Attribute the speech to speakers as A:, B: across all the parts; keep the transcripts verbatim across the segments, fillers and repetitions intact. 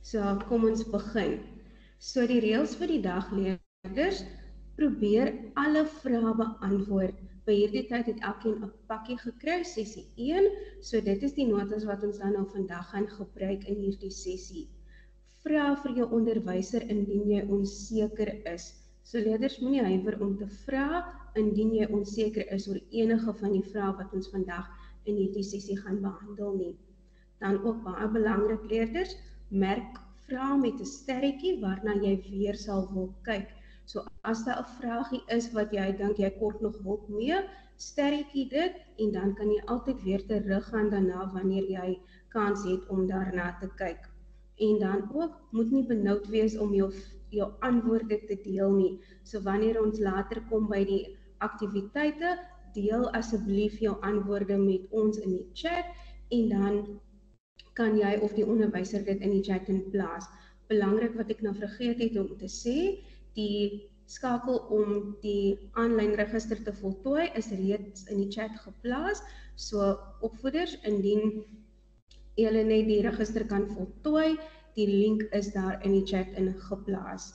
A: So kom ons begin. So die reëls vir die dag, leerders, probeer alle vrae beantwoord. By hierdie tyd het elkeen 'n pakkie gekry, sessie een, so dit is die notas wat ons dan nou vandag gaan gebruik in hierdie sessie. Vra vir jou onderwyser indien jy onseker is. So leerders, moenie huiwer om te vra indien jy onseker is oor enige van die vrae wat ons vandag in hierdie sessie gaan behandel nie. Dan ook baie belangrik, leerders, merk vrae met 'n sterretjie waarna jy weer sal wil kyk. So as daar 'n vraagie is wat jy dink jy kort nog hulp mee, sterretjie dit en dan kan jy altyd weer teruggaan daarna wanneer jy kans het om daarna te kyk. En dan ook, moet nie benoud wees om jou, jou antwoorde te deel nie. So wanneer ons later kom by die aktiwiteite, deel asseblief jou antwoorde met ons in die chat en dan kan jy of die onderwyser dit in die chat in plaas. Belangrik wat ek nou vergeet het om te sê, die skakel om die aanlyn register te voltooi is reeds in die chat geplaas. So opvoeders, indien julle net die register kan voltooi, die link is daar in die chat in geplaas.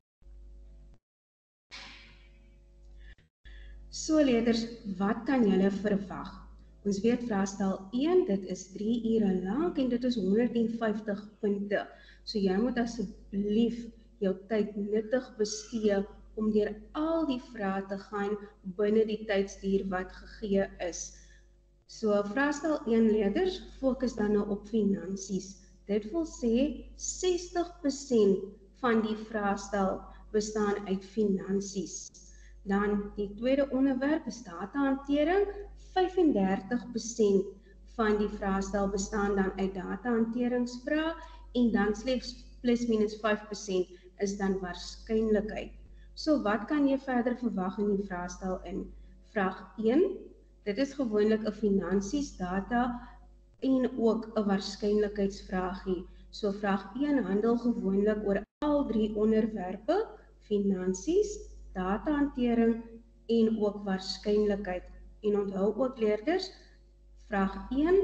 A: So leerders, wat kan julle verwag? Ons weet vraestel een, dit is drie ure lank en dit is honderd en vyftig punte. So jy moet asseblief jou tyd nuttig bestee om deur al die vrae te gaan binne die tydsduur wat gegee is. So vraestel een, leerders, fokus dan nou op finansies. Dit wil sê sestig persent van die vraestel bestaan uit finansies. Dan die tweede onderwerp is datahantering. vyfendertig persent van die vraestel bestaan dan uit datahanteringsvrae en dan slegs plus minus vyf persent is dan waarskynlikheid. So wat kan jy verder verwag in die vraestel in? Vraag een, dit is gewoonlik 'n finansies, data en ook 'n waarskynlikheidsvraagie. So vraag een handel gewoonlik oor al drie onderwerpe, finansies, datahantering en ook waarskynlikheid. En onthou ook leerders, vraag een,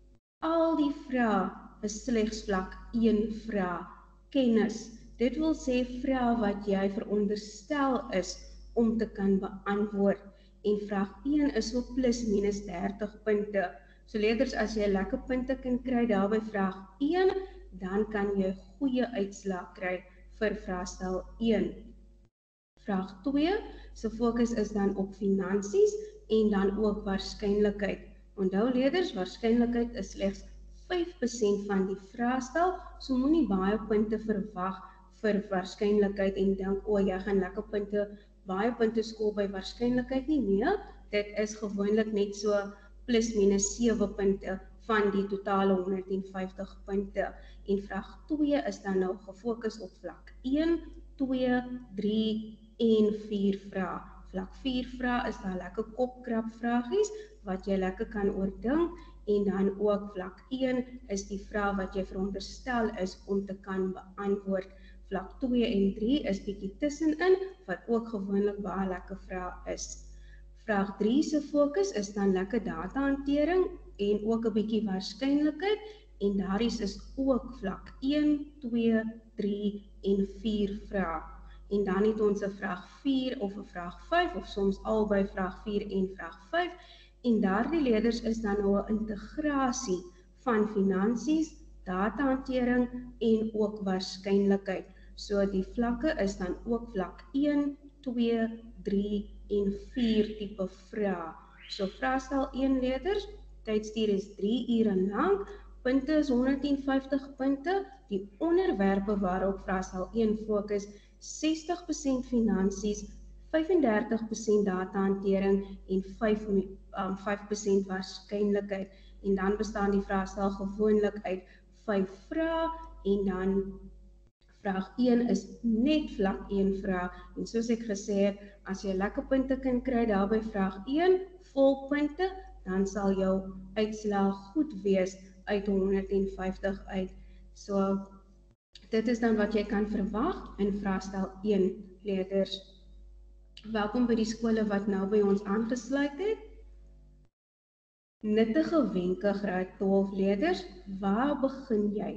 A: al die vrae is slegs vlak een vraag, kennis. Dit wil sê vrae wat jy veronderstel is om te kan beantwoord. En vraag een is so plus minus dertig punte. So leerders, as jy lekker punte kan kry daar by vraag een, dan kan jy goeie uitslae kry vir vraestel een. Vraag twee, se fokus is dan op finansies en dan ook waarskynlikheid. Onthou leerders, waarskynlikheid is slegs vyf persent van die vraestel, so moenie baie punte verwag vir waarskynlikheid en dink, o, jy gaan lekker punte, baie punte skool by waarskynlikheid nie. Nee, dit is gewoonlik net so plus minus sewe punte van die totale honderd en vyftig punte. En vraag twee is dan nou gefokus op vlak een, twee, drie en vier vrae. Vlak vier vrae is daar lekker kopkrap vragies wat jy lekker kan oordink en dan ook vlak een is die vraag wat jy veronderstel is om te kan beantwoord. Vlak twee en drie is bietjie tussenin wat ook gewoonlik baie lekker vrae is. Vraag drie se fokus is dan lekker datahantering en ook 'n bietjie waarskynlikheid en daaris is ook vlak een, twee, drie en vier vrae. En dan het ons 'n vraag vier of 'n vraag vyf of soms albei vraag vier en vraag vyf en daardie leerders is dan nou 'n integrasie van finansies, datahantering en ook waarskynlikheid. So die vlakke is dan ook vlak een, twee, drie en vier tipe vrae. So vraestel een leerders, tydstuur is drie ure lank, punte is honderd en vyftig punte, die onderwerpe waarop vraestel een fokus, sestig persent finansies, vyfendertig persent datahantering en vyf persent waarskynlikheid. En dan bestaan die vraestel gewoonlik uit vyf vrae en dan vraag een is net vlak een vraag. En soos ek gesê het, as jy lekker punte kan kry daar by vraag een, vol punte, dan sal jou uitslaag goed wees uit honderd en vyftig uit. So dit is dan wat jy kan verwag in vraestel een leerders. Welkom by die skole wat nou by ons aangesluit het. Nuttige wenke graad twaalf leerders, waar begin jy?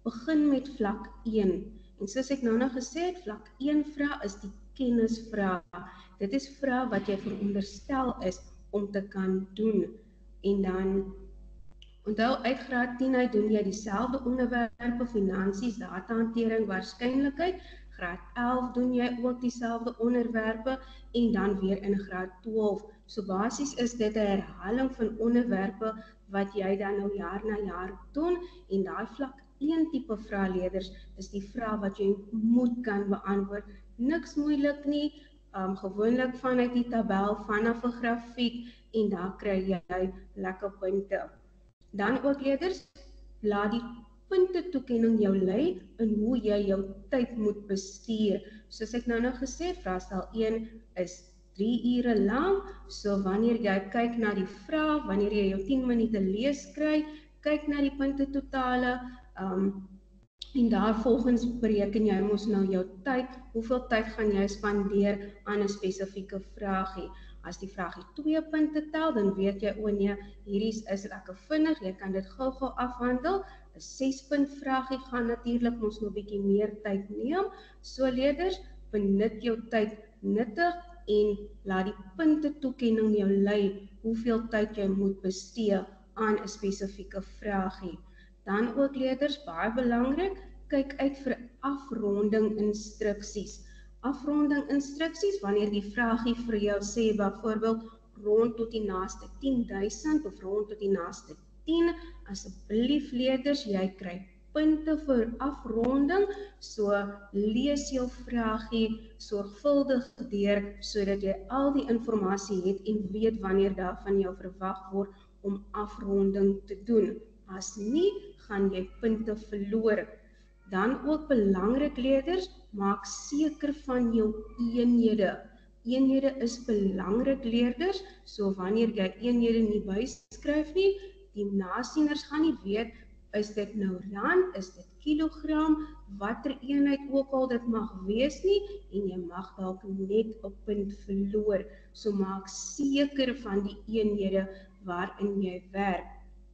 A: begin met vlak een. En soos ek nou nog gesê het, vlak een vraag is die kennisvraag. Dit is vraag wat jy veronderstel is om te kan doen. En dan, onthou uit graad tien uit doen jy dieselfde onderwerpe, finansies, datahantering, waarskynlikheid. Graad elf doen jy ook dieselfde onderwerpe en dan weer in graad twaalf. So basies is dit 'n herhaling van onderwerpe wat jy dan nou jaar na jaar doen en daai vlak een tipe vraeleerders is die vraag wat jy moet kan beantwoord. Niks moeilik nie, um, gewoonlik vanuit die tabel, vanaf 'n grafiek en daar kry jy lekker punte. Dan ook leerders, laat die punte toekenning jou lei in hoe jy jou tyd moet bestuur. Soos ek nou nou gesê, vraestel een is drie ure lang, so wanneer jy kyk na die vraag, wanneer jy jou tien minute lees kry, kyk na die punte totale, um, en daar volgens bereken jy mos nou jou tyd, hoeveel tyd gaan jy spandeer aan 'n spesifieke vraagie. As die vraagie twee punte tel, dan weet jy, o nee, hierdie is lekker vinnig, jy kan dit gou-gou afhandel. 'n ses punt vraagie gaan natuurlik mos nou 'n bietjie meer tyd neem. So leerders, benut jou tyd nuttig en laat die punte toekenning jou lei hoeveel tyd jy moet bestee aan 'n spesifieke vraagie. Dan ook leerders, baie belangrik, kyk uit vir afronding instruksies. Afronding instruksies, wanneer die vraagie vir jou sê, byvoorbeeld rond tot die naaste tien duisend of rond tot die naaste tien, asseblief leerders, jy kry punte vir afronding, so lees jou vraagie sorgvuldig deur, sodat jy al die inligting het en weet wanneer daar van jou verwag word om afronding te doen. As nie, gaan jy punte verloor. Dan ook belangrik leerders, maak seker van jou eenhede. Eenhede is belangrik leerders, so wanneer jy eenhede nie byskryf nie, die nasieners gaan nie weet, is dit nou rand, is dit kilogram, watter eenheid ook al dit mag wees nie, en jy mag dalk net 'n punt verloor. So maak seker van die eenhede waarin jy werk.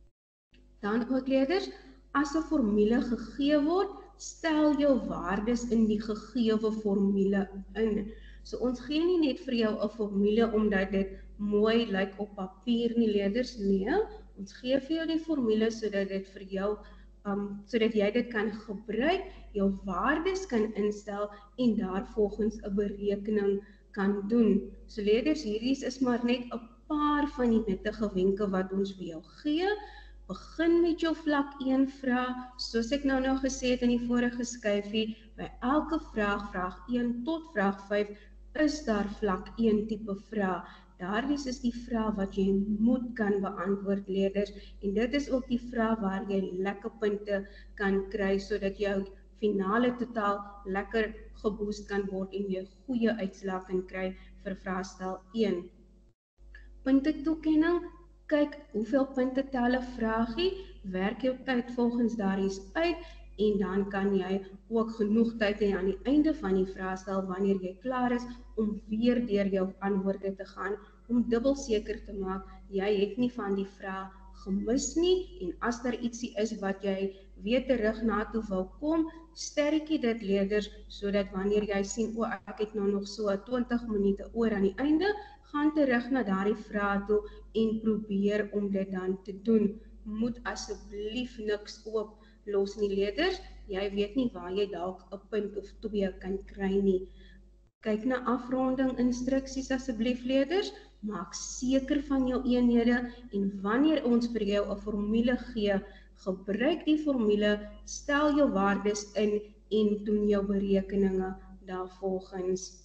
A: Dan ook leerders, as 'n formule gegee word, stel jou waardes in die gegeewe formule in. So ons gee nie net vir jou 'n formule omdat dit mooi lyk op papier nie leerders, nee, ons gee vir jou die formule sodat dit vir jou, um, sodat jy dit kan gebruik, jou waardes kan instel en daarvolgens 'n berekening kan doen. So leerders, hierdie is maar net 'n paar van die nuttige wenke wat ons vir jou gee. Begin met jou vlak een vraag, soos ek nou nou gesê het in die vorige skyfie, by elke vraag, vraag een tot vraag vyf, is daar vlak een tipe vraag. Daardie is die vraag wat jy moet kan beantwoord leerders, en dit is ook die vraag waar jy lekker punte kan kry, sodat jou finale totaal lekker geboost kan word en jy goeie uitslag kan kry vir vraestel een. Punte toekenning, kyk hoeveel punte tel 'n vraagie, werk jou tyd volgens daaruit uit en dan kan jy ook genoeg tyd hê aan die einde van die vraestel wanneer jy klaar is om weer deur jou antwoorde te gaan om dubbel seker te maak jy het nie van die vraag gemis nie en as daar ietsie is wat jy weer terug na toe wil kom, sterkie dit leerders sodat wanneer jy sien o ek het nou nog so twintig minute oor aan die einde, gaan terug na daardie vraag toe en probeer om dit dan te doen. Moet asseblief niks oop los nie leerders, jy weet nie waar jy dalk 'n punt of twee kan kry nie. Kyk na afronding instruksies asseblief leerders, maak seker van jou eenhede en wanneer ons vir jou 'n formule gee, gebruik die formule, stel jou waardes in en doen jou berekeninge daarvolgens.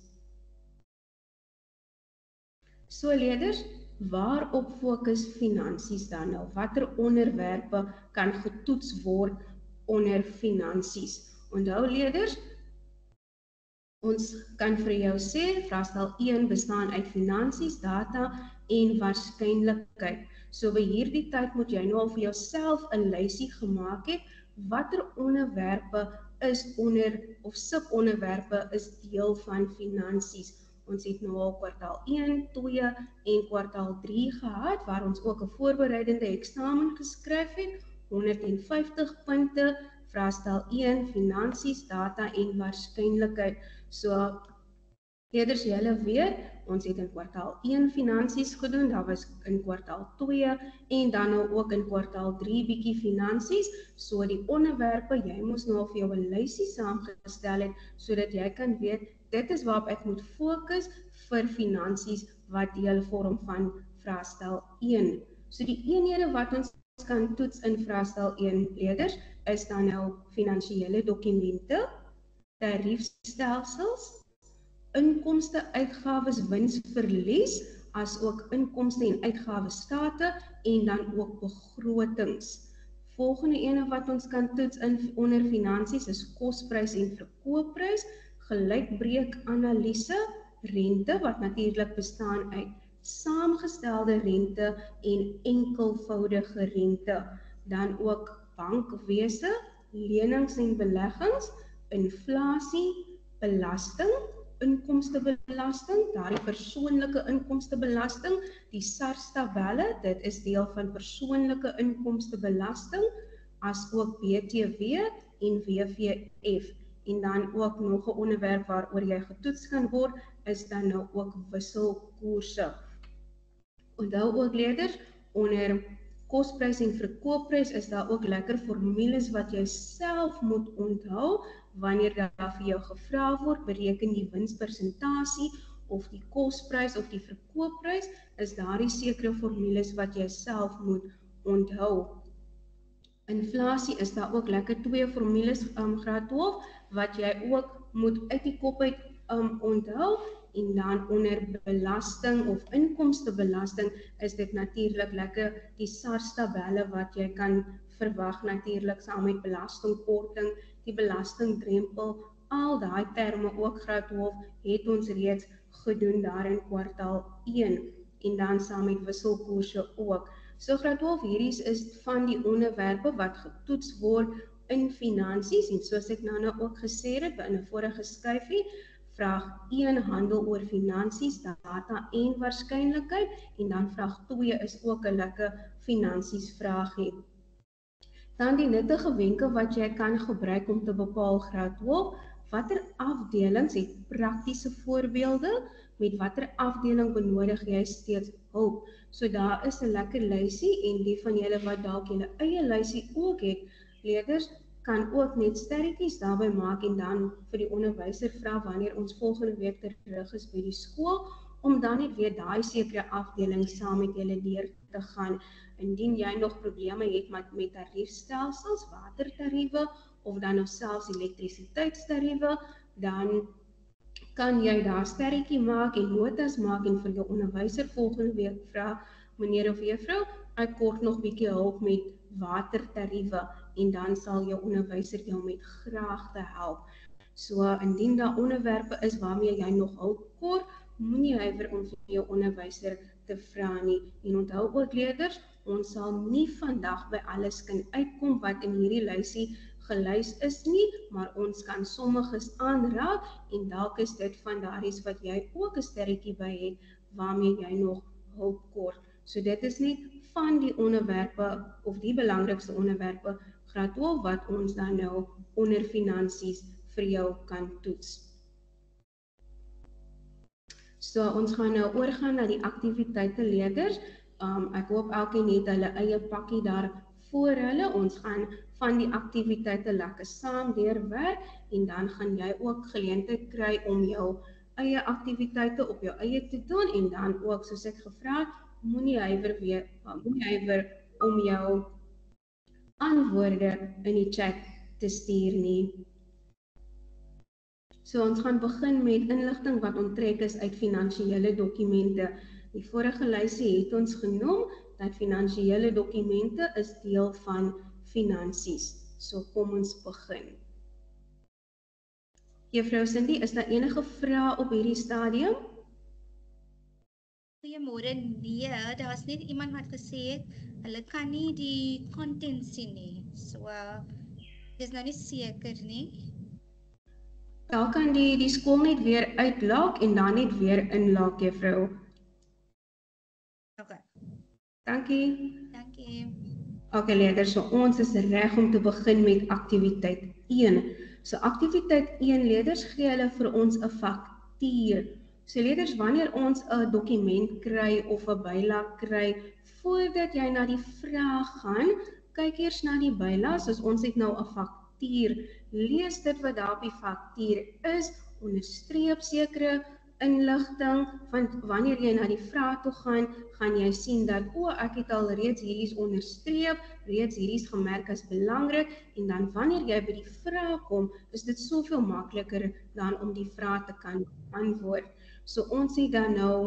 A: So leerders, waarop fokus finansies dan nou? Watter onderwerpe kan getoets word onder finansies? Onthou leerders, ons kan vir jou sê, vraestel een bestaan uit finansies, data en waarskynlikheid. So by hierdie tyd moet jy nou al vir jouself 'n lysie gemaak het, watter onderwerpe is onder, of subonderwerpe is deel van finansies. Ons het nou al kwartaal een, twee en kwartaal drie gehad, waar ons ook 'n voorbereidende eksamen geskryf het, honderd en vyftig punte vraestel een, finansies, data en waarskynlikheid. So, leerders julle weet, ons het in kwartaal een finansies gedoen, daar was in kwartaal twee en dan nou ook in kwartaal drie bietjie finansies. So die onderwerpe, jy moes nou al vir jou 'n lysie saamgestel het, sodat jy kan weet, dit is waarop ek moet fokus vir finansies wat deel vorm van vraestel een. So die eenhede wat ons kan toets in vraestel een leerders, is dan nou finansiële dokumente, tariefstelsels, inkomste, uitgawes, wins, verlies, as ook inkomste en uitgawes state en dan ook begrotings. Volgende ene wat ons kan toets in onder finansies is kosprys en verkoopprys, gelykbreekanalise, rente wat natuurlik bestaan uit saamgestelde rente en enkelvoudige rente, dan ook bankwese, lenings en beleggings, inflasie, belasting, inkomstebelasting, daardie persoonlike inkomstebelasting, die SARS tabelle, dit is deel van persoonlike inkomstebelasting, as ook B T W en W V F. En dan ook nog 'n onderwerp waaroor jy getoets kan word, is dan nou ook wisselkoerse. Onthou ook leerders, onder kosprys en verkoopprys is daar ook lekker formules wat jy self moet onthou, wanneer daar vir jou gevra word, bereken die winspersentasie of die kosprys of die verkoopprys, is daar die sekere formules wat jy self moet onthou. Inflasie is daar ook lekker twee formules um, graad twaalf, wat jy ook moet uit die kop uit um, onthou, en dan onder belasting of inkomstebelasting is dit natuurlik lekker die SARS tabelle wat jy kan verwag natuurlik saam met belastingkorting, die belastingdrempel, al daai terme ook graad twaalf het ons reeds gedoen daar in kwartaal een en dan saam met wisselkoerse ook. So graad twaalf hierdie is van die onderwerpe wat getoets word in finansies en soos ek nou nou ook gesê het in 'n vorige skyfie, vraag een handel oor finansies, data en waarskynlikheid en dan vraag twee is ook 'n lekker finansies vraagie. Dan die nuttige wenke wat jy kan gebruik om te bepaal graad twaalf, watter afdelings het praktiese voorbeelde, met watter afdeling benodig jy steeds hulp. So daar is 'n lekker lysie en die van julle wat dalk julle eie lysie ook het, leerders kan ook net sterretjies daarby maak en dan vir die onderwyser vra wanneer ons volgende week terug is by die skool, om dan net weer daai sekere afdeling saam met julle deur te gaan. Indien jy nog probleme het met, met tariefstelsels, watertariewe of dan nog selfs elektrisiteitstariewe, dan kan jy daar sterretjie maak en notas maak en vir jou onderwyser volgende week vra, meneer of juffrou, ek kort nog bietjie hulp met watertariewe en dan sal jou onderwyser jou met graagte help. So indien daar onderwerpe is waarmee jy nog hulp kort, moenie huiwer om vir jou onderwyser te vra nie. En onthou ook leerders, ons sal nie vandag by alles kan uitkom wat in hierdie lysie gelys is nie, maar ons kan sommiges aanraak en dalk is dit van daardie wat jy ook 'n sterretjie by het waarmee jy nog hulp kort. So dit is net van die onderwerpe of die belangrikste onderwerpe graad twaalf wat ons dan nou onder finansies vir jou kan toets. So ons gaan nou oorgaan na die aktiwiteite leerders. Um, ek hoop elkeen het hulle eie pakkie daar voor hulle. Ons gaan van die aktiwiteite lekker saam deurwerk en dan gaan jy ook geleentheid kry om jou eie aktiwiteite op jou eie te doen en dan ook soos ek gevra het, moenie huiwer weer, moenie huiwer om jou antwoorde in die chat te stuur nie. So ons gaan begin met inligting wat onttrek is uit finansiële dokumente. Die vorige lysie het ons genoem dat finansiële dokumente is deel van finansies. So kom ons begin. Juffrou Cindy, is daar enige vrae op hierdie stadium?
B: Goeiemôre, nee, daar is net iemand wat gesê het, hulle kan nie die content sien nie. So, dis nou nie seker nie.
A: Daar kan die, die skool net weer uitlaak en dan net weer inlaak, juffrou.
B: Okay.
A: Dankie.
B: Dankie.
A: Okay leerders, so ons is reg om te begin met aktiwiteit een. So aktiwiteit een leerders gee hulle vir ons 'n faktuur. So leerders, wanneer ons 'n dokument kry of 'n bylaag kry, voordat jy na die vraag gaan, kyk eers na die bylaag, soos ons het nou 'n faktuur. Lees dit wat daar op die faktuur is, onderstreep sekere inligting, want wanneer jy na die vraag toe gaan, gaan jy sien dat, o, ek het al reeds hierdie is onderstreep, reeds hierdie is gemerk as belangrik, en dan wanneer jy by die vraag kom, is dit soveel makliker dan om die vraag te kan antwoord. So ons het dan nou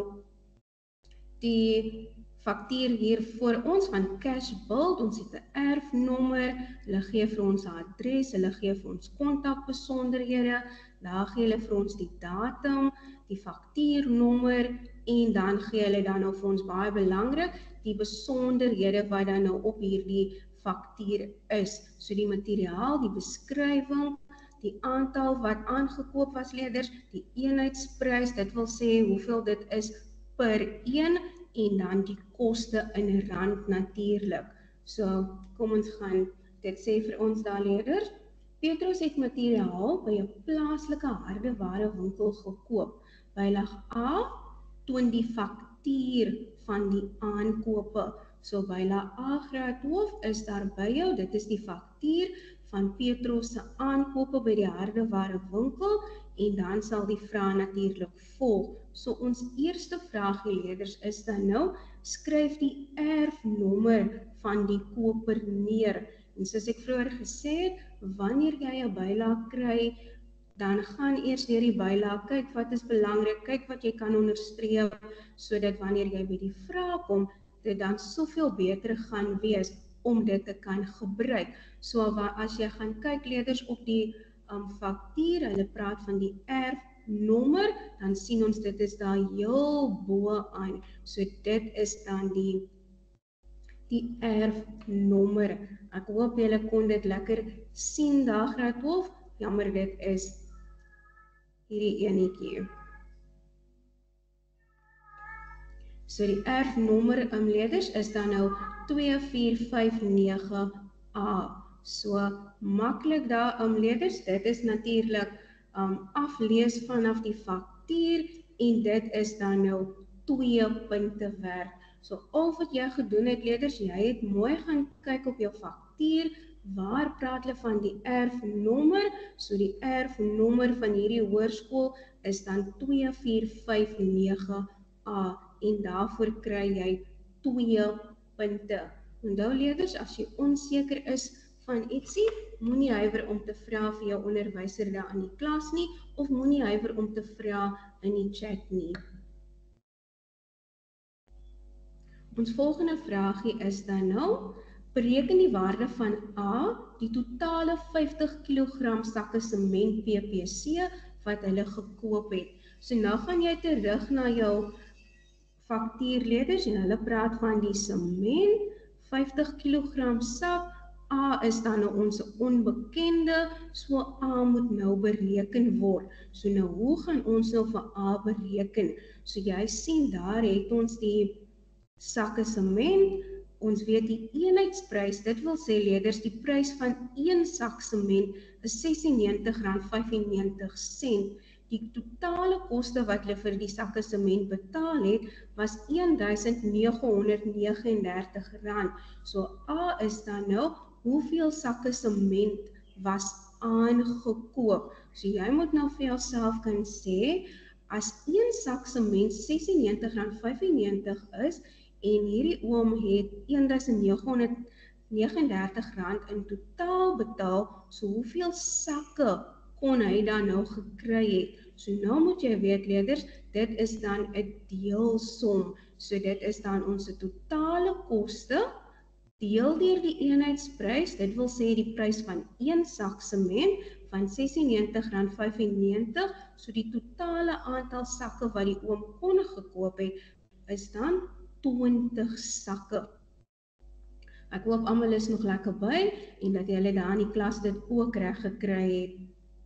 A: die faktuur hier voor ons van cash bill, ons het 'n erfnommer, hulle gee vir ons 'n adres, hulle gee vir ons kontakbesonderhede, daar gee hulle vir ons die datum, die faktuurnommer en dan gee hulle dan nou vir ons baie belangrik die besonderhede wat dan nou op hierdie faktuur is. So die materiaal, die beskrywing, die aantal wat aangekoop was leerders, die eenheidsprys, dit wil sê hoeveel dit is per een en dan die koste in rand natuurlik. So kom ons gaan, dit sê vir ons daar leerders, Petrus het materiaal by 'n plaaslike hardeware winkel gekoop. Bylaag A toon die faktuur van die aankope. So bylaag A graad hoof is daar by jou, dit is die faktuur van Petrus se aankope by die hardeware winkel en dan sal die vraag natuurlik volg. So ons eerste vraag leerders is dan nou, skryf die erfnommer van die koper neer. En soos ek vroeër gesê het, wanneer jy 'n bylaag kry, dan gaan eers deur die bylaag, kyk wat is belangrik, kyk wat jy kan onderstreep, sodat wanneer jy by die vraag kom, dit dan soveel beter gaan wees om dit te kan gebruik. So as jy gaan kyk leerders op die um, faktuur, hulle praat van die erfnommer, dan sien ons dit is daar heel bo aan. So dit is dan die die erfnommer. Ek hoop julle kon dit lekker sien daar graad hoof. Jammer, dit is hierdie enetjie. So die erfnommer um, leerders is dan nou twee vier vyf nege A. So maklik daar um, leerders, dit is natuurlik um, aflees vanaf die faktuur en dit is dan nou twee punte werd. So al wat jy gedoen het leerders, jy het mooi gaan kyk op jou faktuur, waar praat hulle van die erfnommer? So die erfnommer van hierdie hoërskool is dan twee vier vyf nege A en daarvoor kry jy twee punte. Onthou leerders, as jy onseker is van ietsie, moenie huiwer om te vra vir jou onderwyser daar in die klas nie, of moenie huiwer om te vra in die chat nie. Ons volgende vraagie is dan nou, bereken die waarde van A, die totale vyftig kilogram sakke sement P P C wat hulle gekoop het. So nou gaan jy terug na jou faktuurleerders en hulle praat van die sement, vyftig kilogram sak, A is dan nou ons onbekende, so A moet nou bereken word. So nou hoe gaan ons nou vir A bereken? So jy sien daar het ons die sakke sement, ons weet die eenheidsprys, dit wil sê leerders, die prys van een sak sement is sesennegentig rand vyfennegentig sent. Die totale koste wat hulle vir die sakke sement betaal het, was een duisend nege honderd nege en dertig rand. So A is dan nou, hoeveel sakke sement was aangekoop? So jy moet nou vir jouself kan sê, as een sak sement sesennegentig rand vyfennegentig is, en hierdie oom het een duisend nege honderd nege en dertig rand in totaal betaal, so hoeveel sakke kon hy dan nou gekry het? So nou moet jy weet leerders, dit is dan 'n deelsom, so dit is dan ons totale koste, deel deur die eenheidsprys, dit wil sê die prys van een sak sement van sesennegentig rand vyfennegentig, so die totale aantal sakke wat die oom kon gekoop het, is dan twintig sakke. Ek hoop almal is nog lekker by en dat julle daar in die klas dit ook reg gekry het.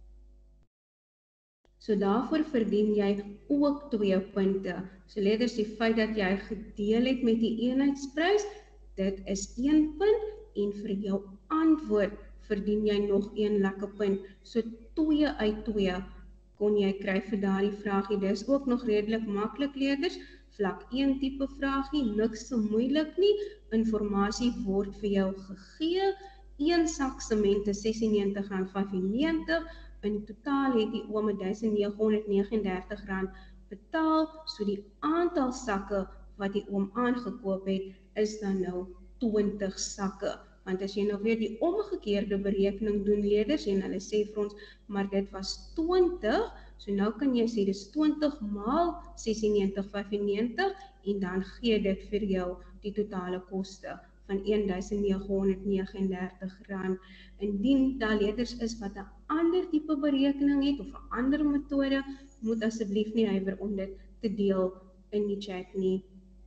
A: So daarvoor verdien jy ook twee punte. So leerders, die feit dat jy gedeel het met die eenheidsprys, dit is een punt en vir jou antwoord verdien jy nog een lekker punt. So twee uit twee kon jy kry vir daardie vraagie. Dis ook nog redelik maklik, leerders. Vlak een tipe vraagie, niks so moeilik nie. Informasie word vir jou gegee. Een sak sement is ses en negentig rand vyfennegentig. In totaal het die oom duisend nege honderd vyf en dertig rand betaal. So die aantal sakke wat die oom aangekoop het, is dan nou twintig sakke. Want as jy nou weer die omgekeerde berekening doen, leerders, en hulle sê vir ons, maar dit was twintig, so nou kan jy sê, dis twintig maal ses en negentig vyfennegentig, en dan gee dit vir jou die totale koste van een duisend nege honderd vyf en dertig rand. Indien daar leerders is wat 'n ander tipe berekening het, of 'n ander metode, moet asseblief nie huiwer om dit te deel in die chat nie.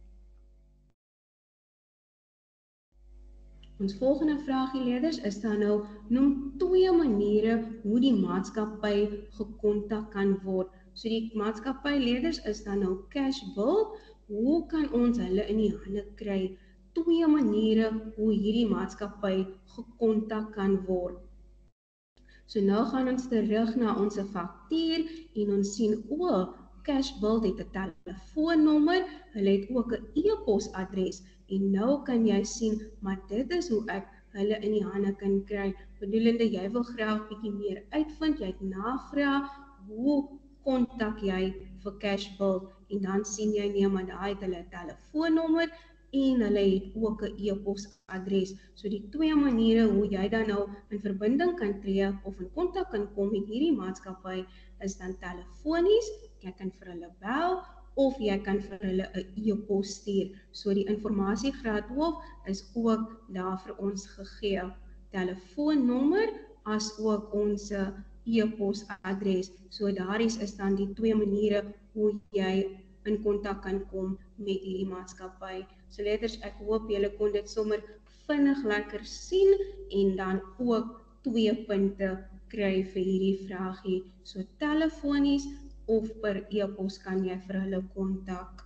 A: Ons volgende vraagie, leerders, is dan nou, noem twee maniere hoe die maatskappy gekontak kan word. So die maatskappy, leerders, is dan nou Cashbuild. Hoe kan ons hulle in die hande kry? Twee maniere hoe hierdie maatskappy gekontak kan word. So nou gaan ons terug na ons faktuur en ons sien, o, Cashbuild het 'n telefoonnommer, hulle het ook 'n e-posadres. En nou kan jy sien, maar dit is hoe ek hulle in die hande kan kry. Bedoelende, jy wil graag bietjie meer uitvind, jy het navraag, hoe kontak jy vir Cashbuild? En dan sien jy nee, maar daar het hulle 'n telefoonnommer en hulle het ook 'n e-posadres. So die twee maniere hoe jy dan nou in verbinding kan tree of in kontak kan kom met hierdie maatskappy is dan telefonies, jy kan vir hulle bel, of jy kan vir hulle 'n e-pos stuur. So die informasiegraad twaalf is ook daar vir ons gegee. Telefoonnommer as ook ons e-posadres. So daaris is dan die twee maniere hoe jy in kontak kan kom met hierdie maatskappy. So leerders, ek hoop julle kon dit sommer vinnig lekker sien en dan ook twee punte kry vir hierdie vraagie. So telefonies of per e-pos kan jy vir hulle kontak.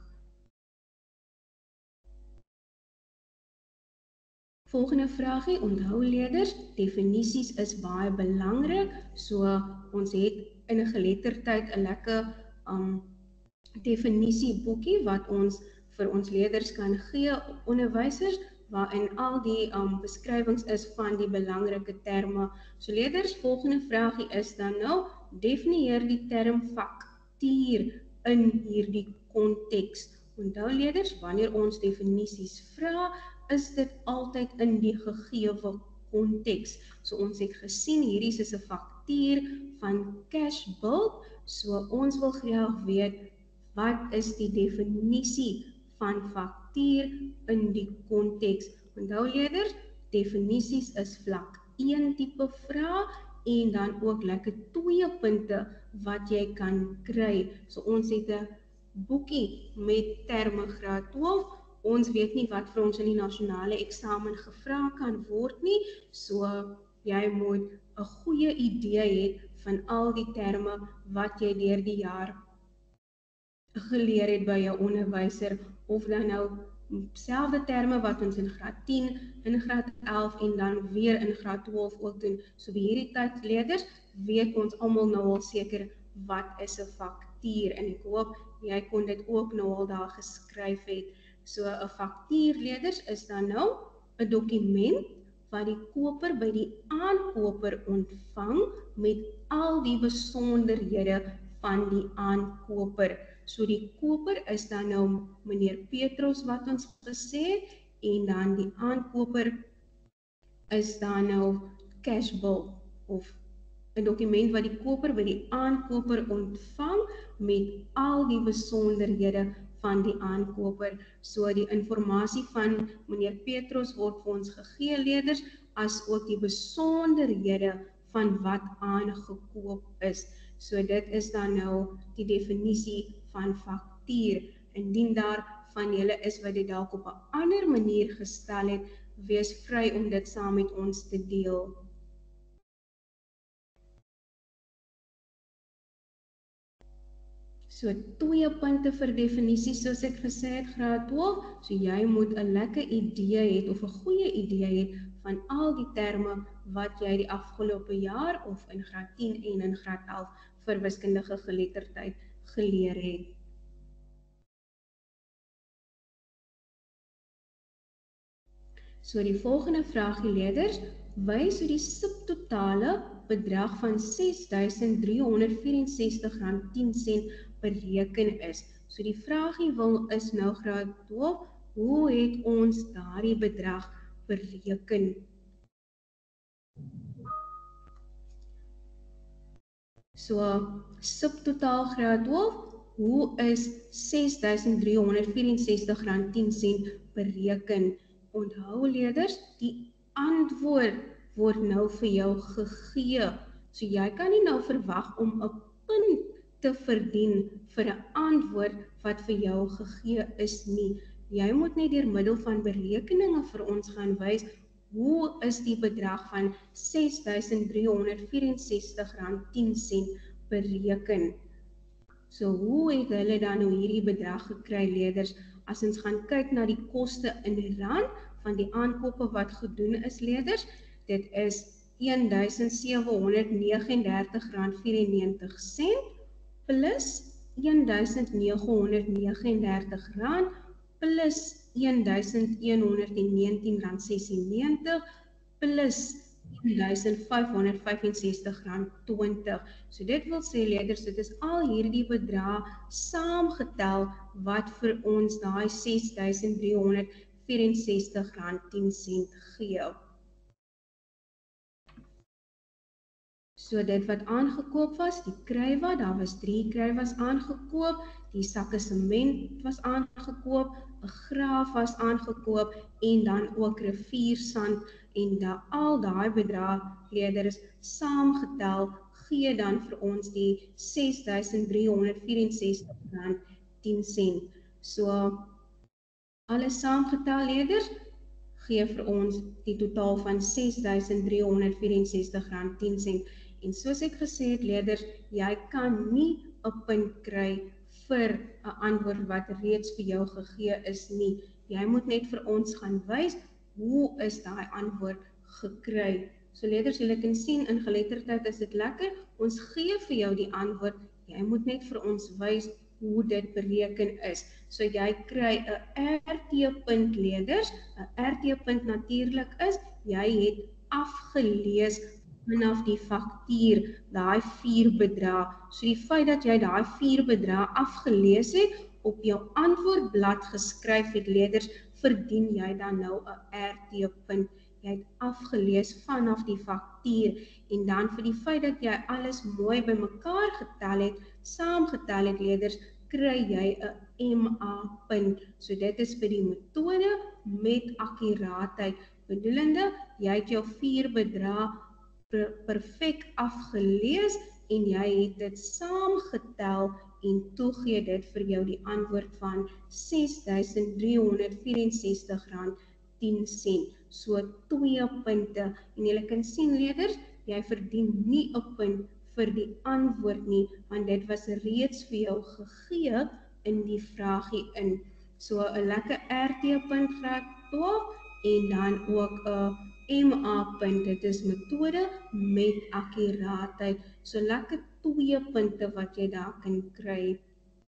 A: Volgende vraagie, onthou leerders, definisies is baie belangrik. So ons het in 'n geletterdheid 'n lekker um, definisieboekie wat ons vir ons leerders kan gee, onderwysers, waarin al die um, beskrywings is van die belangrike terme. So leerders, volgende vraagie is dan nou, definieer die term faktuur in hierdie konteks. Onthou leerders, wanneer ons definisies vra, is dit altyd in die gegewe konteks. So ons het gesien, hierdie is 'n faktuur van Cashbuild, so ons wil graag weet, wat is die definisie van faktuur in die konteks? Onthou leerders, definisies is vlak een tipe vraag en dan ook lekker twee punte wat jy kan kry. So ons het 'n boekie met terme graad twaalf. Ons weet nie wat vir ons in die nasionale eksamen gevra kan word nie, so jy moet 'n goeie idee hê van al die terme wat jy deur die jaar geleer het by jou onderwyser, of dan nou selfde terme wat ons in graad tien, in graad elf en dan weer in graad twaalf ook doen. So by hierdie tyd leerders weet ons almal nou al seker wat is 'n faktuur, en ek hoop jy kon dit ook nou al daar geskryf het. So 'n faktuur leerders is dan nou 'n dokument wat die koper by die aankoper ontvang met al die besonderhede van die aankoper. So die koper is dan nou meneer Petrus wat ons gesê het, en dan die aankoper is dan nou Cashbuild, of 'n dokument wat die koper by die aankoper ontvang met al die besonderhede van die aankoper. So die informasie van meneer Petrus word vir ons gegee leerders, as ook die besonderhede van wat aangekoop is. So dit is dan nou die definisie van faktuur. Indien daar van julle is wat dit dalk op 'n ander manier gestel het, wees vry om dit saam met ons te deel. So twee punte vir definisie, soos ek gesê het, graad twaalf, so jy moet 'n lekker idee hê of 'n goeie idee hê van al die terme wat jy die afgelope jaar of in graad tien en in graad elf vir wiskundige geletterdheid geleer het. So die volgende vraagie leerders, wys hoe die subtotale bedrag van ses duisend drie honderd vyf-en-sestig rand tien sent bereken is. So die vraagie wil is nou graad twaalf, hoe het ons daardie bedrag bereken? So subtotaal graad twaalf, hoe is ses duisend drie honderd vyf-en-sestig rand tien sent bereken? Onthou leerders, die antwoord word nou vir jou gegee. So jy kan nie nou verwag om 'n punt te verdien vir 'n antwoord wat vir jou gegee is nie. Jy moet net deur middel van berekeninge vir ons gaan wys, hoe is die bedrag van ses duisend drie honderd vyf-en-sestig rand tien sent bereken? So hoe het hulle dan nou hierdie bedrag gekry leerders? As ons gaan kyk na die koste in rand van die aankope wat gedoen is leerders, dit is een duisend sewe honderd vyf en dertig rand vyf-en-negentig sent plus een duisend nege honderd vyf en dertig rand plus een duisend een honderd negentien rand ses-en-negentig plus een duisend vyf honderd vyf-en-sestig rand twintig. So dit wil sê leerders, dit is al hierdie bedrae saamgetel wat vir ons daai ses duisend drie honderd vyf-en-sestig rand tien sent gee. So dit wat aangekoop was, die kruiwa, daar was drie kruiwas aangekoop, die sakke sement was aangekoop, 'n graaf was aangekoop en dan ook riviersand en da, al daai bedrae leerders saamgetel gee dan vir ons die ses duisend drie honderd vyf-en-sestig rand tien sent. So alles saamgetel leerders gee vir ons die totaal van ses duisend drie honderd vyf-en-sestig rand tien sent. En soos ek gesê het leerders, jy kan nie 'n punt kry vir 'n antwoord wat reeds vir jou gegee is nie. Jy moet net vir ons gaan wys, hoe is daai antwoord gekry? So leerders, julle kan sien, in geletterdheid is dit lekker, ons gee vir jou die antwoord, jy moet net vir ons wys hoe dit bereken is. So jy kry 'n R T-punt leerders, 'n R T-punt natuurlik is, jy het afgelees vanaf die faktuur, daai vier bedrae. So die feit dat jy daai vier bedrae afgelees het, op jou antwoordblad geskryf het leerders, verdien jy dan nou 'n R T-punt. Jy het afgelees vanaf die faktuur, en dan vir die feit dat jy alles mooi bymekaar getel het, saamgetel het leerders, kry jy 'n M A-punt. So dit is vir die metode met akkuraatheid. Bedoelende, jy het jou vier bedrae per, perfek afgelees en jy het dit saamgetel en toe gee dit vir jou die antwoord van ses duisend drie honderd vyf-en-sestig rand tien sent. So twee punte. En julle kan sien leerders, jy verdien nie 'n punt vir die antwoord nie, want dit was reeds vir jou gegee in die vraagie in. So 'n lekker R T-punt graad twaalf en dan ook 'n M A-punt, dit is metode met akkuraatheid. So lekker twee punte wat jy daar kan kry.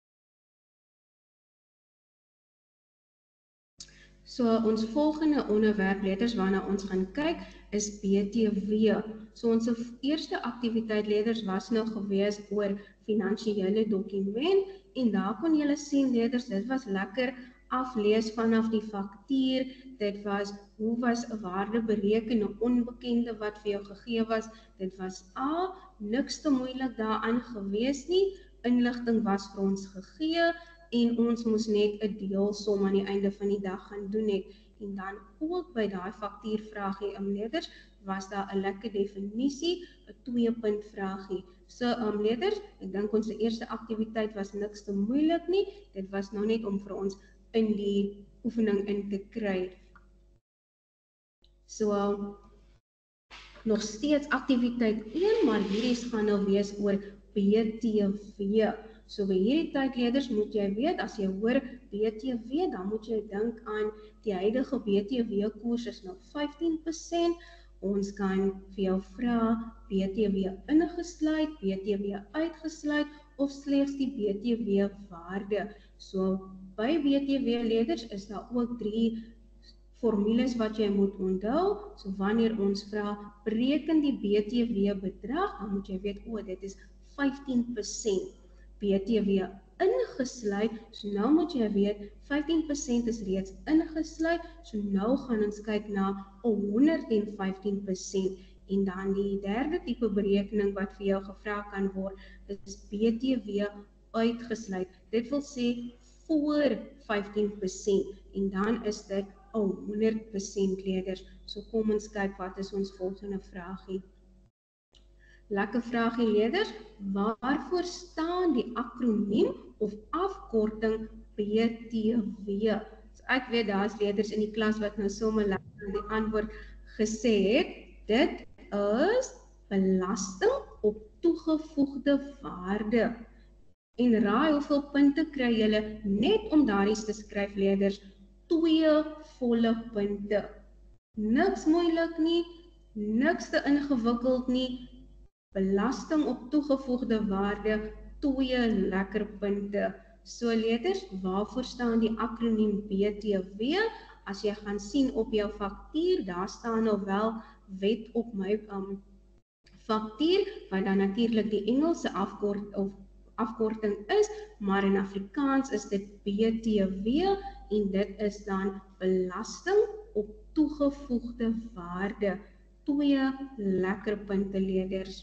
A: So ons volgende onderwerp leerders waarna ons gaan kyk is B T W. So ons eerste aktiwiteit leerders was nou gewees oor finansiële dokument en daar kon julle sien leerders, dit was lekker aflees vanaf die faktuur, dit was hoe was 'n waarde bereken, 'n onbekende wat vir jou gegee was, dit was A, niks te moeilik daaraan gewees nie, inligting was vir ons gegee en ons moes net 'n deelsom aan die einde van die dag gaan doen het. En dan ook by daai faktuurvraagie in leerders was daar 'n lekker definisie, 'n twee punt vraagie. So um, leerders, ek dink ons eerste aktiwiteit was niks te moeilik nie, dit was nou net om vir ons in die oefening in te kry. So, nog steeds aktiwiteit een, maar hierdie gaan nou wees oor B T W. So by hierdie tyd leerders moet jy weet, as jy hoor B T W, dan moet jy dink aan die huidige B T W koers is nou vyftien persent. Ons kan vir jou vra B T W ingesluit, B T W uitgesluit of slegs die B T W waarde. So by B T W leerders is daar ook drie formules wat jy moet onthou. So wanneer ons vra bereken die B T W bedrag, dan moet jy weet, o, dit is vyftien persent B T W ingesluit. So nou moet jy weet, vyftien persent is reeds ingesluit. So nou gaan ons kyk na honderd en vyftien persent. En dan die derde tipe berekening wat vir jou gevra kan word, is B T W uitgesluit. Dit wil sê voor vyftien persent en dan is dit honderd persent leerders. So kom ons kyk wat is ons volgende vraagie. Lekker vraagie leerders, waarvoor staan die akroniem of afkorting B T W? So ek weet daar is leerders in die klas wat nou sommer lekker die antwoord gesê het. Dit is belasting op toegevoegde waarde. En raai hoeveel punte kry julle net om daardie te skryf leerders? Twee volle punte. Niks moeilik nie, niks te ingewikkeld nie. Belasting op toegevoegde waarde, twee lekker punte. So leerders, waarvoor staan die akroniem B T W? As jy gaan sien op jou faktuur, daar staan nou wel wet op my um, faktuur, wat dan natuurlik die Engelse afkort, of afkorting is, maar in Afrikaans is dit B T W en dit is dan belasting op toegevoegde waarde. Twee lekker punte leerders.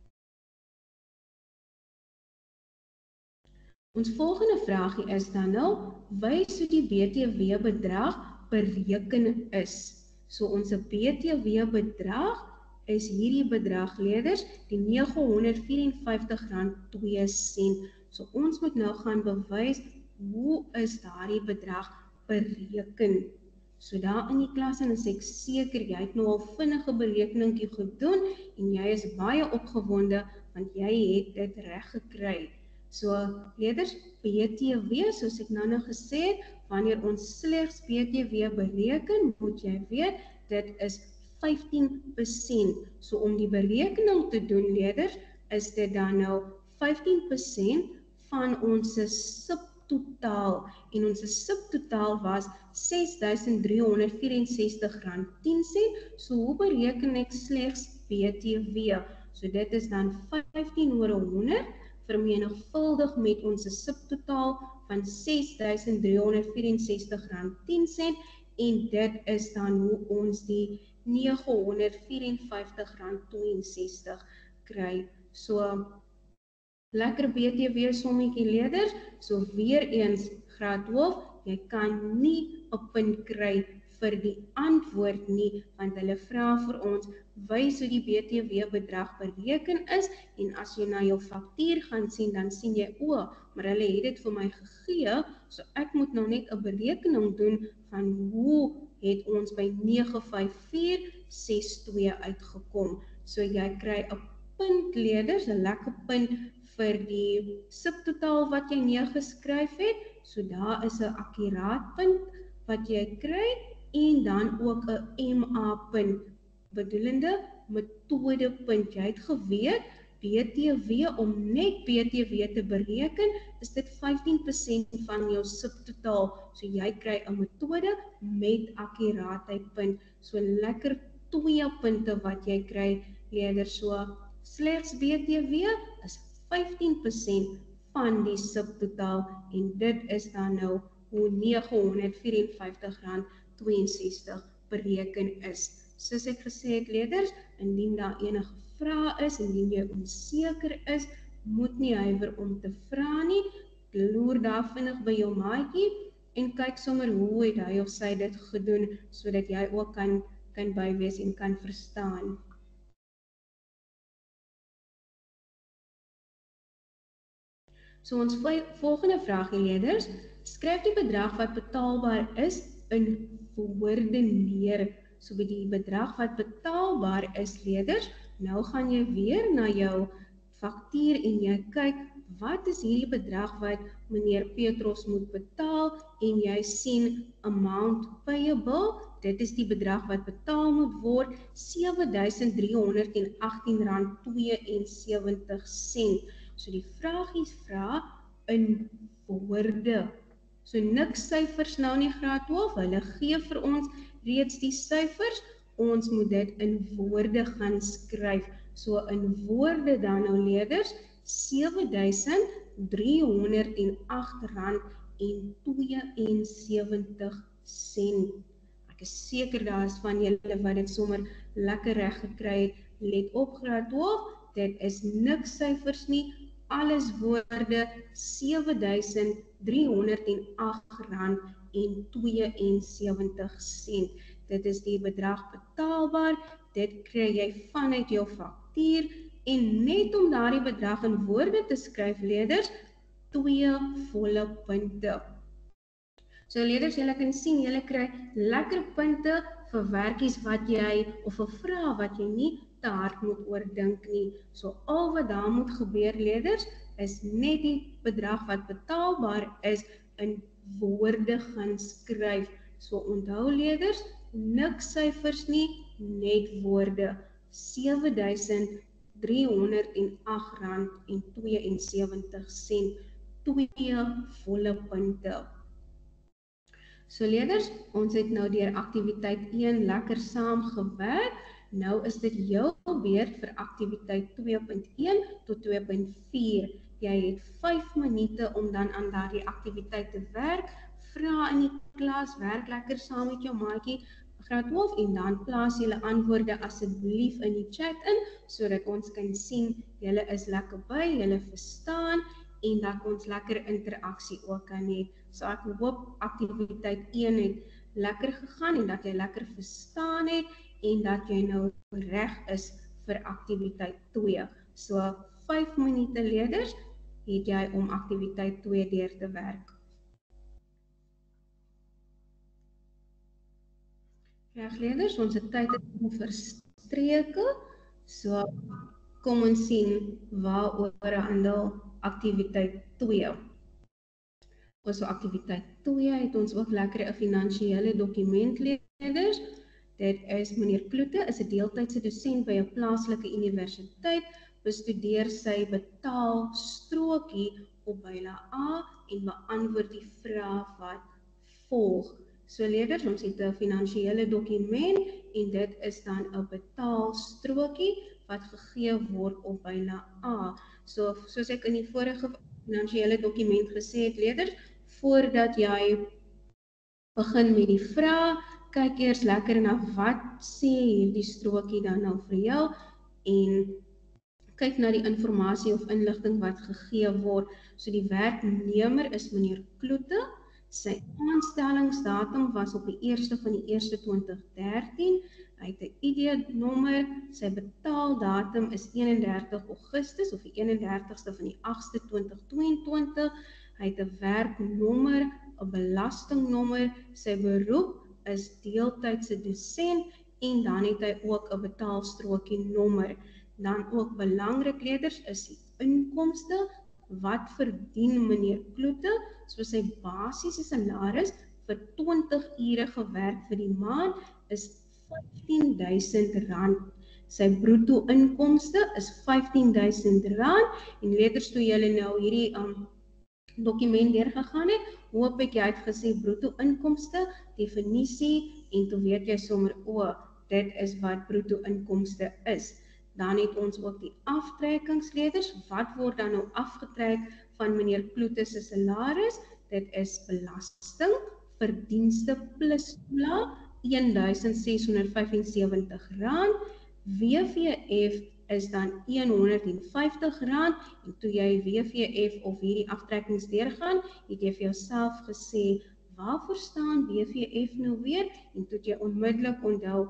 A: Ons volgende vraagie is dan nou, wys hoe die B T W bedrag bereken is. So ons B T W bedrag is hierdie bedrag leerders, die nege honderd vyf en vyftig rand twee sent. So ons moet nou gaan bewys, hoe is daardie bedrag bereken? So daar in die klas en is ek seker, jy het nou al vinnige berekeningkie gedoen en jy is baie opgewonde, want jy het dit reg gekry. So leerders, B T W, soos ek nou nou gesê het, wanneer ons slegs B T W bereken, moet jy weet, dit is vyftien persent. So om die berekening te doen, leerders, is dit dan nou vyftien persent van ons subtotaal. En ons subtotaal was ses duisend drie honderd vyf en sestig rand tien sent. So hoe bereken ek slegs B T W? So dit is dan vyftien oor honderd, vermenigvuldig met ons subtotaal van ses duisend drie honderd vyf en sestig rand tien sent. En dit is dan hoe ons die nege honderd vyf en vyftig rand twee sestig kry. So, lekker B T W sommetjie leerders, so weer eens graad hoof, jy kan nie 'n punt kry vir die antwoord nie, want hulle vra vir ons, wys hoe die B T W bedrag bereken is, en as jy na jou faktuur gaan sien, dan sien jy, o, maar hulle het dit vir my gegee, so ek moet nou net 'n berekening doen van hoe het ons by nege vyf vier ses twee uitgekom. So jy kry 'n punt leerders, 'n lekker punt vir die subtotaal wat jy neergeskryf het. So daar is 'n akkuraat punt wat jy kry en dan ook 'n M A punt, bedoelende metodepunt. Jy het geweet, B T W, om net B T W te bereken, is dit vyftien persent van jou subtotaal. So jy kry 'n metode met akkuraatheidpunt. So lekker twee punte wat jy kry, leerders. So slegs B T W is vyftien persent van die subtotaal en dit is dan nou hoe nege honderd vyf en vyftig rand twee sestig bereken is. Soos ek gesê het, leerders, indien daar enige vrae is, indien jy onseker is, moet nie huiwer om te vra nie. Loer daar vinnig by jou maatjie en kyk sommer hoe het hy of sy dit gedoen, sodat jy ook kan, kan bywees en kan verstaan. So ons volgende vraagie, leerders, skryf die bedrag wat betaalbaar is in woorde neer. So by die bedrag wat betaalbaar is, leerders, nou gaan jy weer na jou faktuur en jy kyk, wat is hierdie bedrag wat meneer Petros moet betaal en jy sien amount payable, dit is die bedrag wat betaal moet word, sewe duisend drie honderd en agttien rand tweeënsewentig sent. So die vragies vra in woorde. So niks syfers nou nie graad twaalf, hulle gee vir ons reeds die syfers, ons moet dit in woorde gaan skryf. So in woorde dan nou leerders, sewe duisend drie honderd en agt rand en tweeënsewentig sent. Ek is seker daar is van julle wat dit sommer lekker reg gekry het. Let op graad twaalf, dit is niks syfers nie, alles woorde, sewe duisend drie honderd en agt rand en tweeënsewentig sent. Dit is die bedrag betaalbaar, dit kry jy vanuit jou faktuur en net om daardie bedrag in woorde te skryf, leerders, twee volle punte. So leerders, julle kan sien, julle kry lekker punte vir werkies wat jy, of vir vrae wat jy nie te hard moet oordink nie. So al wat daar moet gebeur, leerders, is net die bedrag wat betaalbaar is in woorde gaan skryf. So onthou leerders, niks syfers nie, net woorde. sewe duisend drie honderd en agt rand en tweeënsewentig sent, twee volle punte. So leerders, ons het nou deur aktiwiteit een lekker saam gewerk. Nou is dit jou beurt vir aktiwiteit twee punt een tot twee punt vier. Jy het vyf minute om dan aan daardie aktiwiteit te werk. Vra in die klas, werk lekker saam met jou maatjie graad twaalf en dan plaas julle antwoorde asseblief in die chat in, sodat ons kan sien julle is lekker by, julle verstaan en dat ons lekker interaksie ook kan hê. So ek hoop aktiwiteit een het lekker gegaan en dat jy lekker verstaan het en dat jy nou reg is vir aktiwiteit twee. So vyf minute leerders het jy om aktiwiteit twee deur te werk. Reg leerders, ons tyd is verstreke. So kom ons sien waaroor handel aktiwiteit twee. So aktiwiteit twee het ons ook lekker 'n finansiële dokument leerders. Dit is meneer Kloete, is 'n deeltydse dosent by 'n plaaslike universiteit, bestudeer sy betaalstrokie op byla A en beantwoord die vrae wat volg. So leerders, ons het 'n finansiële dokument en dit is dan 'n betaalstrokie wat gegee word op byla A. So soos ek in die vorige finansiële dokument gesê het, leerders, voordat jy begin met die vrae, kyk eers lekker na wat sê hierdie strokie dan nou vir jou en kyk na die inligting of inligting wat gegee word. So die werknemer is meneer Kloete. Sy aanstellingsdatum was op die eerste van die eerste twintig dertien. Hy het 'n I D-nommer. Sy betaaldatum is eenendertig Augustus of die eenendertigste van die agste twintig tweeëntwintig. Hy het 'n werknommer, 'n belastingnommer. Sy beroep is deeltydse dosent en dan het hy ook 'n betaalstrokie nommer. Dan ook belangrik leerders is die inkomste. Wat verdien meneer Kloete? So sy basiese salaris vir twintig ure gewerk vir die maand is vyftien duisend rand. Sy bruto inkomste is vyftien duisend rand en leerders toe julle nou hierdie um, dokument deurgegaan het, hoop ek jy het gesê bruto inkomste, definisie en toe weet jy sommer o, dit is wat bruto inkomste is. Dan het ons ook die aftrekkingsleerders. Wat word dan nou afgetrek van meneer Kloete se salaris? Dit is belasting, verdienste plus toelaag, een duisend ses honderd vyf en sewentig rand. W V F is dan honderd en vyftig rand. En toe jy W V F of hierdie aftrekkings deurgaan, het jy vir jouself gesê, waarvoor staan W V F nou weer? En toe het jy onmiddellik onthou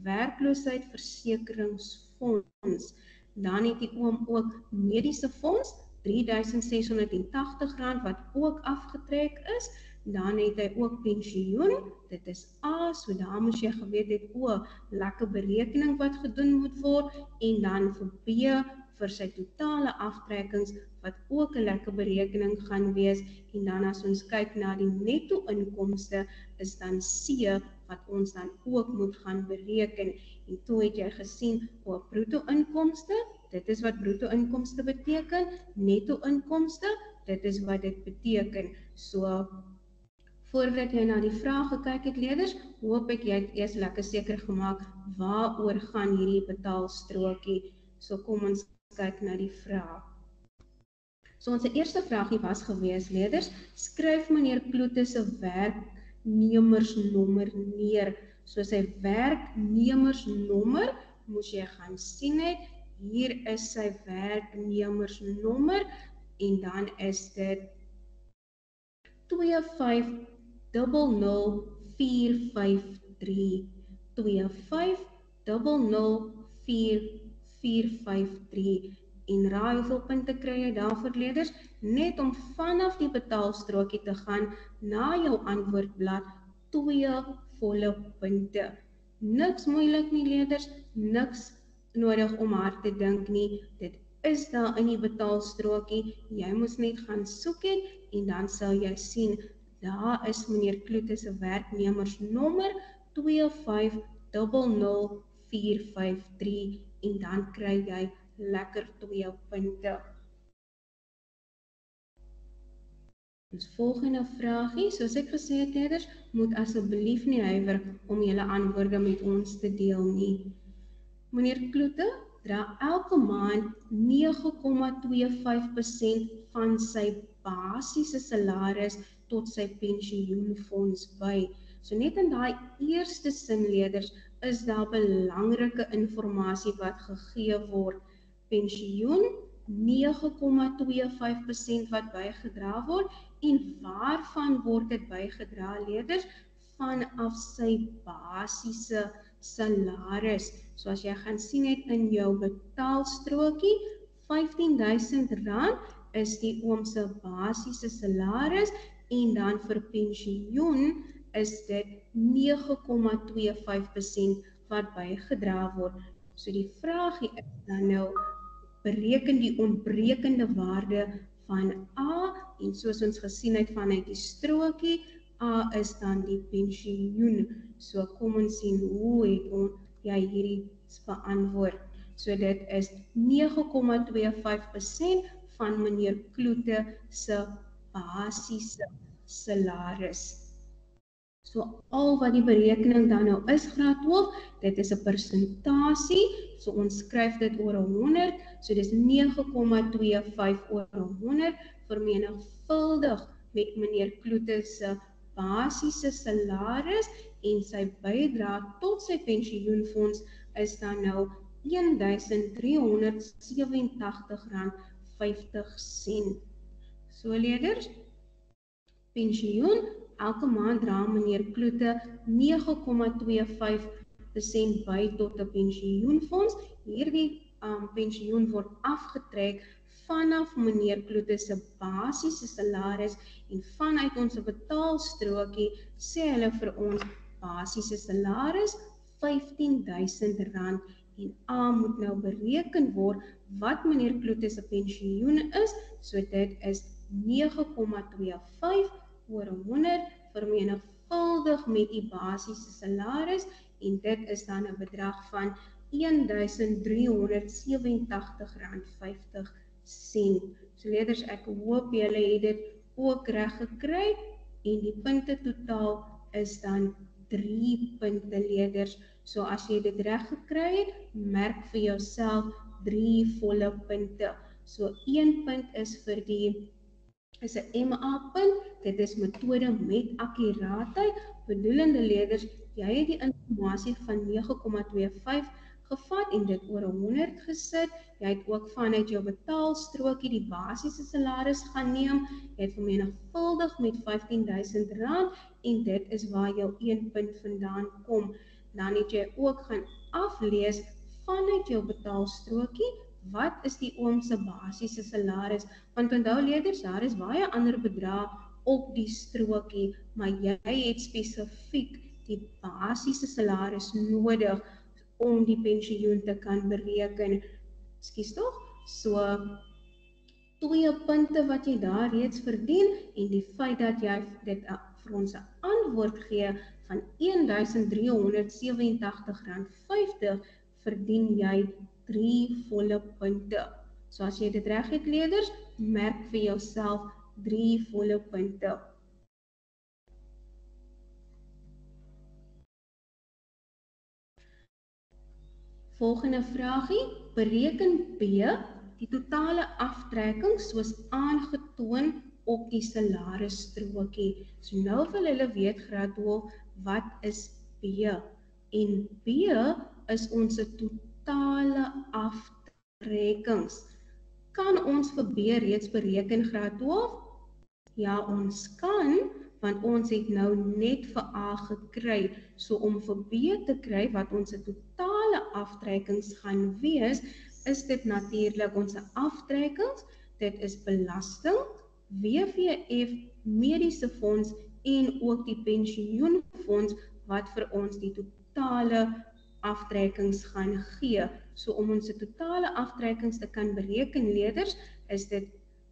A: werkloosheidsversekeringsfonds. Dan het die oom ook mediese fonds, drie duisend ses honderd en tagtig rand wat ook afgetrek is. Dan het hy ook pensioen, dit is A, so daar moes jy geweet het, o, lekker berekening wat gedoen moet word, en dan vir B, vir sy totale aftrekkings, wat ook 'n lekker berekening gaan wees, en dan as ons kyk na die netto inkomste, is dan C, wat ons dan ook moet gaan bereken, en toe het jy gesien, o, bruto inkomste, dit is wat bruto inkomste beteken, netto inkomste, dit is wat dit beteken, so, voordat jy na die vraag gekyk het, leerders, hoop ek jy het eers lekker seker gemaak waaroor gaan hierdie betaalstrokie. So kom ons kyk na die vraag. So ons eerste vraagie was gewees, leerders, skryf meneer Kloete se werknemersnommer neer. So sy werknemersnommer moes jy gaan sien het. Hier is sy werknemersnommer en dan is dit twee vyf nul nul vier vyf drie twee vyf nul nul vier vier vyf drie en raai hoeveel punte kry jy daarvoor, leerders? Net om vanaf die betaalstrokie te gaan na jou antwoordblad, twee volle punte. Niks moeilik nie, leerders, niks nodig om hard te dink nie. Dit is daar in die betaalstrokie. Jy moes net gaan soek het en dan sal jy sien, daar is meneer Kloete se werknemersnommer twee vyf nul nul vier vyf drie en dan kry jy lekker twee punte. Ons volgende vraagie, soos ek gesê het, leerders, moet asseblief nie huiwer om julle antwoorde met ons te deel nie. Meneer Kloete dra elke maand nege komma twee vyf persent van sy basiese salaris tot sy pensioenfonds by. So net in daai eerste sin, leerders, is daar belangrike inligting wat gegee word. Pensioen, nege komma twee vyf persent wat bygedra word, en waarvan word dit bygedra, leerders? Vanaf sy basiese salaris. So as jy gaan sien het in jou betaalstrokie, vyftien duisend rand is die oom se basiese salaris, en dan vir pensioen is dit nege komma twee vyf persent wat bygedra word. So die vraagie is dan nou, bereken die ontbrekende waarde van A, en soos ons gesien het vanuit die strokie, A is dan die pensioen. So kom ons sien, hoe het on, jy hierdie beantwoord. So dit is nege komma twee vyf persent van meneer Kloete se basiese salaris. So al wat die berekening dan nou is, graad twaalf, dit is 'n persentasie, so ons skryf dit oor honderd, so dis nege komma twee vyf oor honderd, vermenigvuldig met meneer Kloete se basiese salaris, en sy bydra tot sy pensioenfonds is dan nou een duisend drie honderd sewentig rand vyftig sent. So leerders, pensioen, elke maand dra meneer Kloete nege komma twee vyf persent by tot 'n pensioenfonds. Hierdie um, pensioen word afgetrek vanaf meneer Kloete se basiese salaris, en vanuit ons betaalstrokie sê hulle vir ons basiese salaris vyftien duisend rand, en A moet nou bereken word wat meneer Kloete se pensioen is, so dit is nege komma twee vyf oor honderd vermenigvuldig met die basiese salaris, en dit is dan 'n bedrag van een duisend drie honderd sewentig rand vyftig sent. So leerders, ek hoop julle het dit ook reg gekry, en die punte totaal is dan drie punte, leerders. So as jy dit reg gekry het, merk vir jouself drie volle punte. So een punt is vir die is 'n M A punt, dit is metode met akkuraatheid, bedoelende leerders, jy het die inligting van nege komma twee vyf gevat en dit oor honderd gesit, jy het ook vanuit jou betaalstrokie die basiese salaris gaan neem, jy het vermenigvuldig met vyftien duisend rand, en dit is waar jou een punt vandaan kom. Dan het jy ook gaan aflees vanuit jou betaalstrokie, wat is die oom se basiese salaris? Want onthou leerders, daar is baie ander bedrae op die strokie, maar jy het spesifiek die basiese salaris nodig om die pensioen te kan bereken. Ekskuus tog? So, twee punte wat jy daar reeds verdien en die feit dat jy dit uh, vir ons 'n antwoord gee van een duisend drie honderd ses ses rand vyftig verdien jy drie volle punte. So as jy dit reg het leerders, merk vir jouself drie volle punte. Volgende vraagie, bereken B die totale aftrekking soos aangetoon op die salarisstrokie. So nou wil hulle weet graad twaalf, wat is B? En B is ons totale aftrekkings. Kan ons vir B reeds bereken graad twaalf? Ja, ons kan, want ons het nou net vir A gekry. So om vir B te kry wat ons totale aftrekkings gaan wees, is dit natuurlik ons aftrekkings, dit is belasting, W V F, mediese fonds en ook die pensioenfonds wat vir ons die totale aftrekkings gaan gee. So om ons totale aftrekkings te kan bereken leerders, is dit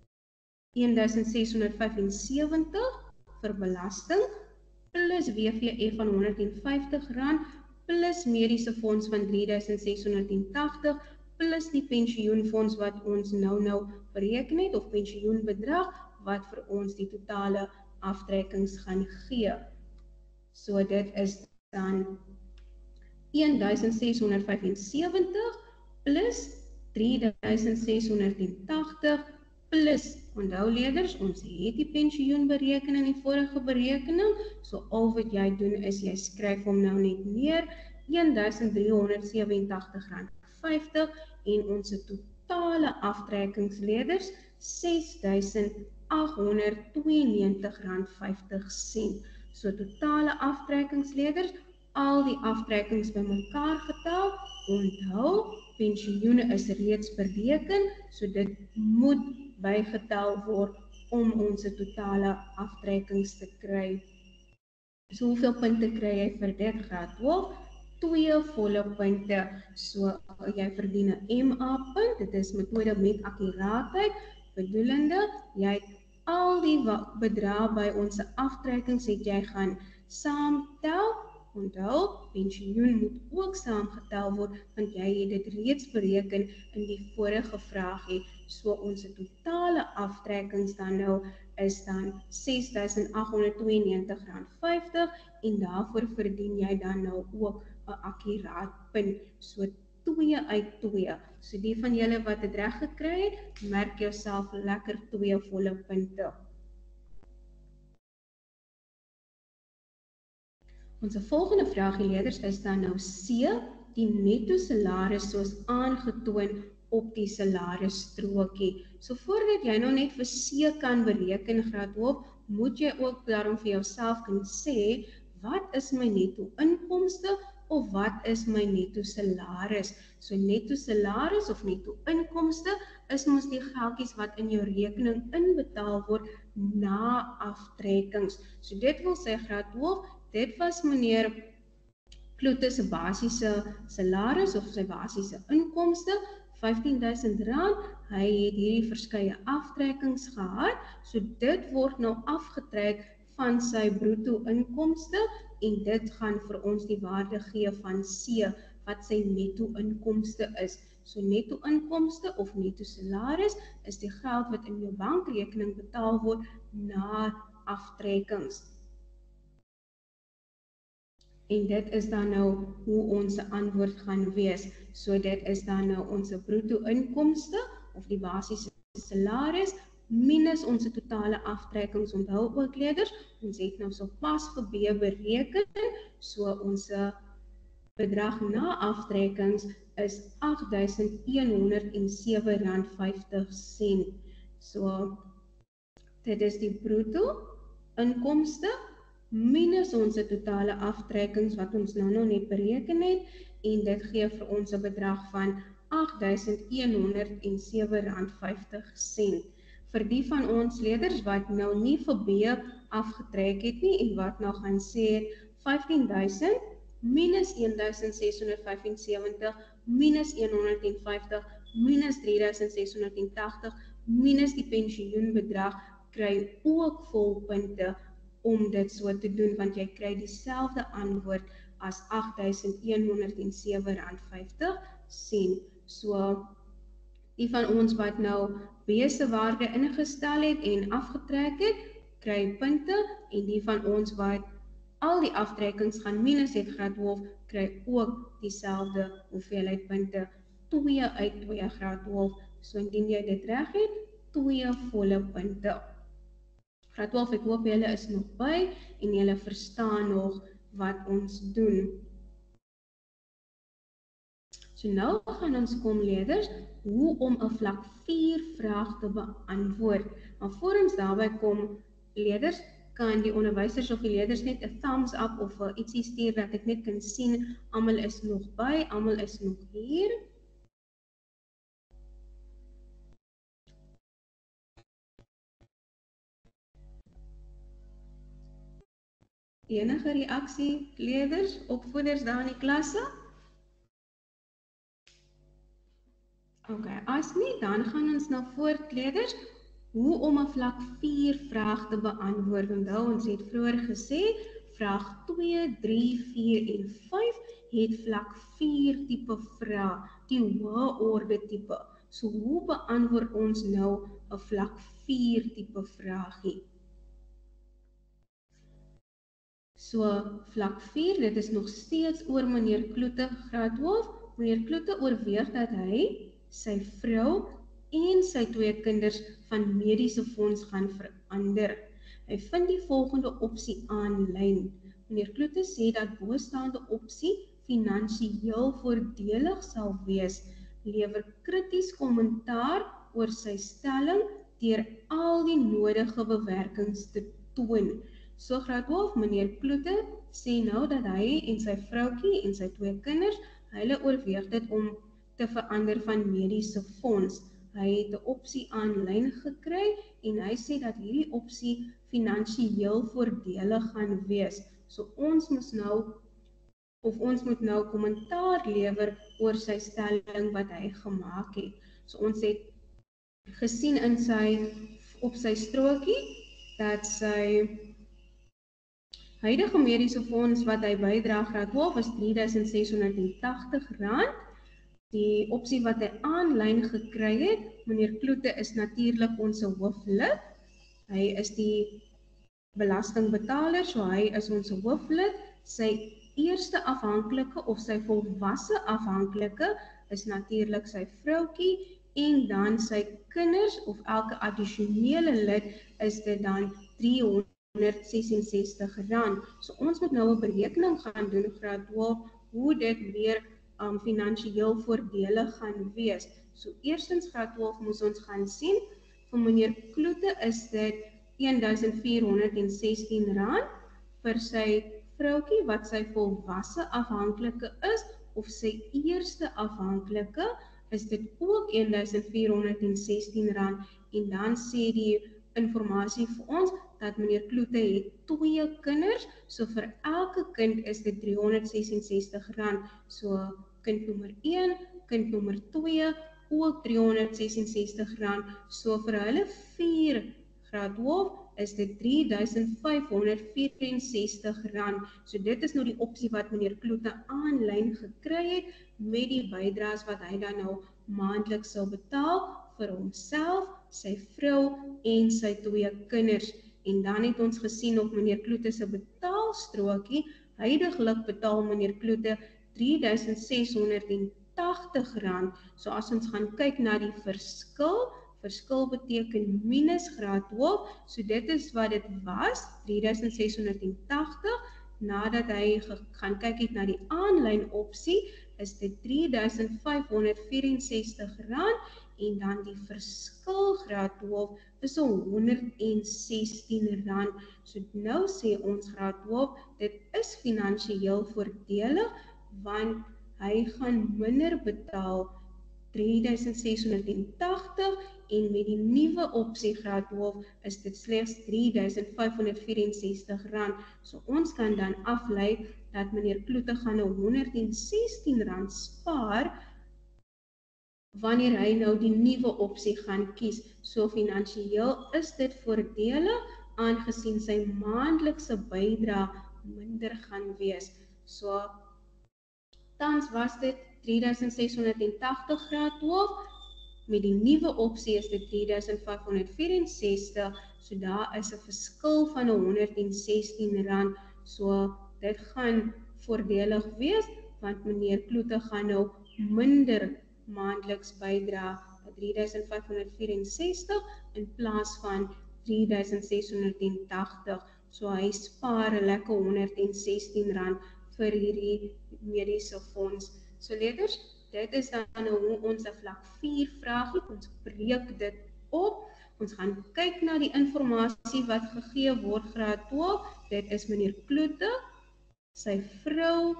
A: een duisend ses honderd vyf en sewentig vir belasting, plus W V F van honderd en vyftig rand, plus mediese fonds van drie duisend ses honderd en tagtig, plus die pensioenfonds wat ons nou nou bereken het, of pensioenbedrag, wat vir ons die totale aftrekkings gaan gee. So dit is dan een duisend ses honderd vyf en sewentig, plus drie duisend ses honderd en tagtig, plus, onthou leerders, ons het die pensioen bereken in die vorige berekening, so al wat jy doen is, jy skryf hom nou net neer, een duisend drie honderd sewenentagtig rand vyftig en ons totale aftrekkingsleerders ses duisend agt honderd tweeënnewentig rand vyftig sent. So totale aftrekkingsleerders, al die aftrekkings bymekaar getel, onthou, pensioene is reeds bereken, so dit moet bygetel word om ons totale aftrekkings te kry. So hoeveel punte kry jy vir dit graad twaalf? Twee volle punte. So jy verdien 'n M A punt, dit is metode met akkuraatheid, bedoelende, jy het al die bedrae by ons aftrekkings het jy gaan saamtel. Onthou, pensioen moet ook saamgetel word, want jy het dit reeds bereken in die vorige vraagie. So ons totale aftrekkings dan nou is dan ses duisend agt honderd tweeënnewentig rand vyftig en daarvoor verdien jy dan nou ook 'n akkuraat punt. So twee uit twee. So die van julle wat dit reg gekry het, merk jouself lekker twee volle punte. Ons volgende vraagie leerders is dan nou C, die netto salaris soos aangetoon op die salarisstrokie. So voordat jy nou net vir C kan bereken graad twaalf, moet jy ook daarom vir jouself kan sê, wat is my netto inkomste of wat is my netto salaris? So netto salaris of netto inkomste is mos die geldjies wat in jou rekening inbetaal word na aftrekkings. So dit wil sê graad twaalf, dit was meneer Kloete se basiese salaris of sy basiese inkomste, vyftien duisend rand, hy het hierdie verskeie aftrekkings gehad, so dit word nou afgetrek van sy bruto inkomste en dit gaan vir ons die waarde gee van C, wat sy netto inkomste is. So netto inkomste of netto salaris is die geld wat in jou bankrekening betaal word na aftrekkings. En dit is dan nou hoe ons antwoord gaan wees. So dit is dan nou ons bruto inkomste of die basiese salaris minus ons totale aftrekkings. Onthou ook leerders, ons het nou so pas vir B bereken, so ons bedrag na aftrekkings is agt duisend een honderd en sewe rand vyftig sent. So dit is die bruto inkomste minus ons totale aftrekkings wat ons nou nog net bereken het, en dit gee vir ons 'n bedrag van agt duisend een honderd en sewe rand vyftig sent. vir die van ons leerders wat nou nie vir B afgetrek het nie en wat nou gaan sê vyftien duisend minus een duisend ses honderd vyf en sewentig minus een honderd vyftig minus drie duisend ses honderd agtig minus die pensioenbedrag kry ook volpunte om dit so te doen, want jy kry dieselfde antwoord as agt duisend een honderd sewe rand vyftig sent. So, die van ons wat nou B se waarde ingestel het en afgetrek het, kry punte, en die van ons wat al die aftrekkings gaan minus het graad twaalf, kry ook dieselfde hoeveelheid punte, twee uit twee graad twaalf. So indien jy dit reg het, twee volle punte. Graad twaalf, ek hoop julle is nog by en julle verstaan nog wat ons doen. So nou gaan ons kom leerders, hoe om 'n vlak vier vraag te beantwoord. Maar voor ons daarby kom leerders, kan die onderwysers of die leerders net 'n thumbs up of uh, ietsie stuur dat ek net kan sien, almal is nog by, almal is nog hier. Enige reaksie, leerders, opvoeders daar in die klasse? Ok, as nie, dan gaan ons na voort, leerders, hoe om 'n vlak vier vraag te beantwoord. Onthou, ons het vroeër gesê, vraag twee, drie, vier en vyf het vlak vier tipe vraag, die hoë orde tipe. So, hoe beantwoord ons nou 'n vlak vier tipe vraagie? So, vlak vier, dit is nog steeds oor meneer Kloete, graad twaalf. Meneer Kloete oorweeg dat hy, sy vrou en sy twee kinders van mediese fonds gaan verander. Hy vind die volgende opsie aanlyn. Meneer Kloete sê dat bostaande opsie finansiëel voordelig sal wees, lewer krities kommentaar oor sy stelling deur al die nodige bewerkings te toon. So graad twaalf, meneer Kloete sê nou dat hy en sy vroukie en sy twee kinders, hulle oorweeg dit om te verander van mediese fonds. Hy het 'n opsie aanlyn gekry en hy sê dat hierdie opsie finansiëel voordelig gaan wees. So ons moet nou of ons moet nou kommentaar lewer oor sy stelling wat hy gemaak het. So ons het gesien in sy op sy strokie dat sy huidige mediese fonds wat hy bydra graad twaalf is drie duisend ses honderd agtig rand. Die opsie wat hy aanlyn gekry het, meneer Kloete is natuurlik ons hooflid. Hy is die belastingbetaler, so hy is ons hooflid. Sy eerste afhanklike of sy volwasse afhanklike is natuurlik sy vroukie en dan sy kinders of elke addisionele lid is dit dan driehonderd ses en sestig rand. So ons moet nou 'n berekening gaan doen graad twaalf hoe dit weer um, finansiëel voordelig gaan wees. So eerstens graad twaalf moes ons gaan sien, vir meneer Kloete is dit een duisend vier honderd sestien rand, vir sy vroukie wat sy volwasse afhanklike is, of sy eerste afhanklike, is dit ook een duisend vier honderd sestien rand, en dan sê die informasie vir ons, dat meneer Kloete het twee kinders, so vir elke kind is dit driehonderd ses en sestig rand, so kind nommer een, kind nommer twee, ook driehonderd ses en sestig rand, so vir hulle vier graad twaalf is dit drie duisend vyf honderd vyf en sestig rand, so dit is nou die opsie wat meneer Kloete aanlyn gekry het, met die bydraes wat hy dan nou maandeliks sal betaal, vir homself, sy vrou en sy twee kinders. En dan het ons gesien op meneer Kloete se betaalstrokie, huidiglik betaal meneer Kloete drie duisend ses honderd agtig rand. So as ons gaan kyk na die verskil, verskil beteken minus graad twaalf, so dit is wat dit was, drie duisend ses honderd agtig, nadat hy gaan kyk het na die aanlyn opsie, is dit drie duisend vyf honderd vyf en sestig rand, en dan die verskil graad twaalf is honderd en sestien rand. So nou sê ons graad twaalf, dit is finansiëel voordelig, want hy gaan minder betaal drie duisend ses honderd agtig en met die nuwe opsie graad twaalf is dit slegs drie duisend vyfhonderd vyf-en-sestig rand. So ons kan dan aflei dat meneer Kloete gaan nou honderd en sestien rand spaar wanneer hy nou die nuwe opsie gaan kies. So finansiëel is dit voordelig aangesien sy maandelikse bydrae minder gaan wees. So tans was dit drie duisend ses honderd en tagtig graad twaalf, met die nuwe opsie is dit drie duisend vyfhonderd vyf-en-sestig, so daar is 'n verskil van honderd en sestien rand, so dit gaan voordelig wees, want meneer Kloete gaan nou minder maandeliks bydra drie duisend vyfhonderd vyf-en-sestig in plaas van drie duisend ses honderd en tagtig, so hy spaar 'n lekker honderd en sestien rand vir hierdie mediese fonds. So leerders, dit is dan nou hoe ons 'n vlak vier vraagie, ons breek dit op, ons gaan kyk na die inligting wat gegee word graad twaalf, dit is meneer Kloete, sy vrou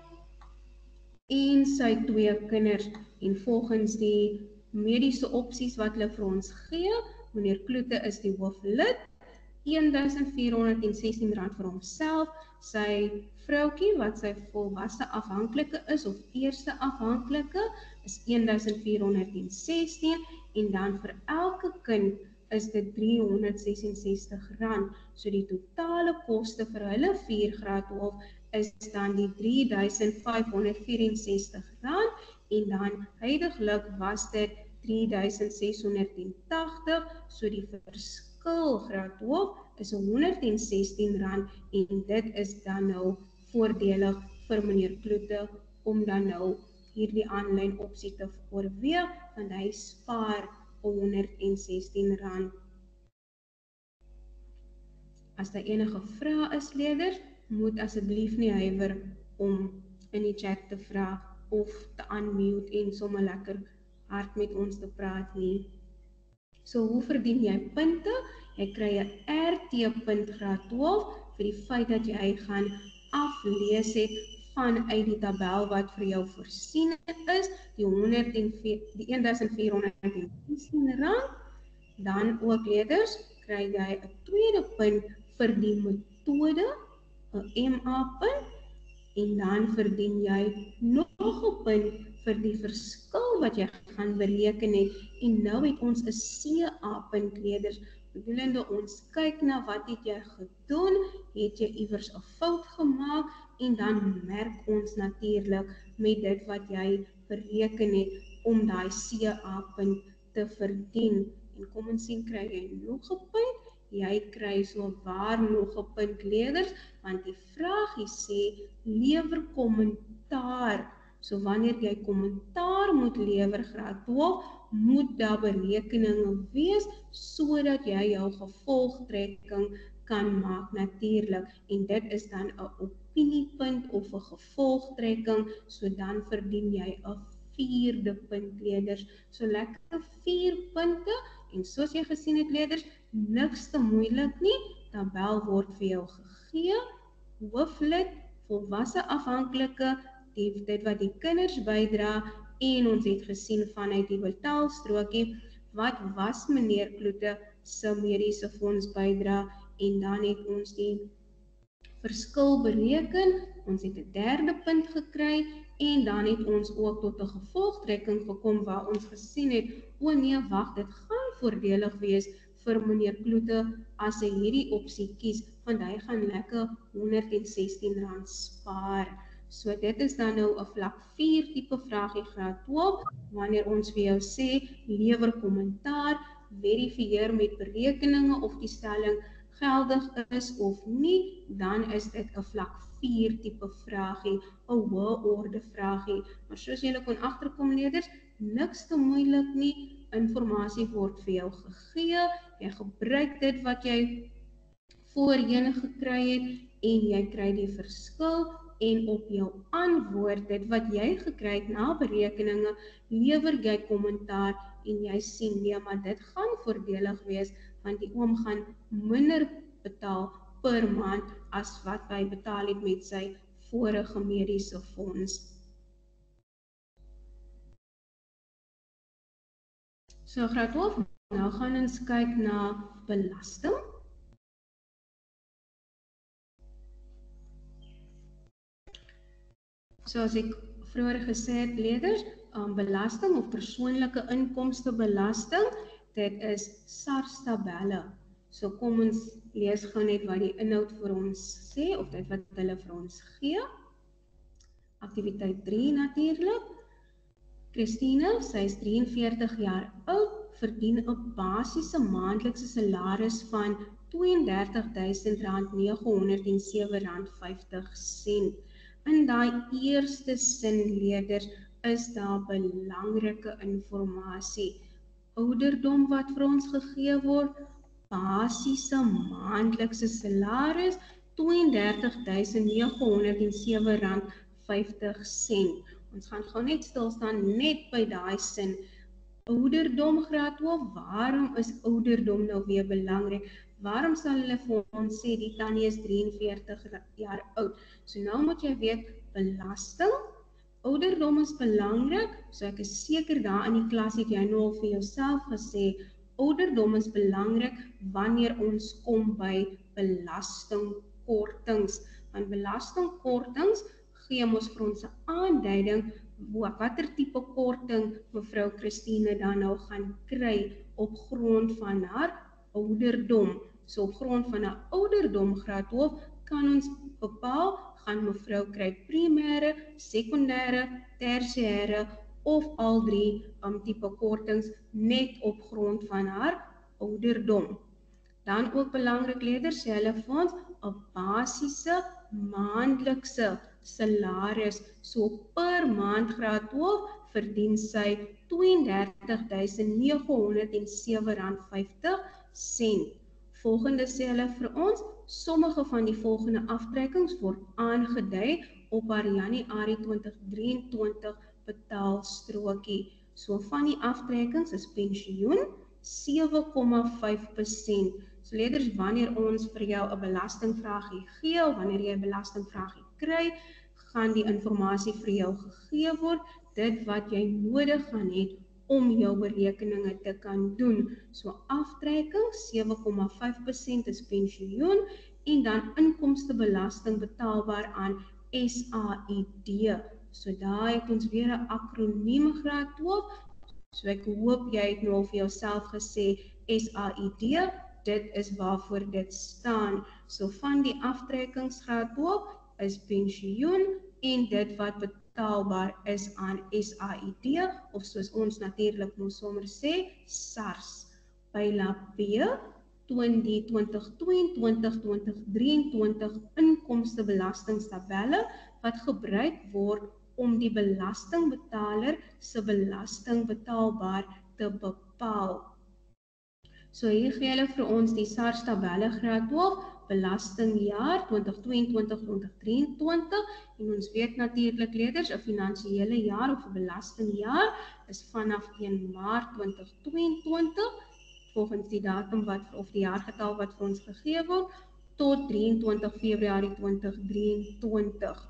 A: en sy twee kinders, en volgens die mediese opsies wat hulle vir ons gee, meneer Kloete is die hooflid, een duisend vier honderd en sestien rand vir homself, sy vroukie wat sy volwasse afhanklike is of eerste afhanklike is een duisend vier honderd en sestien en dan vir elke kind is dit drie honderd ses en sestig rand. So die totale koste vir hulle vier graad twaalf is dan die drie duisend vyfhonderd vyf-en-sestig rand en dan huidiglik was dit drie duisend ses honderd en tagtig, so die verskil graad twaalf is honderd en sestien rand en dit is dan nou voordelig vir meneer Kloete om dan nou hierdie aanlyn opsie te oorweeg, want hy spaar honderd en sestien rand. As daar enige vrae is, leerders, moet asseblief nie huiwer om in die chat te vra of te unmute en sommer lekker hard met ons te praat nie. So hoe verdien jy punte? Jy kry 'n R T-punt graad twaalf vir die feit dat jy gaan aflees het vanuit die tabel wat vir jou voorsien is, die, honderd en vier, die een duisend vier honderd en sestien rand. Dan ook leerders, kry jy 'n tweede punt vir die metode, 'n M A-punt, en dan verdien jy nog 'n punt vir die verskil wat jy gaan bereken het, en nou het ons 'n C A-punt leerders, bedoelende ons kyk na wat het jy gedoen, het jy iewers 'n fout gemaak, en dan merk ons natuurlik met dit wat jy bereken het, om daai C A-punt te verdien. En kom ons sien, kry jy nog 'n punt, jy kry so waar nog 'n punt leerders, want die vraagie sê, lewer kommentaar. So wanneer jy kommentaar moet lewer graad twaalf, moet daar berekeninge wees, sodat jy jou gevolgtrekking kan maak natuurlik. En dit is dan 'n opiniepunt of 'n gevolgtrekking, so dan verdien jy 'n vierde punt leerders. So lekker vier punte, en soos jy gesien het leerders, niks te moeilik nie, tabel word vir jou gegee, hooflid, volwasse afhanklike, die, dit wat die kinders bydra, en ons het gesien vanuit die betaalstrokie, wat was meneer Kloete se mediese fonds bydra, en dan het ons die verskil bereken, ons het 'n derde punt gekry, en dan het ons ook tot 'n gevolgtrekking gekom, waar ons gesien het, o nee, wag, dit gaan voordelig wees vir meneer Kloete as hy hierdie opsie kies, want hy gaan lekker honderd en sestien rand spaar. So dit is dan nou 'n vlak vier tipe vraagie graad twaalf, wanneer ons vir jou sê, lewer kommentaar, verifieer met berekeninge of die stelling geldig is of nie, dan is dit 'n vlak vier tipe vraagie, 'n hoë orde vraagie. Maar soos julle kon agterkom leerders, niks te moeilik nie, inligting word vir jou gegee, jy gebruik dit wat jy voorheen gekry het, en jy kry die verskil, en op jou antwoord, dit wat jy gekry het na berekeninge, lewer jy kommentaar, en jy sien, nee, maar dit gaan voordelig wees, want die oom gaan minder betaal per maand, as wat hy betaal het met sy vorige mediese fonds. So graad twaalf nou gaan ons kyk na belasting. Soos ek vroeër gesê het, leerders, um, belasting of persoonlike inkomstebelasting, dit is SARS tabelle. So kom ons lees gou net wat die inhoud vir ons sê, of dit wat hulle vir ons gee. Aktiwiteit drie natuurlik. Christine, sy is drie en veertig jaar oud, verdien 'n basiese maandelikse salaris van twee en dertig duisend nege honderd en sewe rand vyftig sent. In daai eerste sin, leerders, is daar belangrike inligting. Ouderdom wat vir ons gegee word, basiese maandelikse salaris, twee en dertig duisend nege honderd en sewe rand vyftig sent. Ons gaan gou net stilstaan net by daai sin. Ouderdom graad twaalf, waarom is ouderdom nou weer belangrik? Waarom sal hulle vir ons sê die tannie is drie en veertig jaar oud? So nou moet jy weet, belasting, ouderdom is belangrik, so ek is seker daar in die klas het jy nou al vir jouself gesê, ouderdom is belangrik wanneer ons kom by belastingkortings. Want belastingkortings gee ons vir ons 'n aanduiding watter tipe korting mevrou Christine dan nou gaan kry op grond van haar ouderdom. So op grond van 'n ouderdom graad twaalf kan ons bepaal, gaan mevrou kry primêre, sekondêre, tersiêre of al drie um, tipe kortings net op grond van haar ouderdom. Dan ook belangrik, leerders, sê hulle vir ons 'n basiese maandelikse salaris. So per maand graad twaalf verdien sy twee en dertig duisend nege honderd en sewe rand vyftig sent. Volgende sê hulle vir ons, sommige van die volgende aftrekkings word aangedui op haar Januarie twintig drieëntwintig betaalstrokie. So van die aftrekkings is pensioen sewe komma vyf persent. So leerders, wanneer ons vir jou 'n belastingvraagie gee, of wanneer jy 'n belastingvraagie kry, gaan die inligting vir jou gegee word, dit wat jy nodig gaan hê om jou berekeninge te kan doen. So aftrekking sewe komma vyf persent is pensioen en dan inkomstebelasting betaalbaar aan S A I D. So daar het ons weer 'n akroniem graad twaalf. So ek hoop jy het nou al vir jouself gesê S A I D, dit is waarvoor dit staan. So van die aftrekkingsgraad twaalf is pensioen en dit wat betaalbaar is aan S A I D, of soos ons natuurlik moet sommer sê, SARS. Pyla B toon die twintig tweeëntwintig twintig drieëntwintig inkomstebelastingtabelle wat gebruik word om die belastingbetaler se belasting betaalbaar te bepaal. So hier gee hulle vir ons die SARS tabelle graad twaalf, belastingjaar twintig tweeëntwintig twintig drieëntwintig, en ons weet natuurlik, leerders, 'n finansiële jaar of 'n belastingjaar is vanaf een Maart twintig tweeëntwintig, volgens die datum wat of die jaargetal wat vir ons gegee word, tot drieëntwintig Februarie twintig drieëntwintig.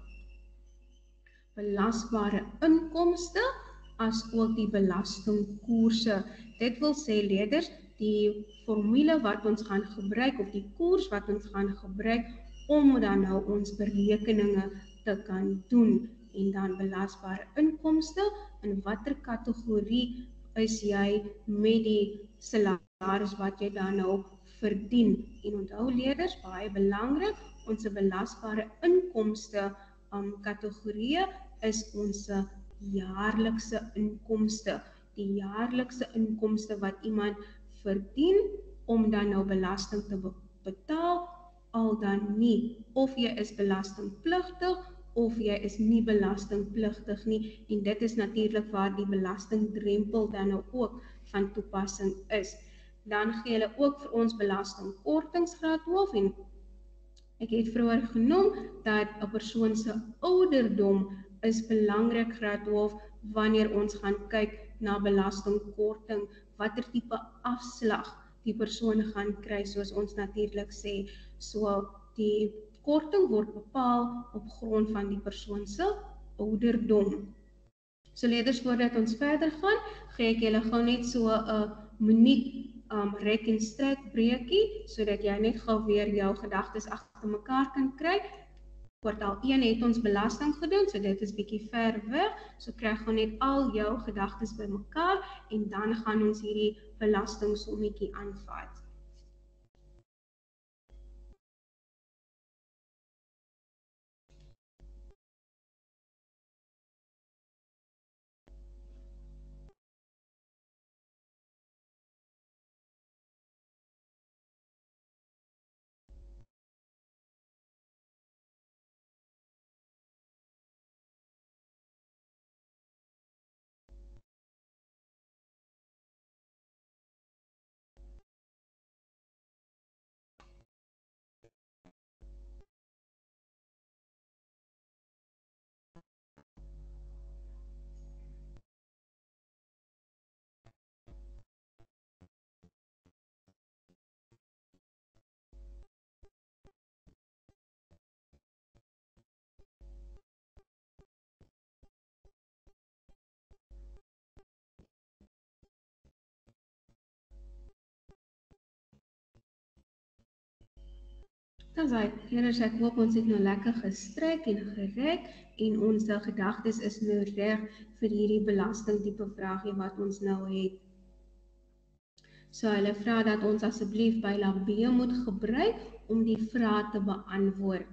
A: Belasbare inkomste as ook die belastingkoerse. Dit wil sê, leerders, die formule wat ons gaan gebruik, of die koers wat ons gaan gebruik, om dan nou ons berekeninge te kan doen. En dan belasbare inkomste, in watter kategorie is jy met die salaris wat jy dan nou verdien. En onthou, leerders, baie belangrik, ons belasbare inkomste um, kategorieë is ons jaarlikse inkomste. Die jaarlikse inkomste wat iemand verdien om dan nou belasting te betaal, al dan nie, of jy is belastingpligtig of jy is nie belastingpligtig nie, en dit is natuurlik waar die belastingdrempel dan nou ook van toepassing is. Dan gee hulle ook vir ons belastingkortingsgraad twaalf, en ek het vroeër genoem dat 'n persoon se ouderdom is belangrik graad twaalf wanneer ons gaan kyk na belastingkorting, watter tipe afslag die persoon gaan kry, soos ons natuurlik sê. So die korting word bepaal op grond van die persoon se ouderdom. So leerders, voordat ons verder gaan, gee ek julle gou net so 'n minuut um, rek en strek breekie, sodat jy net gou weer jou gedagtes agter mekaar kan kry. Kwartaal een het ons belasting gedoen, so dit is bietjie ver weg, so kry gaan net al jou gedagtes bymekaar en dan gaan ons hierdie belastingssommetjie aanvat. Dan sê leerders, ek hoop ons het nou lekker gestrek en gerek en ons gedagtes is nou reg vir hierdie belastingtipe vraagie wat ons nou het. So hulle vra dat ons asseblief byla B moet gebruik om die vraag te beantwoord.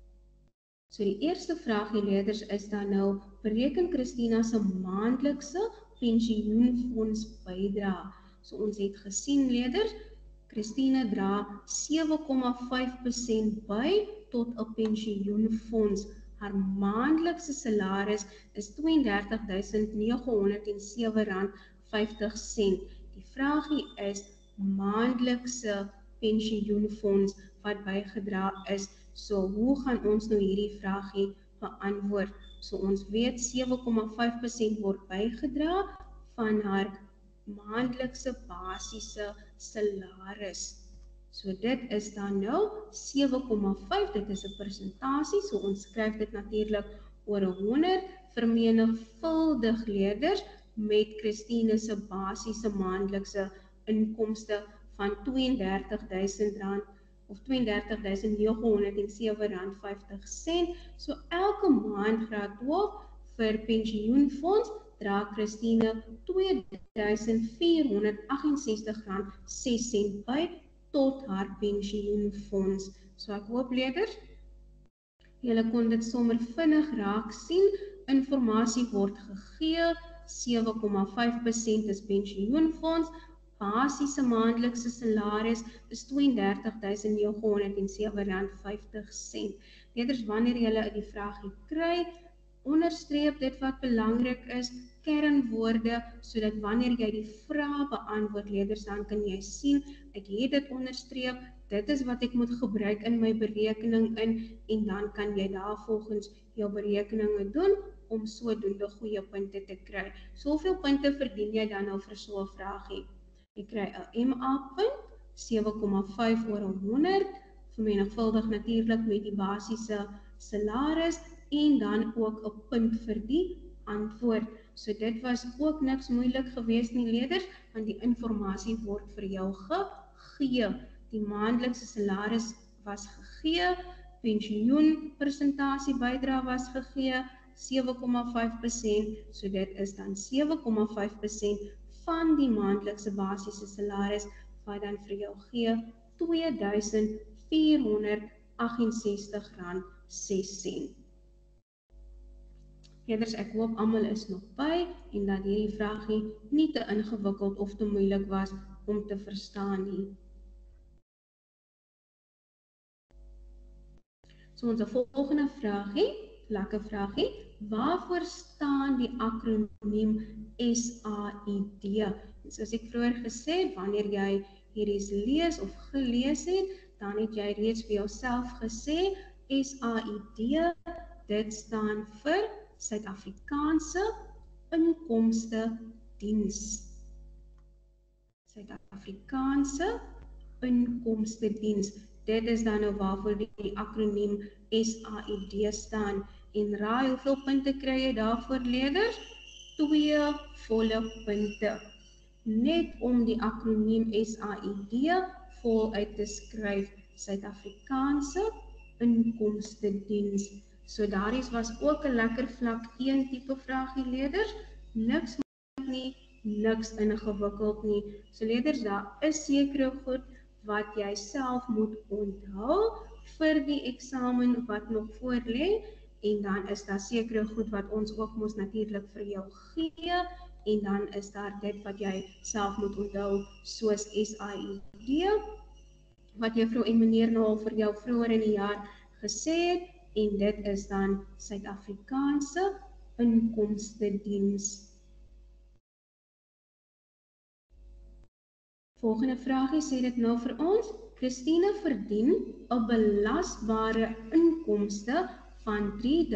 A: So die eerste vraagie leerders is dan nou, bereken Christina se maandelikse pensioenfonds bydra. So ons het gesien leerders, Christina dra sewe komma vyf persent by tot 'n pensioenfonds. Haar maandelikse salaris is twee en dertig duisend nege honderd en sewe rand vyftig sent. Die vraagie is maandelikse pensioenfonds wat bygedra is. So hoe gaan ons nou hierdie vraagie beantwoord? So ons weet sewe komma vyf persent word bygedra van haar maandelikse basiese salaris. So dit is dan nou sewe komma vyf, dit is 'n persentasie, so ons skryf dit natuurlik oor honderd, vermenigvuldig leerders met Christine se basiese maandelikse inkomste van twee en dertig duisend rand of twee en dertig duisend nege honderd en sewe rand vyftig sent. So elke maand graad twaalf vir pensioenfonds dra Christine twee duisend vier honderd agt en sestig rand ses sent by tot haar pensioenfonds. So ek hoop leerders, julle kon dit sommer vinnig raak sien. Informasie word gegee, sewe komma vyf persent is pensioenfonds, basiese maandelikse salaris is twee en dertig duisend nege honderd en sewe rand vyftig sent. Leerders, wanneer julle die vraagie kry, onderstreep dit wat belangrik is, kernwoorde, sodat wanneer jy die vraag beantwoord leerders, dan kan jy sien, ek het dit onderstreep, dit is wat ek moet gebruik in my berekening in, en dan kan jy daar volgens jou berekeninge doen, om sodoende goeie punte te kry. Soveel punte verdien jy dan nou vir so 'n vraagie? Jy kry 'n M A punt, sewe komma vyf oor honderd, vermenigvuldig natuurlik met die basiese salaris, en dan ook 'n punt vir die antwoord. So dit was ook niks moeilik geweest nie leerders, want die informasie word vir jou gegee. Die maandelikse salaris was gegee, pensioenpersentasie bydra was gegee, sewe komma vyf persent, so dit is dan sewe komma vyf persent van die maandelikse basiese salaris, wat dan vir jou gee twee duisend vier honderd agt en sestig rand ses sent. Leerders, ek hoop almal is nog by en dat hierdie vraagie nie te ingewikkeld of te moeilik was om te verstaan nie. So ons volgende vraagie, lekker vraagie, waarvoor staan die akroniem S A I D? Soos ek vroeër gesê het, wanneer jy hierdie lees of gelees het, dan het jy reeds vir jouself gesê, S A I D, dit staan vir Suid-Afrikaanse Inkomste Diens. Suid-Afrikaanse Inkomste Diens. Dit is dan nou waarvoor die akroniem S A I D staan. En raai, hoeveel punte kry jy daarvoor leerders? Twee volle punte. net om die akroniem S A I D voluit te skryf, Suid-Afrikaanse Inkomstediens. So daar was ook 'n lekker vlak een tipe vragie leerders, niks moeilik nie, niks ingewikkeld nie. So leerders, daar is sekere goed wat jy self moet onthou vir die eksamen wat nog voor lê, en dan is daar sekere goed wat ons ook mos natuurlik vir jou gee, en dan is daar dit wat jy self moet onthou, soos S A I D, wat juffrou en meneer nou al vir jou vroeër in die jaar gesê het, en dit is dan Suid-Afrikaanse Inkomstediens. Volgende vraagie sê dit nou vir ons. Christine verdien 'n belasbare inkomste van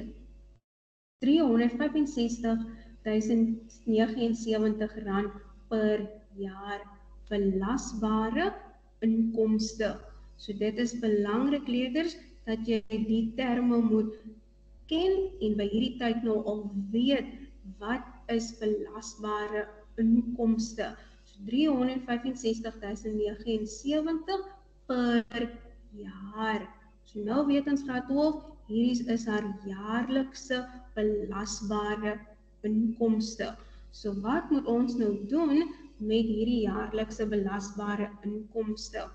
A: driehonderdvyfensestigduisend negensewentig rand per jaar. Belasbare inkomste. So dit is belangrik leerders dat jy die terme moet ken en by hierdie tyd nou al weet wat is belasbare inkomste. So driehonderdvyfensestigduisend negensewentig per jaar. So nou weet ons graad twaalf, hierdie is haar jaarlikse belasbare inkomste. So wat moet ons nou doen met hierdie jaarlikse belasbare inkomste?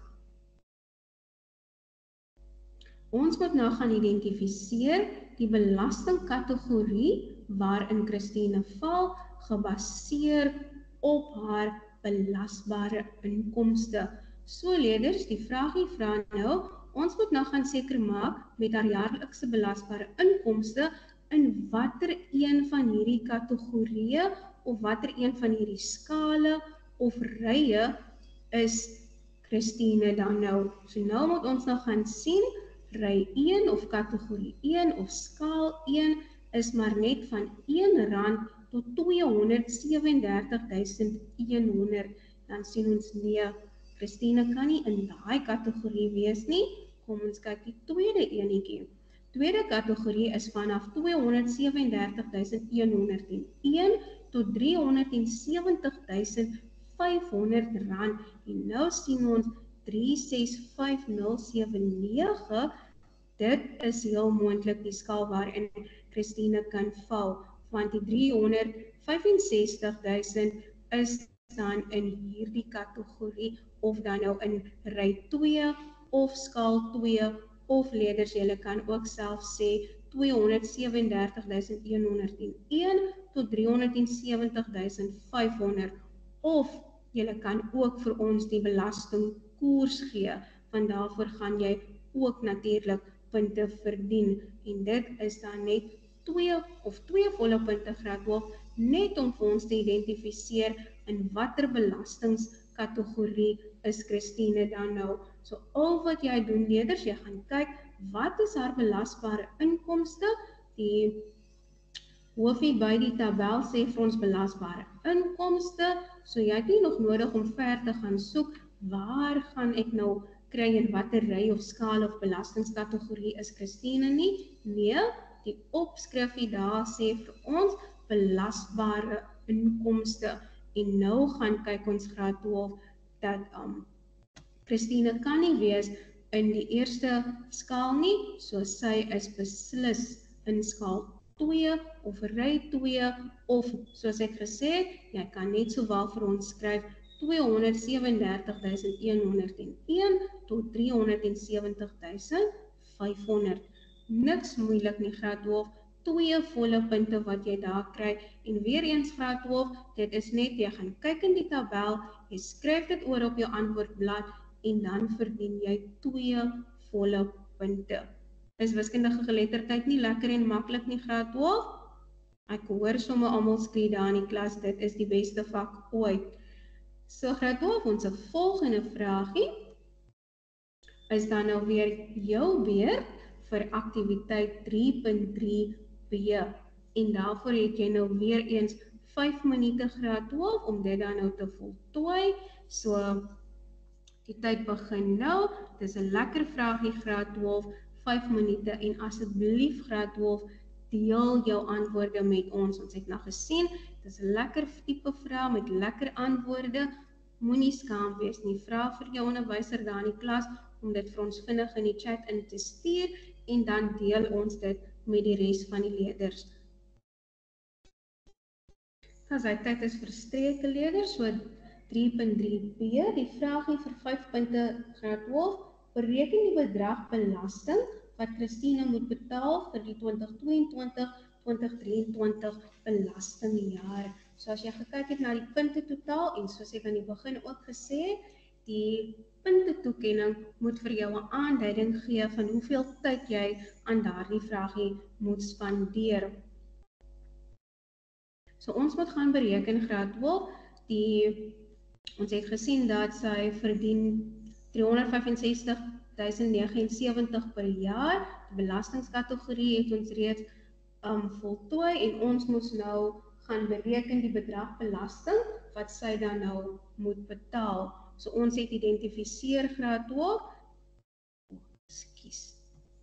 A: Ons moet nou gaan identifiseer die belastingkategorie waarin Christine val, gebaseer op haar belasbare inkomste. So leerders, die vraagie vra nou, ons moet nou gaan seker maak met haar jaarlikse belasbare inkomste in watter een van hierdie kategorieë of watter een van hierdie skale of rye is Christine dan nou. So nou moet ons nou gaan sien, ry een of kategorie een of skaal een is maar net van een rand tot tweehonderdsewendertigduisend honderd. Dan sien ons nee, Christine kan nie in daai kategorie wees nie. Kom ons kyk die tweede enetjie. Tweede kategorie is vanaf tweehonderdsewendertigduisend honderdeen tot driehonderdsewentigduisend vyfhonderd rand. En nou sien ons drie ses vyf nul sewe nege, dit is heel moontlik die skaal waarin Christine kan val, want die driehonderdvyfensestigduisend is dan in hierdie kategorie, of dan nou in ry twee, of skaal twee, of leerders, julle kan ook self sê tweehonderdsewendertigduisend honderdeen tot driehonderdsewentigduisend vyfhonderd, of julle kan ook vir ons die belastingkoers gee, want daarvoor gaan jy ook natuurlik punte verdien, en dit is dan net twee of twee volle punte graad twaalf, net om vir ons te identifiseer in watter belastingskategorie is Christine dan nou. So al wat jy doen leerders, jy gaan kyk, wat is haar belasbare inkomste? Die hoofie by die tabel sê vir ons belasbare inkomste, so jy het nie nog nodig om ver te gaan soek, waar gaan ek nou kry en watter ry of skaal of belastingskategorie is Christine nie? Nee, die opskrifie daar sê vir ons belasbare inkomste, en nou gaan kyk ons graad twaalf dat um, Christine kan nie wees in die eerste skaal nie, so sy is beslis in skaal twee of ry twee, of soos ek gesê het, jy kan net sowel vir ons skryf tweehonderdsewendertigduisend honderdeen tot driehonderdsewentigduisend vyfhonderd. Niks moeilik nie graad twaalf, twee volle punte wat jy daar kry, en weer eens graad twaalf, dit is net, jy gaan kyk in die tabel, jy skryf dit oor op jou antwoordblad, en dan verdien jy twee volle punte. Is wiskundige geletterdheid nie lekker en maklik nie graad twaalf? Ek hoor sommer almal skree daar in die klas, dit is die beste vak ooit. So graad twaalf, ons volgende vraagie is dan nou weer jou beurt vir aktiwiteit drie punt drie B, en daarvoor het jy nou weer eens vyf minute graad twaalf om dit dan nou te voltooi. So die tyd begin nou, dit is 'n lekker vraagie graad twaalf, vyf minute, en asseblief graad twaalf, deel jou antwoorde met ons. Ons het nou gesien, dit is 'n lekker tipe vraag met lekker antwoorde. Moenie skaam wees nie. Vra vir jou onderwyser daar in die klas om dit vir ons vinnig in die chat in te stuur en dan deel ons dit met die res van die leerders. As hy tyd is vir streke leerders, so drie punt drie B, die vraagie vir vyf punte graad twaalf, bereken die bedrag belasting wat Christine moet betaal vir die twintig tweeëntwintig twintig drieëntwintig belastingjaar. So as jy gekyk het na die punte totaal en soos ek aan die begin ook gesê het, die punte toekenning moet vir jou 'n aanduiding gee van hoeveel tyd jy aan daardie vraagie moet spandeer. So ons moet gaan bereken graad twaalf, die ons het gesien dat sy verdien driehonderdvyfensestigduisend negensewentig per jaar. Die belastingskategorie het ons reeds um, voltooi en ons moes nou gaan bereken die bedrag belasting wat sy dan nou moet betaal. So ons het identifiseer graad twaalf. Ekskuus.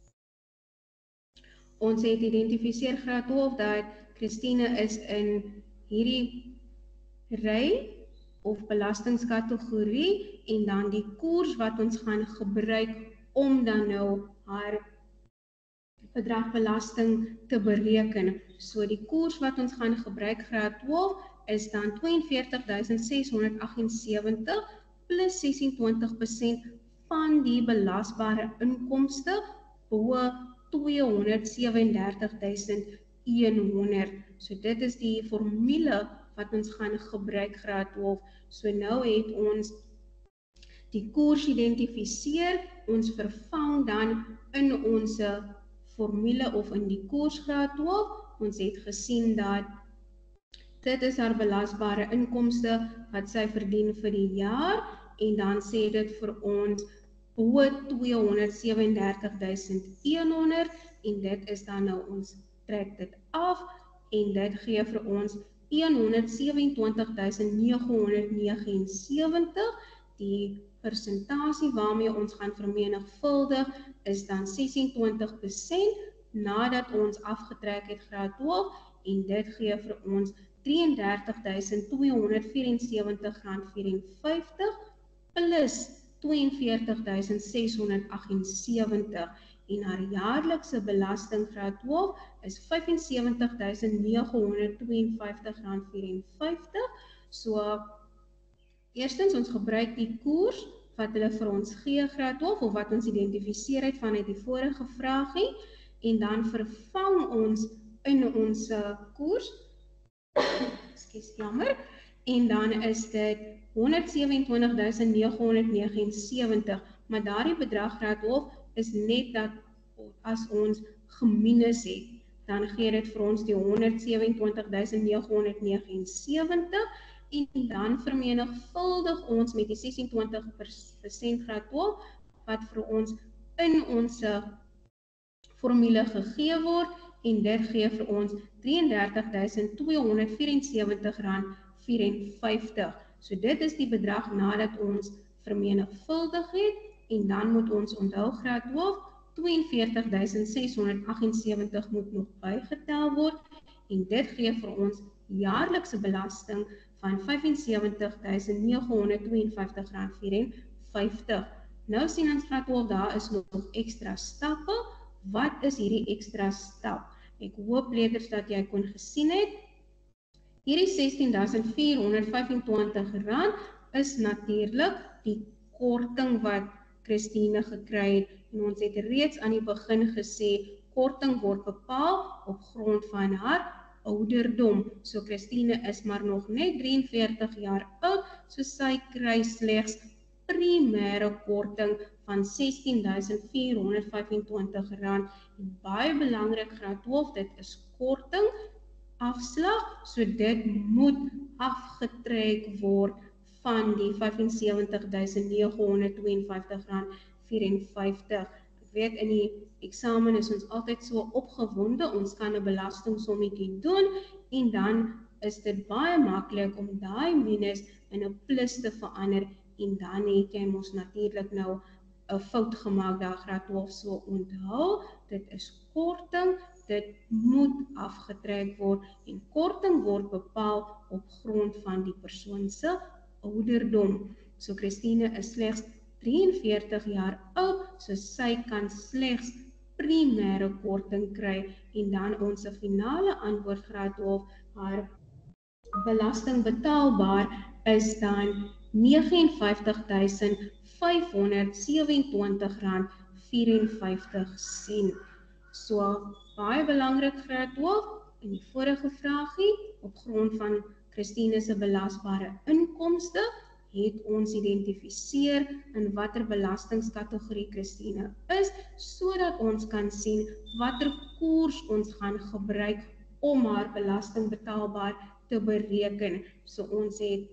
A: Ons het identifiseer graad twaalf dat Christine is in hierdie ry of belastingskategorie en dan die koers wat ons gaan gebruik om dan nou haar bedrag belasting te bereken. So die koers wat ons gaan gebruik graad twaalf is dan tweeënveertigduisend seshonderd agtensewentig plus ses en twintig persent van die belasbare inkomste bo tweehonderdsewendertigduisend eenhonderd. So dit is die formule wat ons gaan gebruik graad twaalf. So nou het ons die koers identifiseer, ons vervang dan in ons formule of in die koers graad twaalf. Ons het gesien dat dit is haar belasbare inkomste wat sy verdien vir die jaar en dan sê dit vir ons bo tweehonderdsewendertigduisend eenhonderd en dit is dan nou ons trek dit af en dit gee vir ons honderdsewenentwintigduisend negenhonderdnegensewentig. Die persentasie waarmee ons gaan vermenigvuldig is dan ses en twintig persent nadat ons afgetrek het graad twaalf en dit gee vir ons drieëndertigduisend tweehonderdvierensewentig rand vyfenvyftig plus tweeënveertigduisend seshonderd agtensewentig en haar jaarlikse belasting graad twaalf is vyfensewentigduisend negenhonderdtweeënvyftig rand vyfenvyftig. So eerstens ons gebruik die koers wat hulle vir ons gee graad twaalf of wat ons identifiseer het vanuit die vorige vraagie en dan vervang ons in ons koers ekskuus jammer en dan is dit honderdsewenentwintigduisend negenhonderdnegensewentig, maar daardie bedrag graad twaalf is net dat as ons geminus het, dan gee dit vir ons die honderdsewenentwintigduisend negenhonderdnegensewentig en dan vermenigvuldig ons met die ses en twintig persent graad twaalf wat vir ons in ons formule gegee word en dit gee vir ons drieëndertigduisend tweehonderdvierensewentig rand vyfenvyftig. So dit is die bedrag nadat ons vermenigvuldig het en dan moet ons onthou graad twaalf tweeënveertigduisend seshonderd agtensewentig moet nog bygetel word en dit gee vir ons jaarlikse belasting van vyfensewentigduisend negenhonderdtweeënvyftig rand vyfenvyftig. Nou sien ons graad twaalf daar is nog ekstra stappe. Wat is hierdie ekstra stap? Ek hoop leerders dat jy kon gesien het. Hierdie sestienduisend vierhonderdvyfentwintig rand is natuurlik die korting wat Christine gekry het en ons het reeds aan die begin gesê korting word bepaal op grond van haar ouderdom. So Christine is maar nog net drieënveertig jaar oud, so sy kry slegs primêre korting van sestienduisend vierhonderdvyfentwintig rand. En baie belangrik graad twaalf, dit is korting, afslag, so dit moet afgetrek word van die vyfensewentigduisend negenhonderdtweeënvyftig rand vyfenvyftig. Ek weet in die eksamen is ons altyd so opgewonde, ons kan 'n belastingsommie doen en dan is dit baie maklik om daai minus in 'n plus te verander en dan het jy mos natuurlik nou 'n fout gemaak daar graad twaalf, so onthou, dit is korting dit moet afgetrek word en korting word bepaal op grond van die persoon se ouderdom. So Christine is slegs drieënveertig jaar oud, so sy kan slegs primêre korting kry en dan ons finale antwoord graad twaalf, haar belasting betaalbaar is dan vyf nege vyf duisend vyf honderd sewe en twintig rand vyf en vyftig sent. So baie belangrik graad twaalf in die vorige vraagie op grond van Christine se belasbare inkomste het ons identifiseer in watter belastingskategorie Christine is, sodat ons kan sien watter koers ons gaan gebruik om haar belasting betaalbaar te bereken. So ons het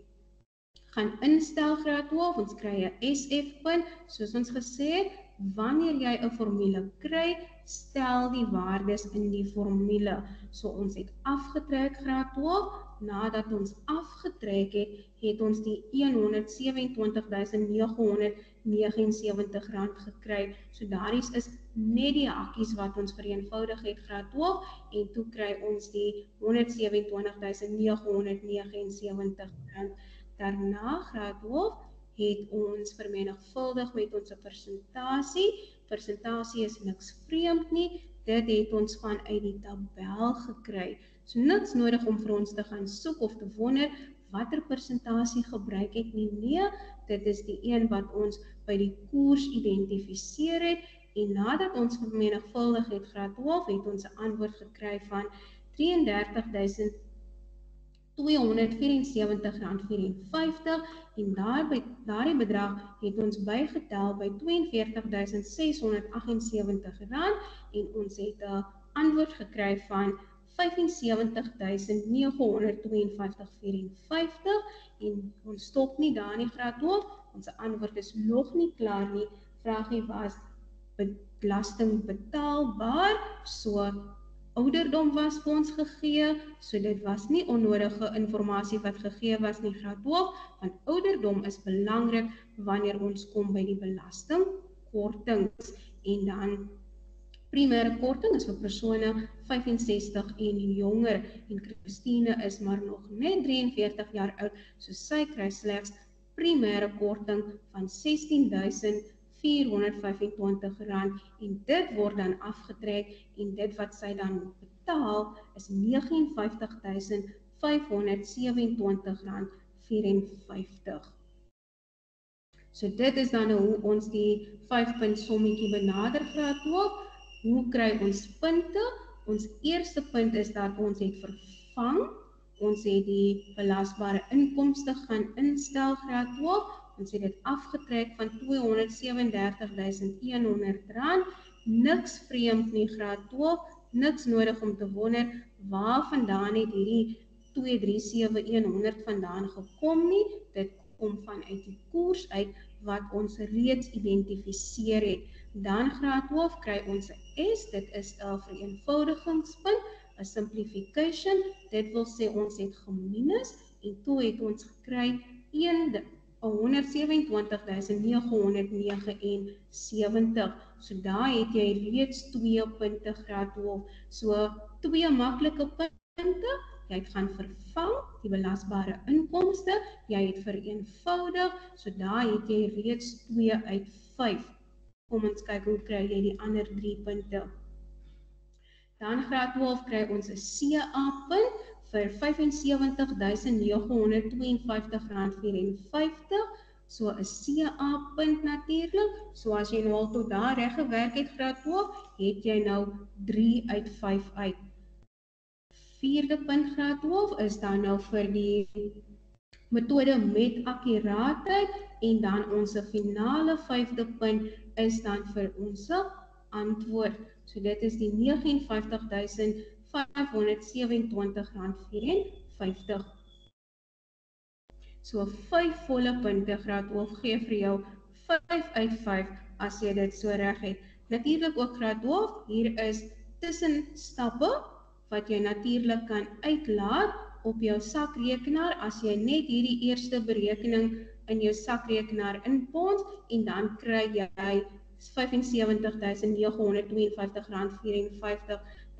A: gaan instel graad twaalf, ons kry 'n S F punt, soos ons gesê het, wanneer jy 'n formule kry, stel die waardes in die formule. So ons het afgetrek graad twaalf, nadat ons afgetrek het, het ons die honderd sewe en twintig duisend nege honderd negenensewentig rand gekry. So daar is net die hakkies wat ons vereenvoudig het graad twaalf en toe kry ons die honderd sewe en twintig duisend nege honderd negenensewentig rand. Daarna graad twaalf het ons vermenigvuldig met ons persentasie. Persentasie is niks vreemd nie, dit het ons vanuit die tabel gekry. So niks nodig om vir ons te gaan soek of te wonder watter persentasie gebruik het nie. Nee, dit is die een wat ons by die koers identifiseer het en nadat ons vermenigvuldig het graad twaalf het ons 'n antwoord gekry van drieëndertig duisend tweehonderd vierensewentig rand vyf en vyftig en daarby, daardie bedrag het ons bygetel by tweeënveertig duisend ses honderd agt en sewentig rand en ons het 'n antwoord gekry van vyf en sewentig duisend nege honderd twee en vyftig vyf en vyftig en ons stop nie daar nie graad twaalf, ons antwoord is nog nie klaar nie. Vraagie was belasting betaalbaar, so ouderdom was vir ons gegee, so dit was nie onnodige inligting wat gegee was nie graad twaalf, want ouderdom is belangrik wanneer ons kom by die belastingkortings en dan primêre korting is vir persone vyf en sestig en jonger en Christine is maar nog net drieënveertig jaar oud, so sy kry slegs primêre korting van sestien duisend vierhonderd vyf en twintig rand en dit word dan afgetrek en dit wat sy dan moet betaal is vyf en vyftig duisend vyf honderd sewe en twintig rand vyf en vyftig. So dit is dan hoe ons die vyf punt sommetjie benader graad twaalf. Hoe kry ons punte? Ons eerste punt is dat ons het vervang. Ons het die belasbare inkomste gaan instel graad twaalf. Ons het dit afgetrek van tweehonderd sewendertig duisend honderd rand. Niks vreemd nie graad twaalf. Niks nodig om te wonder waar vandaan het hierdie twee drie sewe honderd vandaan gekom nie. Dit kom vanuit die koers uit wat ons reeds identifiseer het. Dan graad twaalf kry ons 'n S, dit is 'n vereenvoudigingspunt, 'n simplification, dit wil sê ons het geminus en toe het ons gekry honderd sewe en twintig duisend nege honderd negenensewentig. So daar het jy reeds twee punte graad twaalf. So twee maklike punte, jy het gaan vervang die belasbare inkomste, jy het vereenvoudig, so daar het jy reeds twee uit vyf. Kom ons kyk hoe kry jy die ander drie punte. Dan graad twaalf kry ons 'n C A punt vir vyf en sewentig duisend nege honderd twee en vyftig rand vyf en vyftig. So 'n C A punt natuurlik. So as jy nou al tot daar reg gewerk het graad twaalf, het jy nou drie uit vyf uit. Vierde punt graad twaalf is dan nou vir die metode met akkuraatheid en dan ons finale vyfde punt is dan vir ons antwoord. So dit is die vyf en vyftig duisend vyf honderd sewe en twintig rand vyf en vyftig. So vyf volle punte graad twaalf gee vir jou vyf uit vyf as jy dit so reg het. Natuurlik ook graad twaalf, hier is tussenstappe wat jy natuurlik kan uitlaat op jou sakrekenaar as jy net hierdie eerste berekening in jou sakrekenaar inpons en dan kry jy vyf en sewentig duisend nege honderd twee en vyftig rand vyf en vyftig.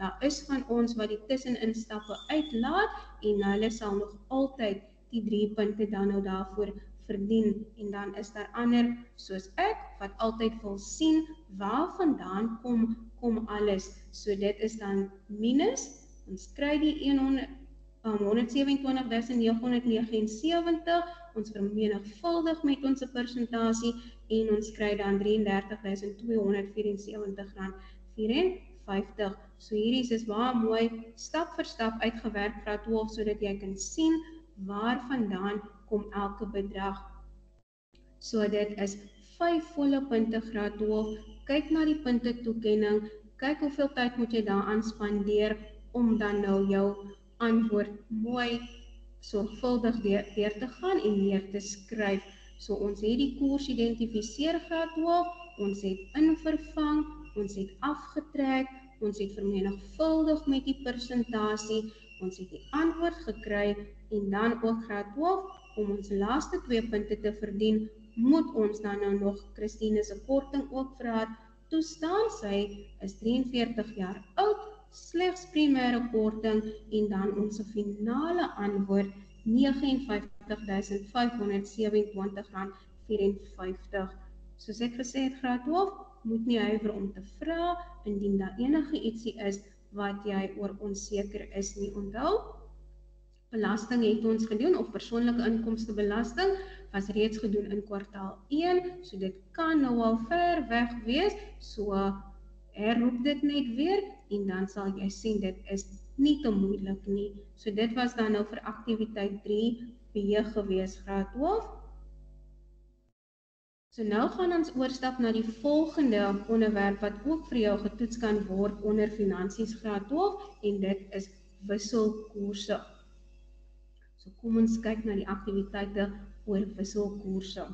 A: daar is van ons wat die tusseninstappe uitlaat en hulle sal nog altyd die drie punte dan nou daarvoor verdien. En dan is daar ander soos ek wat altyd wil sien waar vandaan kom kom alles. So dit is dan minus, ons kry die honderdsewenentwintig duisend negenhonderd negenensewentig, ons vermenigvuldig met ons persentasie en ons kry dan drie en dertig duisend tweehonderd vierensewentig rand vierenvyftig. So hierdie is baie mooi stap vir stap uitgewerk graad twaalf sodat jy kan sien waar vandaan kom elke bedrag. So dit is vyf volle punte graad twaalf. Kyk na die punte toekenning, kyk hoeveel tyd moet jy daaraan spandeer om dan nou jou antwoord mooi sorgvuldig deur, deur te gaan en neer te skryf. So ons het die koers identifiseer graad twaalf, ons het invervang, ons het afgetrek, ons het vermenigvuldig met die persentasie, ons het die antwoord gekry en dan ook graad twaalf, om ons laaste twee punte te verdien, moet ons dan nou nog Christine se korting ook vir haar toestaan. Sy is drie en veertig jaar oud, slegs primêre korting en dan ons finale antwoord vyf nege vyf vyf sewe twee vierenvyftig. Soos ek gesê het, graad twaalf, moet nie huiwer om te vra indien daar enige ietsie is wat jy oor onseker is nie. Onthou, belasting het ons gedoen, of persoonlike inkomstebelasting, was reeds gedoen in kwartaal een, so dit kan nou al ver weg wees, so herroep dit net weer, en dan sal jy sien, dit is nie te moeilik nie. So dit was dan nou vir aktiwiteit drie B gewees, graad twaalf. So nou gaan ons oorstap na die volgende onderwerp wat ook vir jou getoets kan word onder finansies graad twaalf, en dit is wisselkoerse. So kom ons kyk na die aktiwiteite oor wisselkoerse.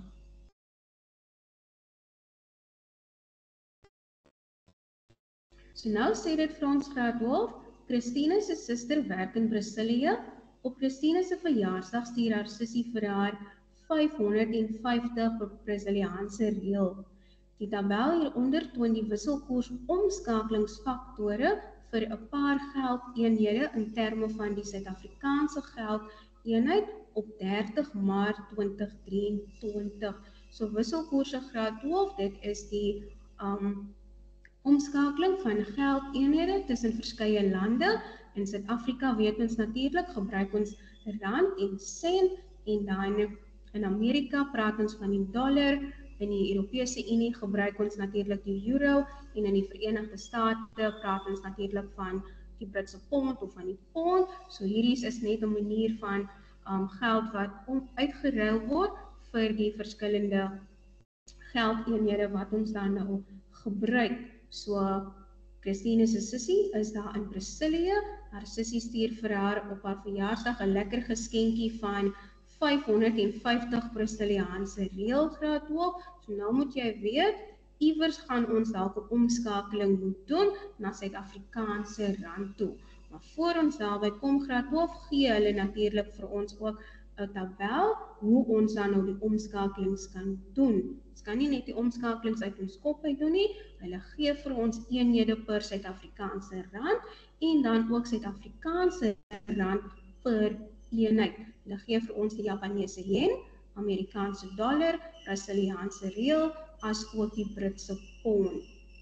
A: So nou sê dit vir ons graad twaalf, Christine se suster werk in Brasilië. Op Christine se verjaarsdag stuur haar sussie vir haar vyfhonderdvyftig Braziliaanse reël. Die tabel hieronder toon die wisselkoers omskakelingsfaktore vir 'n paar geldeenhede in terme van die Suid-Afrikaanse geldeenheid op dertig Maart twintig drieëntwintig. So wisselkoerse graad twaalf, dit is die um, omskakeling van geldeenhede tussen verskeie lande. In Suid-Afrika weet ons natuurlik, gebruik ons rand en sent, en dan in Amerika praat ons van die dollar, in die Europese Unie gebruik ons natuurlik die euro, en in die Verenigde State praat ons natuurlik van die Britse pond of van die pond. So hierdie is net 'n manier van um, geld wat uitgeruil word vir die verskillende geldeenhede wat ons dan nou gebruik. So Christine se sussie is daar in Brasilië. Haar sussie stuur vir haar op haar verjaarsdag 'n lekker geskenkie van vyfhonderdvyftig Brasiliaanse reël graad twaalf. So nou moet jy weet, iewers gaan ons dalk 'n omskakeling moet doen na Suid-Afrikaanse rand toe. Maar voor ons daarby kom graad twaalf, gee hulle natuurlik vir ons ook 'n tabel hoe ons dan nou die omskakelings kan doen. Ons kan nie net die omskakelings uit ons kop uit doen nie. Hulle gee vir ons eenhede per Suid-Afrikaanse rand en dan ook Suid-Afrikaanse rand per eenheid. Hulle gee vir ons die Japaneese yen, Amerikaanse dollar, Brasiliaanse reël, as ook die Britse pond.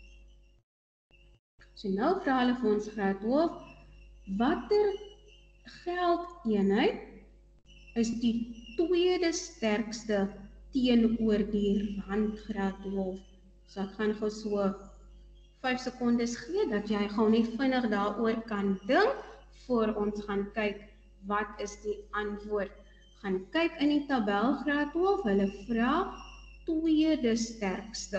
A: So nou vra hulle vir ons graad twaalf, watter geldeenheid is die tweede sterkste teenoor die rand graad twaalf? So ek gaan gou so vyf sekondes gee, dat jy gou net vinnig daaroor kan dink, voor ons gaan kyk, wat is die antwoord? Gaan kyk in die tabel graad twaalf, hulle vra tweede sterkste.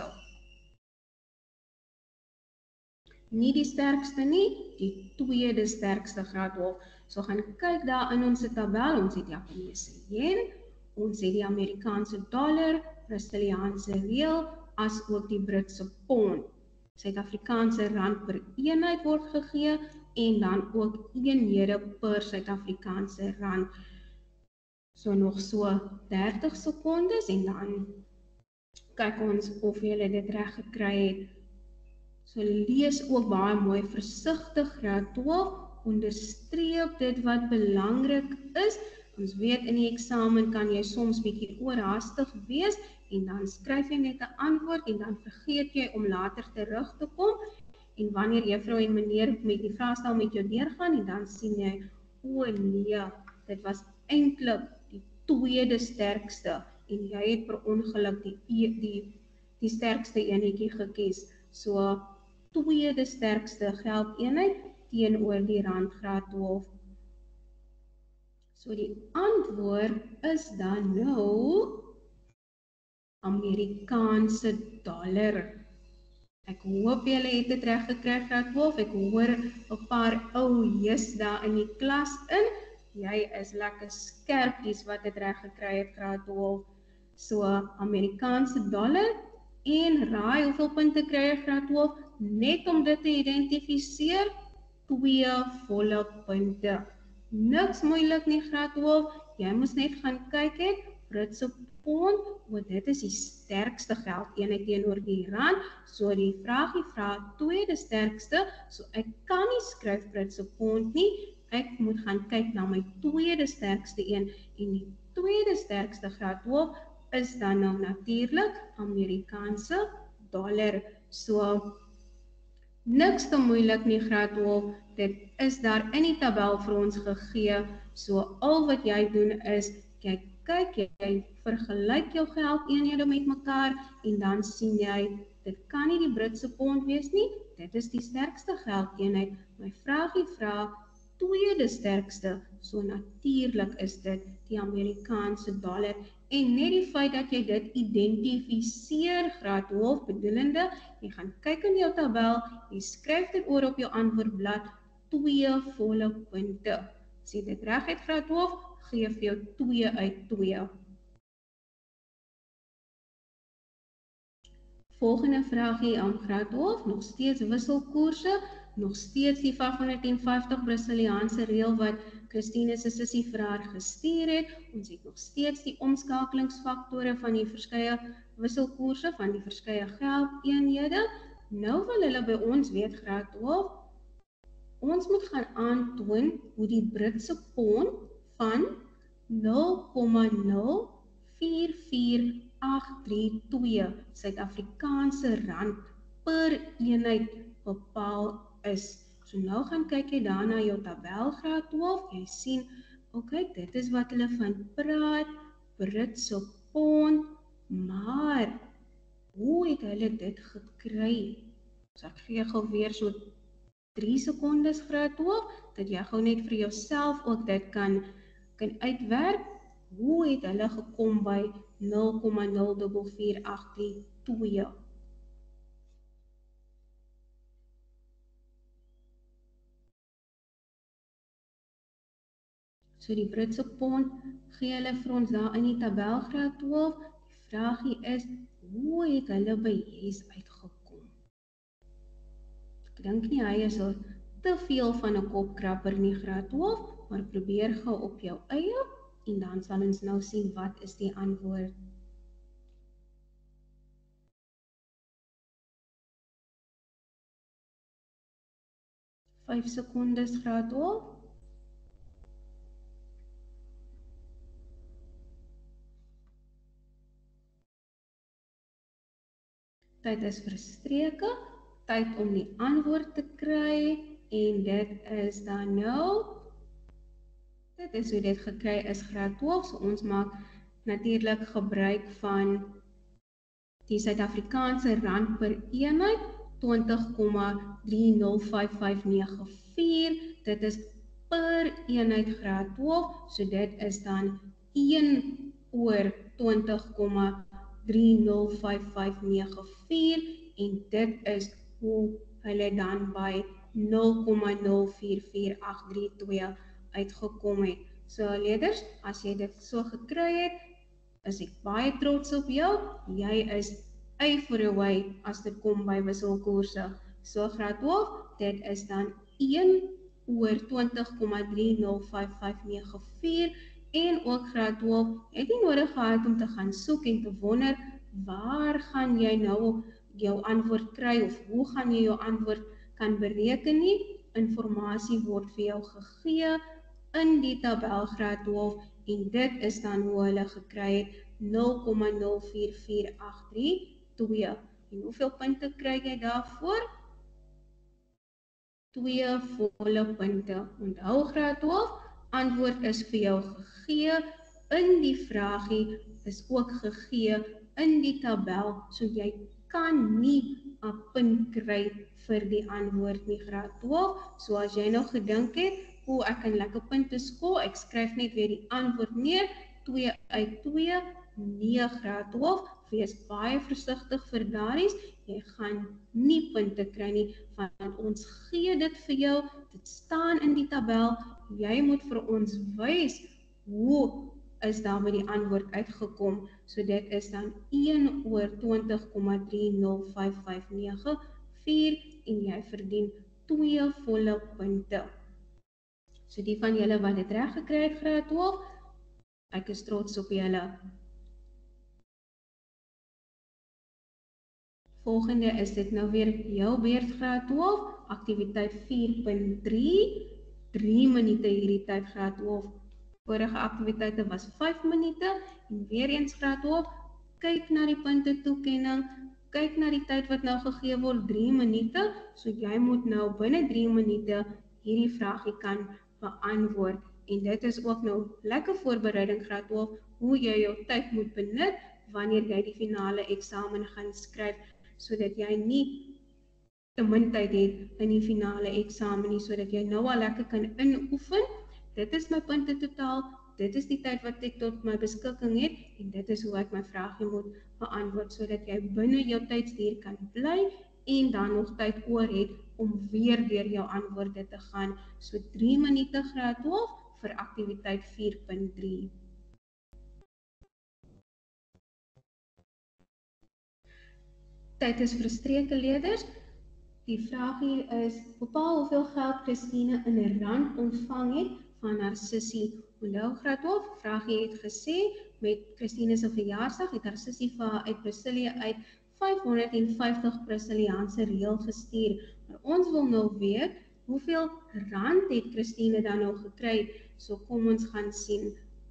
A: Nie die sterkste nie, die tweede sterkste graad twaalf. So gaan kyk daar in ons tabel, ons het Japaneese yen, ons het die Amerikaanse dollar, Brasiliaanse reël, as ook die Britse pond. Suid-Afrikaanse rand per eenheid word gegee, en dan ook eenhede per Suid-Afrikaanse rand. So nog so dertig sekondes, en dan kyk ons of julle dit reg gekry het. So lees ook baie mooi versigtig graad twaalf, onderstreep dit wat belangrik is. Ons weet in die eksamen kan jy soms bietjie oorhaastig wees en dan skryf jy net 'n antwoord en dan vergeet jy om later terug te kom. En wanneer juffrou en meneer met die vraestel met jou deurgaan en dan sien jy, o nee, dit was eintlik die tweede sterkste en jy het per ongeluk die die die sterkste enetjie gekies. So tweede sterkste geldeenheid teenoor die rand graad twaalf. So die antwoord is dan nou Amerikaanse dollar. Ek hoop julle het dit reg gekry graad twaalf. Ek hoor 'n paar ou hees daar in die klas in. Jy is lekker skerpies wat dit reg gekry het graad twaalf. So Amerikaanse dollar en raai hoeveel punte kry jy graad twaalf? Net om dit te identifiseer, twee volle punte. Niks moeilik nie graad twaalf. Jy moes net gaan kyk het, Britse pond, want dit is die sterkste geldeenheid teenoor die rand. So die vraagie vra tweede sterkste, so ek kan nie skryf Britse pond nie. Ek moet gaan kyk na my tweede sterkste een en die tweede sterkste graad twaalf is dan nou natuurlik Amerikaanse dollar. So niks te moeilik nie graad twaalf. Dit is daar in die tabel vir ons gegee. So al wat jy doen is kyk kyk jy vergelyk jou geldeenhede met mekaar en dan sien jy dit kan nie die Britse pond wees nie. Dit is die sterkste geldeenheid. My vraagie vra tweede sterkste. So natuurlik is dit die Amerikaanse dollar. En net die feit dat jy dit identifiseer graad twaalf bedoelende, jy gaan kyk in jou tabel, jy skryf dit oor op jou antwoordblad, twee volle punte. As jy dit reg het graad twaalf, gee vir jou twee uit twee. Volgende vraagie aan graad twaalf, nog steeds wisselkoerse, nog steeds die vyfhonderdvyftig Brasiliaanse reël wat Christine se sussie vir haar gestuur het. Ons het nog steeds die omskakelingsfaktore van die verskeie wisselkoerse van die verskeie geldeenhede. Nou wil hulle by ons weet graad twaalf, ons moet gaan aantoon hoe die Britse pond van nul komma nul vier vier agt drie twee Suid-Afrikaanse rand per eenheid bepaal is. So nou gaan kyk jy daar na jou tabel graad twaalf, jy sien, ok, dit is wat hulle van praat, Britse pond, maar hoe het hulle dit gekry? So ek gee gou weer so drie sekondes graad twaalf, dat jy gou net vir jouself ook dit kan, kan uitwerk, hoe het hulle gekom by nul komma nul vier vier agt drie twee? So die Britse pond gee hulle vir ons daar in die tabel graad twaalf. Die vraagie is, hoe het hulle by yes uitgekom? Ek dink nie hy is al te veel van 'n kopkrapper nie graad twaalf, maar probeer gou op jou eie en dan sal ons nou sien wat is die antwoord. vyf sekondes graad twaalf. Tyd is verstreke, tyd om die antwoord te kry en dit is dan nou, dit is hoe dit gekry is graad twaalf, so ons maak natuurlik gebruik van die Suid-Afrikaanse rand per eenheid, twintig komma drie nul vyf vyf nege vier, dit is per eenheid graad twaalf, so dit is dan een oor twintig komma drie nul vyf vyf nege vier en dit is hoe hulle dan by nul komma nul vier vier agt drie twee uitgekom het. So leerders, as jy dit so gekry het, is ek baie trots op jou. Jy is A for a way as dit kom by wisselkoerse. So graad twaalf, dit is dan een oor twintig komma drie nul vyf vyf nege vier en ook graad twaalf het nie nodig gehad om te gaan soek en te wonder waar gaan jy nou jou antwoord kry of hoe gaan jy jou antwoord kan bereken nie. Informasie word vir jou gegee in die tabel graad twaalf en dit is dan hoe hulle gekry het nul komma nul vier vier agt drie twee. En hoeveel punte kry jy daarvoor? twee volle punte. Onthou graad twaalf, antwoord is vir jou gegee in die vragie, is ook gegee in die tabel, so jy kan nie 'n punt kry vir die antwoord nie graad twaalf. So as jy nou gedink het, o ek kan lekker punte skoor, ek skryf net weer die antwoord neer, twee uit twee, nee graad twaalf, wees baie versigtig vir daardie, jy gaan nie punte kry nie, want ons gee dit vir jou, dit staan in die tabel, jy moet vir ons wys, hoe is daar met die antwoord uitgekom, so dit is dan een oor twintig komma drie nul vyf vyf nege vier en jy verdien twee volle punte. So die van julle wat dit reg gekry het graad twaalf, ek is trots op julle. Volgende is dit nou weer jou beurt graad twaalf, aktiwiteit vier punt drie, drie minute hierdie tyd graad twaalf. Vorige aktiwiteite was vyf minute en weer eens graad twaalf, kyk na die punte toekenning, kyk na die tyd wat nou gegee word, drie minute, so jy moet nou binne drie minute hierdie vragie kan beantwoord. En dit is ook nou lekker voorbereiding graad twaalf, hoe jy jou tyd moet benut wanneer jy die finale eksamen gaan skryf, sodat jy nie te min tyd het in die finale eksamen nie, sodat jy nou al lekker kan inoefen. Dit is my punte totaal, dit is die tyd wat ek tot my beskikking het, en dit is hoe ek my vragie moet beantwoord, sodat jy binne jou tydsduur kan bly, en dan nog tyd oor het, om weer deur jou antwoorde te gaan. So drie minute graad twaalf vir aktiwiteit vier punt drie. Tyd is verstreke leerders. Die vraag hier is, bepaal hoeveel geld Christine in 'n rand ontvang het van haar sussie. Onthou graad twaalf, vraagie het gesê, met Christine se verjaarsdag het haar sussie vir haar uit Brasilië uit vyfhonderd en vyftig Brasiliaanse reël gestuur. Maar ons wil nou weet, hoeveel rand het Christine dan nou gekry? So kom ons gaan sien.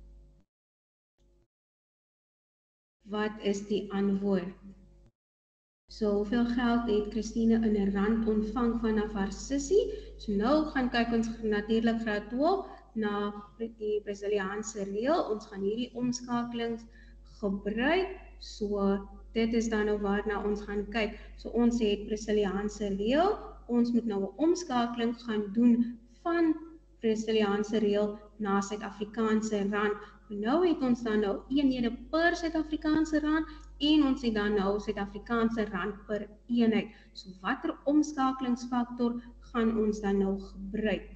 A: Wat is die antwoord? So hoeveel geld het Christine in 'n rand ontvang vanaf haar sussie? So nou gaan kyk ons natuurlik graad twaalf na die Brasiliaanse reël. Ons gaan hierdie omskakelings gebruik. So dit is dan nou waarna ons gaan kyk. So ons het Brasiliaanse reël. Ons moet nou 'n omskakeling gaan doen van Brasiliaanse reël na Suid-Afrikaanse rand. Nou het ons dan nou eenhede per Suid-Afrikaanse rand en ons het dan nou Suid-Afrikaanse rand per eenheid. So watter omskakelingsfaktor gaan ons dan nou gebruik?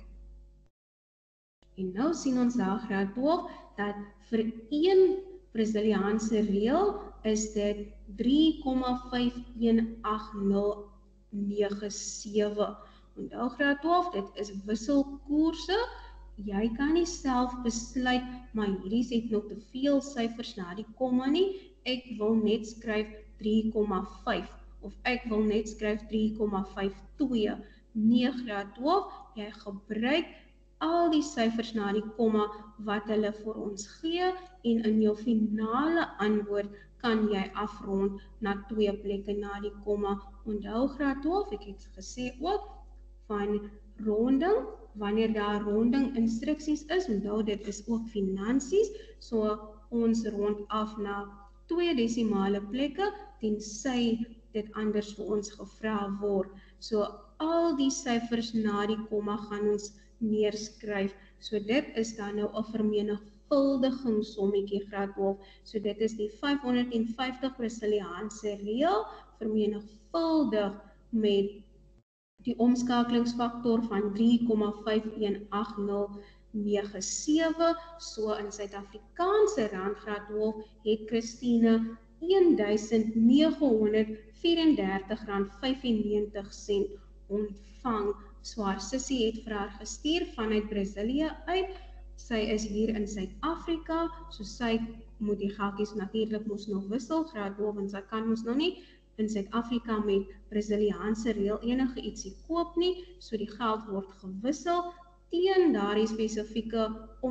A: En nou sien ons daar graad twaalf dat vir een Brasiliaanse reël is dit drie komma vyf een agt nul nege sewe. Onthou graad twaalf, dit is wisselkoerse. Jy kan nie self besluit, maar hierdie het nog te veel syfers na die komma nie. Ek wil net skryf drie komma vyf of ek wil net skryf drie komma vyf twee. Nee, graad twaalf, jy gebruik al die syfers na die komma wat hulle vir ons gee en in jou finale antwoord kan jy afrond na twee plekke na die komma. Onthou graad twaalf, ek het gesê ook van ronding, wanneer daar ronding instruksies is, onthou dit is ook finansies, so ons rond af na twee desimale plekke, tensy dit anders vir ons gevra word. So al die syfers na die komma gaan ons neerskryf. So dit is dan nou 'n vermenigvuldigingssommetjie graad twaalf. So dit is die vyfhonderd en vyftig Brasiliaanse reël vermenigvuldig met die omskakelingsfaktor van drie komma vyf een agt nul nege sewe. So in Suid-Afrikaanse rand graad twaalf het Christine een duisend nege honderd vyf en dertig rand vyfennegentig sent ontvang. So haar sussie het vir haar gestuur vanuit Brasilië uit. Sy is hier in Suid-Afrika, so sy moet die geldjies natuurlik mos nog wissel, graad twaalf, en sy kan mos nog nie in Suid-Afrika met Braziliaanse reël enige ietsie koop nie, so die geld word gewissel teen daardie spesifieke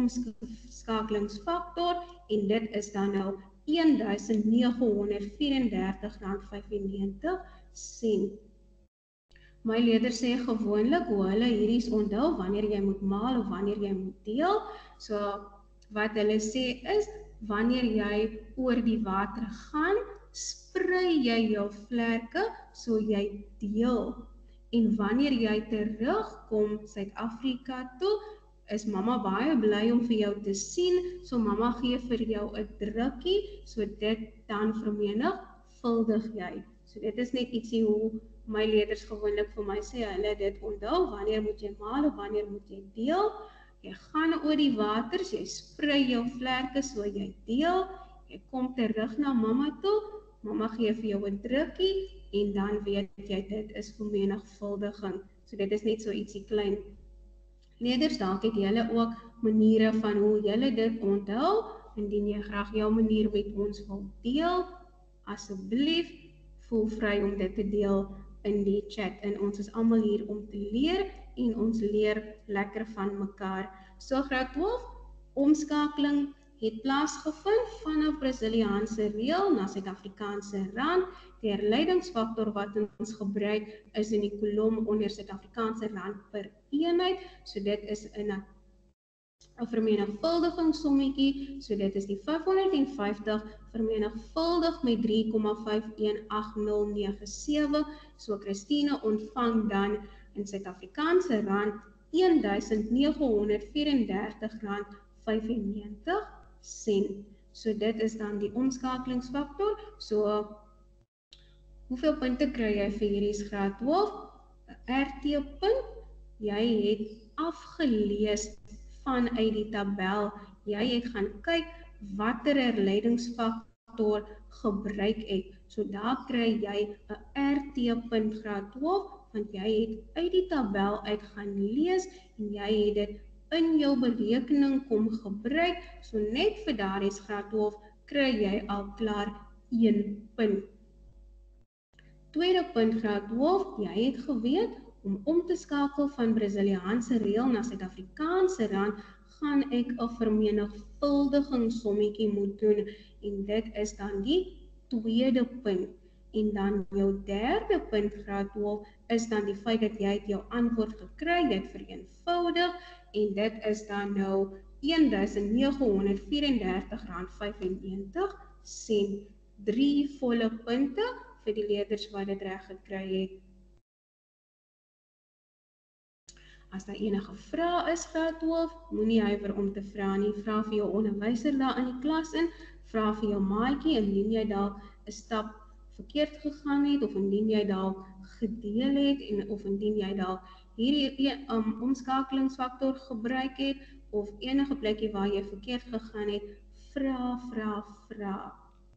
A: omskakelingsfaktor en dit is dan nou een duisend nege honderd vyf-en-dertig rand vyf-en-negentig sent. My leerders sê gewoonlik hoe hulle hierdie onthou wanneer jy moet maal of wanneer jy moet deel. So wat hulle sê is wanneer jy oor die water gaan, sprei jy jou vlerke so jy deel. En wanneer jy terugkom Suid-Afrika toe, is mamma baie bly om vir jou te sien, so mamma gee vir jou 'n drukkie, so dit dan vermenigvuldig jy. So dit is net ietsie hoe my leerders gewoonlik vir my sê, hulle dit onthou, wanneer moet jy maal of wanneer moet jy deel? Jy gaan oor die water, so jy sprei jou vlerke so jy deel, jy kom terug na mamma toe, mamma gee vir jou 'n drukkie en dan weet jy dit is vermenigvuldiging. So dit is net so ietsie klein. Leerders, dalk het julle ook maniere van hoe julle dit onthou, indien jy graag jou manier met ons wil deel, asseblief voel vry om dit te deel in die chat. En ons is almal hier om te leer en ons leer lekker van mekaar. So graad twaalf, omskakeling het plaasgevind vanaf Braziliaanse reël na Suid-Afrikaanse rand. Die herleidingsfaktor wat ons gebruik is in die kolom onder Suid-Afrikaanse rand per eenheid. So dit is in 'n 'n vermenigvuldigingssommetjie. So dit is die vyfhonderdvyftig vermenigvuldig met drie komma vyf een agt nul nege sewe. So Christine ontvang dan in Suid-Afrikaanse rand een duisend nege honderd vyf-en-dertig rand vyf-en-negentig sent. So dit is dan die omskakelingsfaktor. So hoeveel punte kry jy vir hierdie graad twaalf? 'n R T punt. Jy het afgelees vanuit die tabel. Jy het gaan kyk watter herleidingsfaktor gebruik ek. So daar kry jy 'n R T punt graad twaalf, want jy het uit die tabel uit gaan lees en jy het dit in jou berekening kom gebruik. So net vir daardie graad twaalf kry jy al klaar een punt. Tweede punt graad twaalf, jy het geweet om om te skakel van Braziliaanse reël na Suid-Afrikaanse rand, gaan ek 'n vermenigvuldigingssommetjie moet doen en dit is dan die tweede punt. En dan jou derde punt graad twaalf is dan die feit dat jy jou antwoord gekry, jy het vereenvoudig en dit is dan nou een duisend nege honderd vyf-en-dertig rand vyf-en-negentig sent. Drie volle punte vir die leerders wat dit reg gekry het. As daar enige vrae is graad twaalf, moenie huiwer om te vra nie. Vra vir jou onderwyser daar in die klas in, vra vir jou maatjie indien jy dalk 'n stap verkeerd gegaan het of indien jy dalk gedeel het en of indien jy dalk hierdie um, omskakelingsfaktor gebruik het of enige plekkie waar jy verkeerd gegaan het, vra, vra, vra.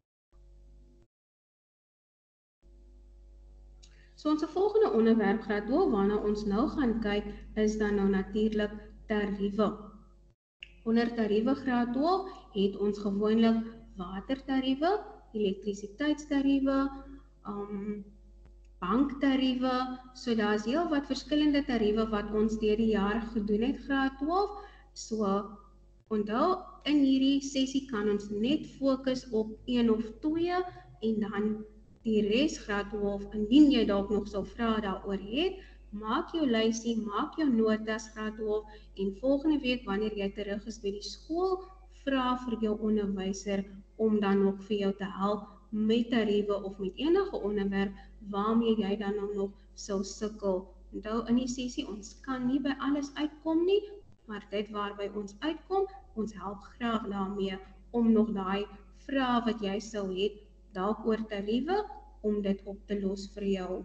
A: So ons volgende onderwerp graad twaalf waarna ons nou gaan kyk is dan nou natuurlik tariewe. Onder tariewe graad twaalf het ons gewoonlik watertariewe, elektrisiteitstariewe, um, banktariewe. So daar is heel wat verskillende tariewe wat ons deur die jaar gedoen het graad twaalf. So onthou, in hierdie sessie kan ons net fokus op een of twee en dan die res graad twaalf, indien jy dalk nog sou vra daaroor het, maak jou lysie, maak jou notas graad twaalf en volgende week wanneer jy terug is by die skool, vra vir jou onderwyser om dan nog vir jou te help met tariewe of met enige onderwerp waarmee jy dan nou nog sou sukkel. Onthou in die sessie, ons kan nie by alles uitkom nie, maar dit waarby ons uitkom, ons help graag daarmee om nog daai vrae wat jy sou het, dalk oor tariewe, om dit op te los vir jou.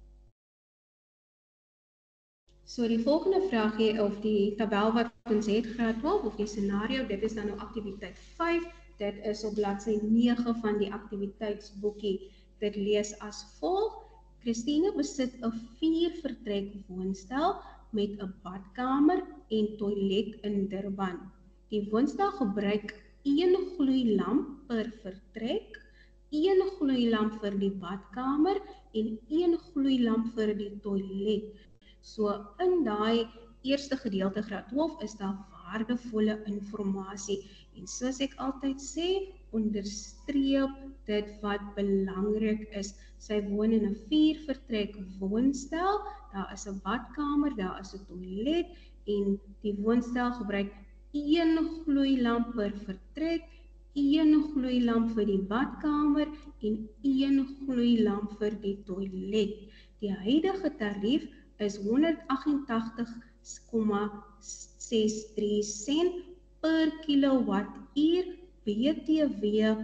A: So die volgende vraag hier, of die tabel wat ons het graad twaalf, of die scenario, dit is dan nou aktiwiteit vyf, dit is op bladsy nege van die aktiwiteitsboekie. Dit lees as volg: Christine besit 'n vier vertrek woonstel met 'n badkamer en toilet in Durban. Die woonstel gebruik een gloeilamp per vertrek, een gloeilamp vir die badkamer en een gloeilamp vir die toilet. So in daai eerste gedeelte graad twaalf is daar waardevolle inligting en soos ek altyd sê, onderstreep dit wat belangrik is. Sy woon in 'n vier vertrek woonstel, daar is 'n badkamer, daar is 'n toilet en die woonstel gebruik een gloeilamp per vertrek, een gloeilamp vir die badkamer en een gloeilamp vir die toilet. Die huidige tarief is honderdagentagtig komma ses drie sent per kilowattuur B T W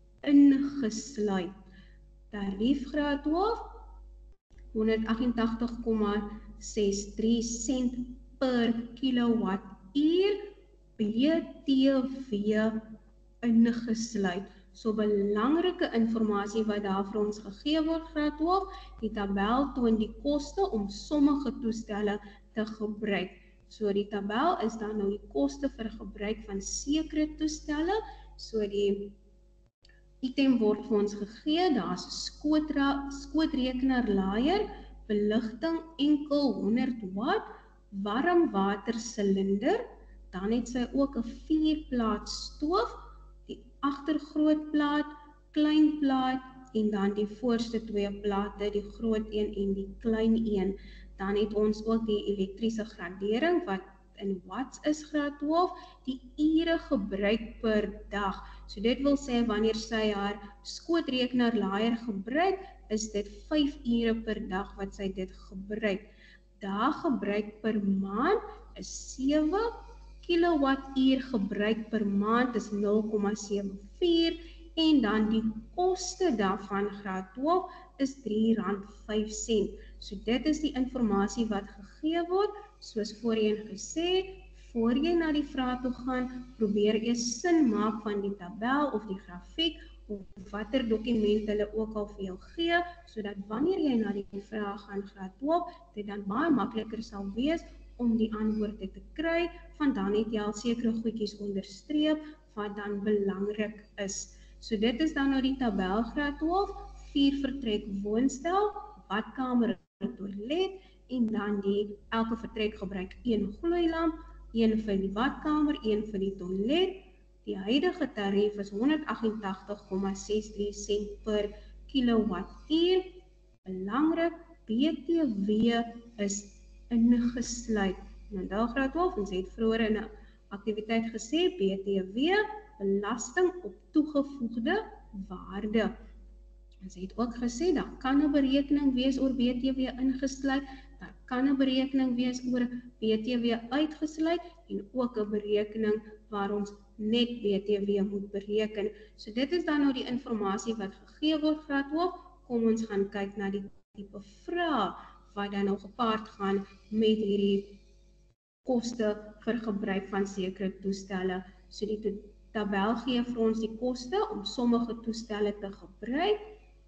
A: ingesluit. Tariefgraad twaalf, honderdagentagtig komma ses drie sent per kilowattuur B T W ingesluit. So belangrike inligting wat daar vir ons gegee word, graad twaalf, die tabel toon die koste om sommige toestelle te gebruik. So die tabel is dan nou die koste vir gebruik van sekere toestelle. So die item word vir ons gegee, daar is 'n skootra, skootrekenaar laaier, beligting enkel honderd watt, warmwater silinder, dan het sy ook 'n vierplaat stoof, die agtergrootplaat, kleinplaat en dan die voorste twee plate, die groot een en die klein een. Dan het ons ook die elektriese gradering wat in watts is graad twaalf, die ure gebruik per dag. So dit wil sê wanneer sy haar skootrekenaar laaier gebruik, is dit vyf ure per dag wat sy dit gebruik. Dae gebruik per maand is sewe, kilowattuur gebruik per maand is nul komma sewe vier en dan die koste daarvan graad twaalf is drie rand vyf sent. So dit is die inligting wat gegee word, soos voorheen gesê, voor jy na die vraag toe gaan, probeer eers sin maak van die tabel of die grafiek of watter dokument hulle ook al vir jou gee, sodat wanneer jy na die vraag gaan graad twaalf, dit dan baie makliker sal wees om die antwoorde te kry, want dan het jy al sekere goedjies onderstreep wat dan belangrik is. So dit is dan nou die tabel graad twaalf, vier vertrek woonstel, badkamer en toilet en dan die elke vertrek gebruik een gloeilamp, een vir die badkamer, een vir die toilet. Die huidige tarief is honderdagentagtig komma ses drie sent per kilowattuur. Belangrik, B T W is ingesluit. En onthou graad twaalf, ons het vroeër in 'n aktiwiteit gesê, B T W, belasting op toegevoegde waarde. Ons het ook gesê, daar kan 'n berekening wees oor B T W ingesluit, daar kan 'n berekening wees oor B T W uitgesluit en ook 'n berekening waar ons net B T W moet bereken. So dit is dan nou die inligting wat gegee word graad twaalf. Kom ons gaan kyk na die tipe vrae wat dan nou gepaard gaan met hierdie koste vir gebruik van sekere toestelle. So die tabel gee vir ons die koste om sommige toestelle te gebruik.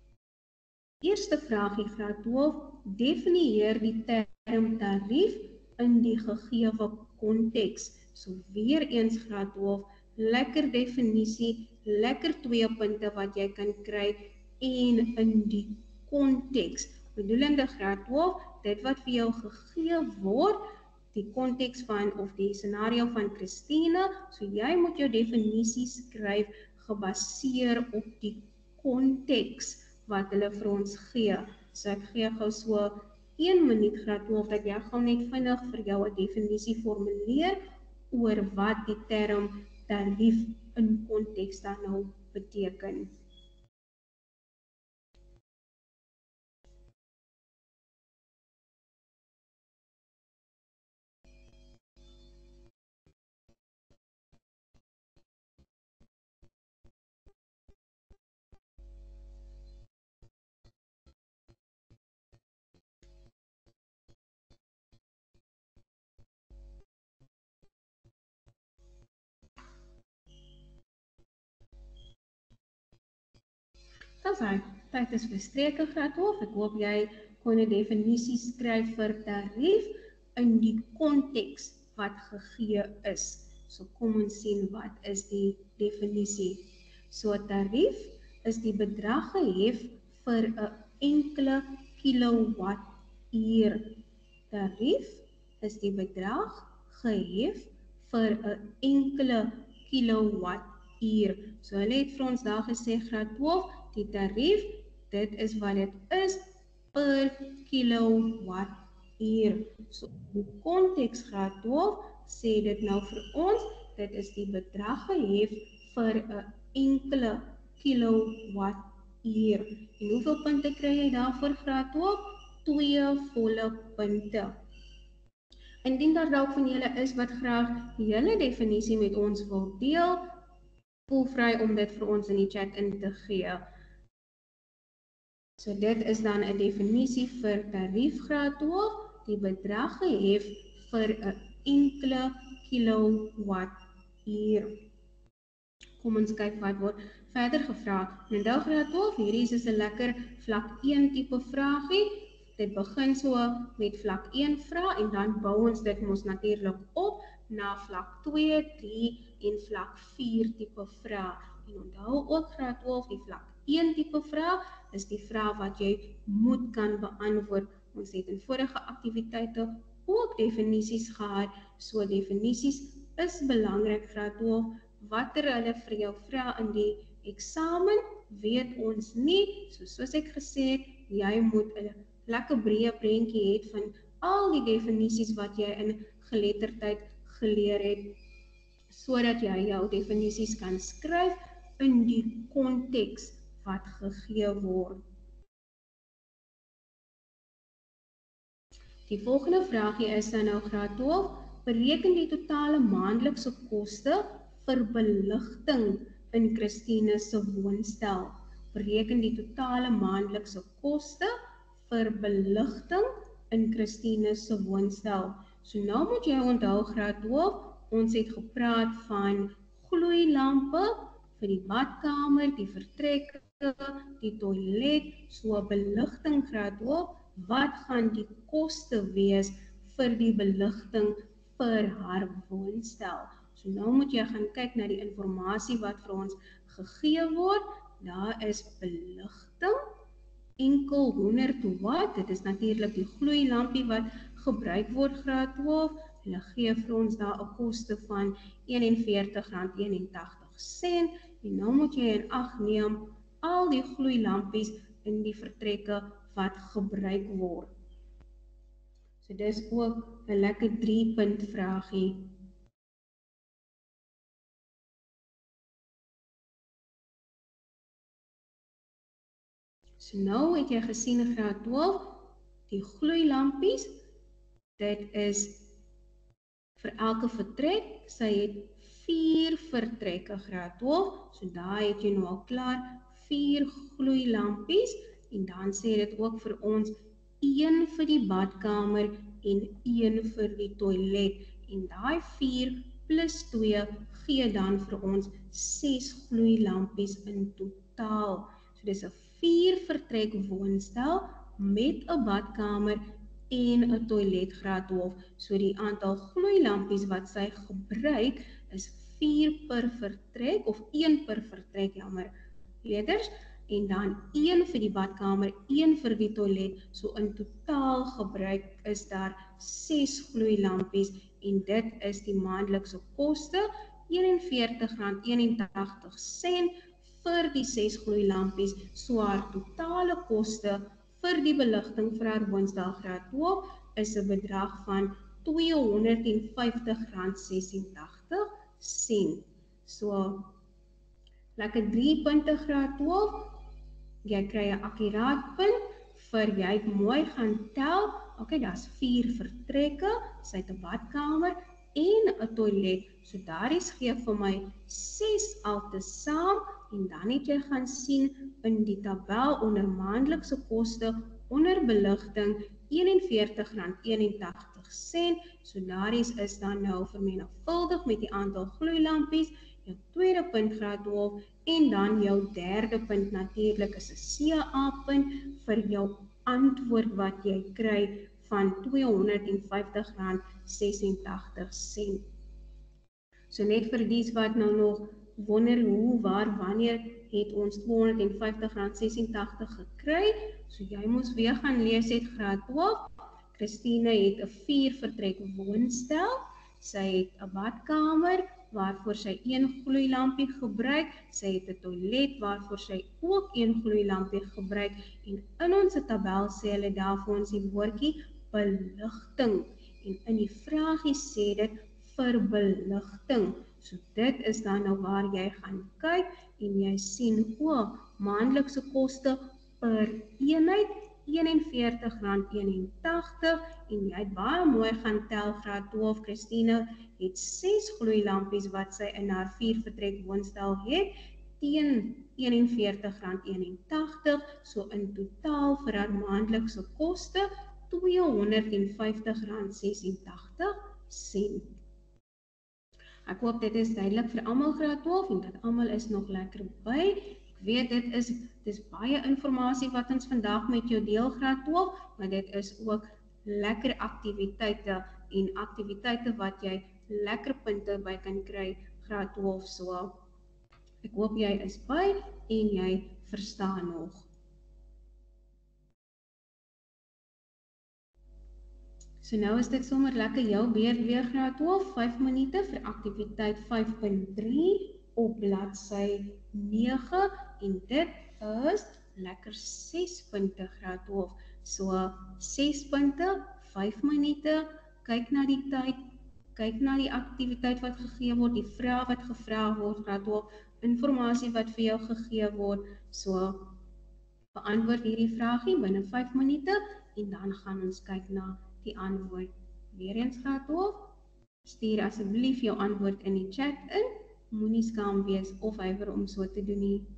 A: Eerste vraagie graad twaalf, definieer die term tarief in die gegewe konteks. So weer eens graad twaalf, lekker definisie, lekker twee punte wat jy kan kry en in die konteks. Bedoelende graad twaalf, dit wat vir jou gegee word, die konteks van of die scenario van Christina, so jy moet jou definisie skryf gebaseer op die konteks wat hulle vir ons gee. So ek gee gou so een minuut graad twaalf dat jy gou net vinnig vir jou 'n definisie formuleer oor wat die term tarief in konteks dan nou beteken. Alright, tyd is verstreke graad twaalf. Ek hoop jy kon 'n definisie skryf vir tarief in die konteks wat gegee is. So kom ons sien wat is die definisie. So tarief is die bedrag gehef vir 'n enkele kilowattuur. Tarief is die bedrag gehef vir 'n enkele kilowattuur. So hulle het vir ons daar gesê graad twaalf, die tarief, dit is wat dit is per kilowattuur. So in die konteks graad twaalf sê dit nou vir ons, dit is die bedrag gehef vir 'n enkele kilowattuur. En hoeveel punte kry jy daarvoor graad twaalf? Twee volle punte. Indien daar dalk van julle is wat graag die hele definisie met ons wil deel, voel vry om dit vir ons in die chat in te gee. So dit is dan 'n definisie vir tarief graad twaalf, die bedrag gehef vir 'n enkele kilowattuur. Kom ons kyk wat word verder gevra. En nou graad twaalf, hierdie is 'n lekker vlak een tipe vraagie. Dit begin so met vlak een vraag en dan bou ons dit mos natuurlik op na vlak twee, drie en vlak vier tipe vraag. En onthou ook graad twaalf, die vlak een tipe vraag is die vraag wat jy moet kan beantwoord. Ons het in vorige aktiwiteite ook definisies gehad, so definisies is belangrik graad twaalf. Watter hulle vir jou vra in die eksamen, weet ons nie. So soos ek gesê het, jy moet 'n lekker breë prentjie het van al die definisies wat jy in geletterdheid geleer het, sodat jy jou definisies kan skryf in die konteks wat gegee word. Die volgende vraagie is dan nou graad twaalf, bereken die totale maandelikse koste vir beligting in Christine se woonstel. Bereken die totale maandelikse koste vir beligting in Christine se woonstel. So nou moet jy onthou graad twaalf, ons het gepraat van gloeilampe vir die badkamer, die vertrekke, die toilet, so beligting graad twaalf, wat gaan die koste wees vir die beligting vir haar woonstel? So nou moet jy gaan kyk na die inligting wat vir ons gegee word. Daar is beligting, enkel honderd watt, dit is natuurlik die gloeilampie wat gebruik word graad twaalf. Hulle gee vir ons daar 'n koste van eenenveertig rand eenentagtig. En nou moet jy in ag neem al die gloeilampies in die vertrekke wat gebruik word. So dis ook 'n lekker drie punt vraagie. So nou het jy gesien graad twaalf, die gloeilampies, dit is vir elke vertrek, sy het vier vertrekke graad twaalf, so daar het jy nou al klaar vier gloeilampies, en dan sê dit ook vir ons een vir die badkamer en een vir die toilet, en daai vier plus twee gee dan vir ons ses gloeilampies in totaal. So dis 'n vier vertrek woonstel met 'n badkamer en 'n toilet graad twaalf. So die aantal gloeilampies wat sy gebruik is vier per vertrek of een per vertrek, jammer leerders, en dan een vir die badkamer, een vir die toilet. So in totaal gebruik is daar ses gloeilampies en dit is die maandelikse koste eenenveertig rand eenentagtig vir die ses gloeilampies. So haar totale koste vir die beligting vir haar woonstel graad twaalf is 'n bedrag van tweehonderdvyftig rand sesentagtig. So lekker drie punte graad twaalf. Jy kry 'n akkuraat punt vir jy het mooi gaan tel. Okay, daar's vier vertrekke, sy het 'n badkamer en 'n toilet. So daardie gee vir my ses altesaam en dan het jy gaan sien in die tabel onder maandelikse koste onder beligting eenenveertig rand eenentagtig. So daardie is dan nou vermenigvuldig met die aantal gloeilampies, jou tweede punt graad twaalf en dan jou derde punt natuurlik is 'n C A punt vir jou antwoord wat jy kry van tweehonderdvyftig rand sesentagtig. So net vir dies wat nou nog wonder hoe, waar, wanneer het ons tweehonderdvyftig rand sesentagtig gekry. So jy moes weer gaan lees het graad twaalf. Christine het 'n vier vertrek woonstel. Sy het 'n badkamer waarvoor sy een gloeilampie gebruik. Sy het 'n toilet waarvoor sy ook een gloeilampie gebruik. En in ons tabel sê hulle daar vir ons die woordjie beligting. En in die vraagie sê dit vir beligting. So dit is dan nou waar jy gaan kyk en jy sien o, maandelikse koste per eenheid een en veertig rand eenentagtig en jy het baie mooi gaan tel graad twaalf. Christine het ses gloeilampies wat sy in haar vier vertrek woonstel het teen een en veertig rand eenentagtig. So in totaal vir haar maandelikse koste tweehonderdvyftig rand sesentagtig sent. Ek hoop dit is duidelik vir almal graad twaalf en dat almal is nog lekker by. Ek weet dit is, dit is baie inligting wat ons vandag met jou deel graad twaalf, maar dit is ook lekker aktiwiteite en aktiwiteite wat jy lekker punte by kan kry graad twaalf. So ek hoop jy is by en jy verstaan nog. So nou is dit sommer lekker jou beurt weer graad twaalf, vyf minute vir aktiwiteit vyf punt drie op bladsy nege en dit is lekker ses punte graad twaalf. So ses punte, vyf minute, kyk na die tyd, kyk na die aktiwiteit wat gegee word, die vrae wat gevra word graad twaalf, informasie wat vir jou gegee word. So beantwoord hierdie vraagie binne vyf minute en dan gaan ons kyk na die antwoord. Weereens graad twaalf, stuur asseblief jou antwoord in die chat in, moenie skaam wees of huiwer om so te doen nie.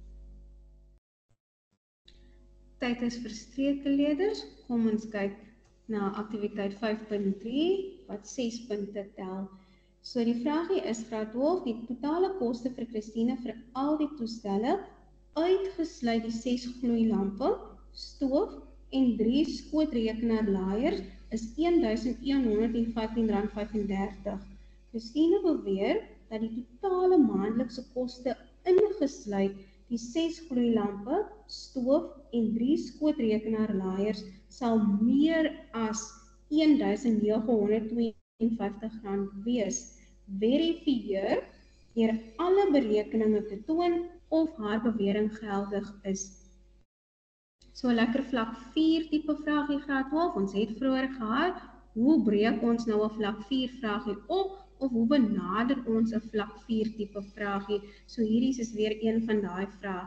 A: Tyd is verstreke leerders, kom ons kyk na aktiwiteit vyf punt drie wat ses punte tel. So die vraagie is graad twaalf, die totale koste vir Christine vir al die toestelle, uitgesluit die ses gloeilampe, stoof en drie skootrekenaarlaaiers is een duisend een honderd vyftien rand vyfendertig. Christine beweer dat die totale maandelikse koste ingesluit die ses gloeilampe, stoof en drie skootrekenaarlaaiers sal meer as een duisend nege honderd tweeënvyftig rand wees. Verifieer deur alle berekeninge te toon of haar bewering geldig is. So lekker vlak vier tipe vraagie graad twaalf, ons het vroeër gehad, hoe breek ons nou 'n vlak vier vraagie op, of hoe benader ons 'n vlak vier tipe vraagie, so hierdie is weer een van daai vrae.